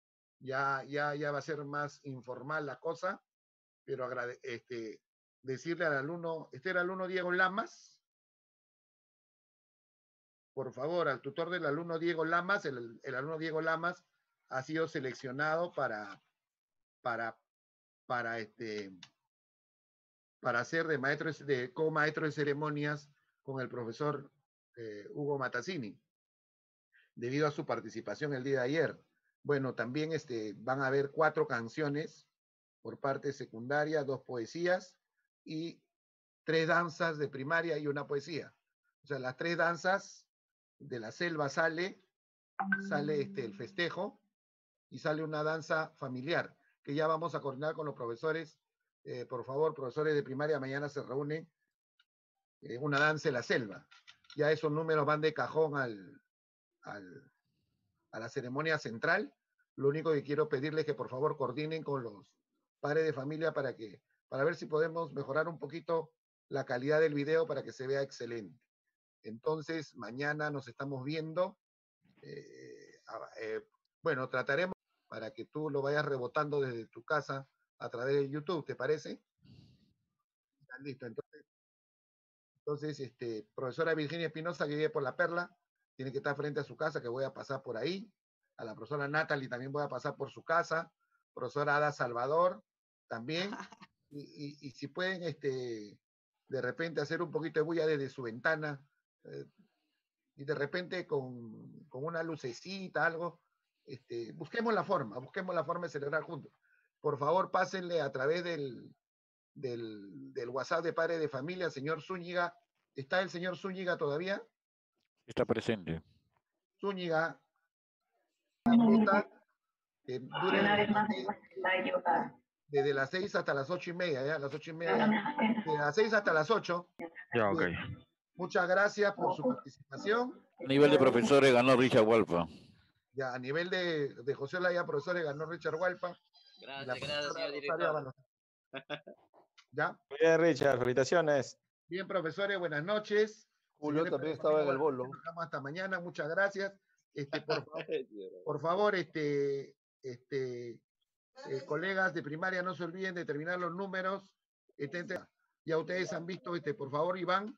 Ya, ya, ya va a ser más informal la cosa, pero agrade, este, decirle al alumno, este era el alumno Diego Lamas, por favor, al tutor del alumno Diego Lamas, el, el alumno Diego Lamas ha sido seleccionado para, para, para, este, para ser de maestro de co-maestro de ceremonias con el profesor eh, Hugo Matazzini, debido a su participación el día de ayer. Bueno, también este, van a haber cuatro canciones por parte secundaria, dos poesías y tres danzas de primaria y una poesía. O sea, las tres danzas de la selva sale, sale este, el festejo y sale una danza familiar, que ya vamos a coordinar con los profesores. Eh, por favor, profesores de primaria, mañana se reúnen eh, una danza de la selva. Ya esos números van de cajón al, al, a la ceremonia central. Lo único que quiero pedirles es que por favor coordinen con los padres de familia para, que, para ver si podemos mejorar un poquito la calidad del video para que se vea excelente. Entonces, mañana nos estamos viendo. Eh, eh, bueno, trataremos para que tú lo vayas rebotando desde tu casa a través de YouTube, ¿te parece? Ya, listo, entonces, entonces este, profesora Virginia Espinosa, que vive por La Perla, tiene que estar frente a su casa, que voy a pasar por ahí. A la profesora Natalie también voy a pasar por su casa. Profesora Ada Salvador, también, y, y, y si pueden este, de repente hacer un poquito de bulla desde su ventana, eh, y de repente con, con una lucecita, algo, este, busquemos la forma, busquemos la forma de celebrar juntos. Por favor, pásenle a través del, del, del WhatsApp de Padre de Familia, señor Zúñiga. ¿Está el señor Zúñiga todavía? Está presente. Zúñiga, está, que dure desde, desde las seis hasta las ocho y media, ¿ya? Las ocho y media, de las seis hasta las ocho. Ya, ok. Muchas gracias por su participación. A nivel de profesores ganó Richard Walpa. Ya, a nivel de, de José Olaya, profesores, ganó Richard Walpa. Gracias, gracias, señor director. ¿Ya? Muy bien, Richard, felicitaciones. Bien, profesores, buenas noches. Julio Señores, también estaba en el bolo. Hasta mañana, muchas gracias. Este, por, favor, por favor, este, este, eh, colegas de primaria, no se olviden de terminar los números. Este, ya ustedes han visto, este, por favor, Iván,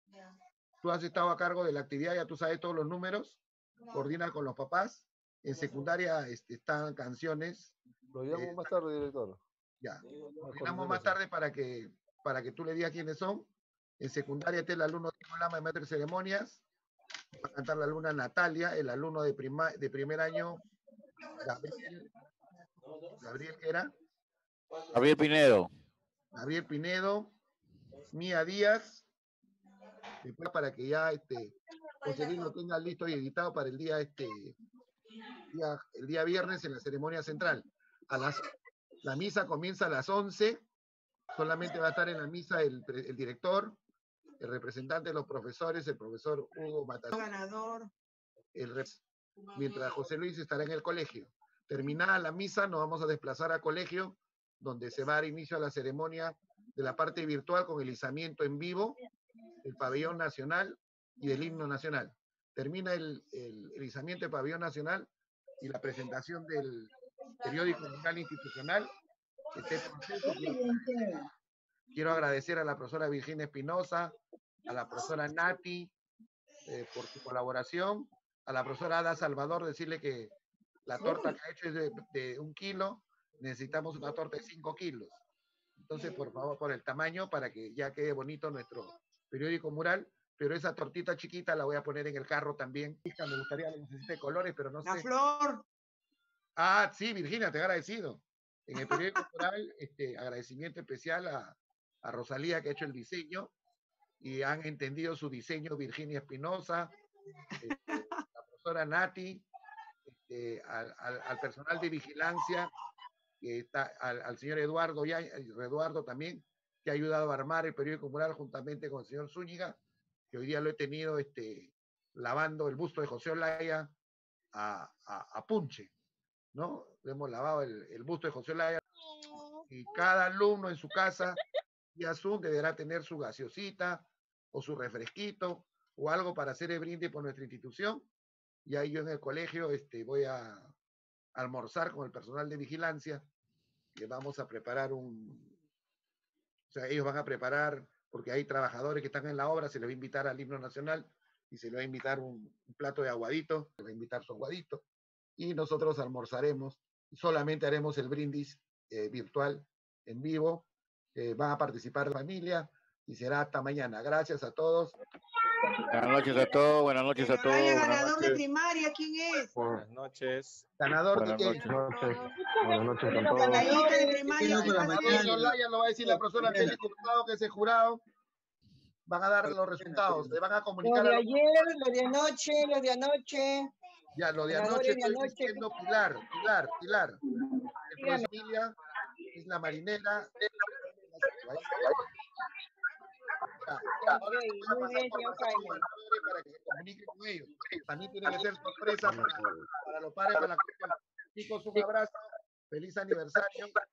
tú has estado a cargo de la actividad, ya tú sabes todos los números, coordina con los papás. En secundaria este, están canciones. Lo llamo eh, más tarde, director. Ya, coordinamos más tarde para que, para que tú le digas quiénes son. En secundaria está el alumno de Lama de Maestro de Ceremonias. Va a cantar la alumna Natalia, el alumno de, prima, de primer año, Gabriel. Gabriel, ¿qué era? Gabriel Pinedo. Gabriel Pinedo, Mía Díaz, después para que ya este, José Luis lo tenga listo y editado para el día, este, día, el día viernes en la ceremonia central. A las, la misa comienza a las once, solamente va a estar en la misa el, el director, el representante de los profesores, el profesor Hugo Matallón, Ganador. el, mientras José Luis estará en el colegio. Terminada la misa, nos vamos a desplazar a colegio, donde se va a dar inicio a la ceremonia de la parte virtual con el izamiento en vivo del pabellón nacional y del himno nacional. Termina el, el, el izamiento del pabellón nacional y la presentación del periódico nacional institucional. Este proceso, quiero, quiero agradecer a la profesora Virginia Espinosa, a la profesora Nati eh, por su colaboración, a la profesora Ada Salvador, decirle que la torta que ha hecho es de, de un kilo, necesitamos una torta de cinco kilos. Entonces, por favor, por el tamaño, para que ya quede bonito nuestro periódico mural, pero esa tortita chiquita la voy a poner en el carro también. Me gustaría que necesite colores, pero no sé. La flor. Ah, sí, Virginia, te he agradecido. En el periódico mural, este, agradecimiento especial a, a Rosalía, que ha hecho el diseño, y han entendido su diseño Virginia Espinosa, este, la profesora Nati, este, al, al, al personal de vigilancia, que está, al, al señor Eduardo, ya, Eduardo también, que ha ayudado a armar el periódico mural juntamente con el señor Zúñiga, que hoy día lo he tenido este, lavando el busto de José Olaya a, a, a punche, ¿no? Le hemos lavado el, el busto de José Olaya y cada alumno en su casa vía Zoom deberá tener su gaseosita o su refresquito o algo para hacer el brindis por nuestra institución. Y ahí yo en el colegio este, voy a almorzar con el personal de vigilancia, que vamos a preparar un... O sea, ellos van a preparar, porque hay trabajadores que están en la obra, se les va a invitar al himno nacional y se les va a invitar un, un plato de aguadito, se les va a invitar su aguadito, y nosotros almorzaremos, solamente haremos el brindis eh, virtual en vivo, eh, van a participar la familia, y será hasta mañana. Gracias a todos. Buenas noches a todos, buenas noches a todos. El buenas ganador noches. de primaria, ¿quién es? Buenas noches. Ganador Buenas de noches. Buenas noches con todos. Ganadorita de primaria. Ya lo va a decir la profesora Angélica Hurtado, que ese jurado van a dar los resultados, le van a Lo comunicar de a los... ayer, lo de anoche, lo de anoche. Ya, lo de Ganadores anoche de estoy anoche. diciendo Pilar, Pilar, Pilar. El Dígame. familia es la marinera. Ok, muy bien, señor Jaime. Para que se comunique con ellos. También tiene que ser sorpresa para, para los padres, para la Chicos, un abrazo, feliz aniversario.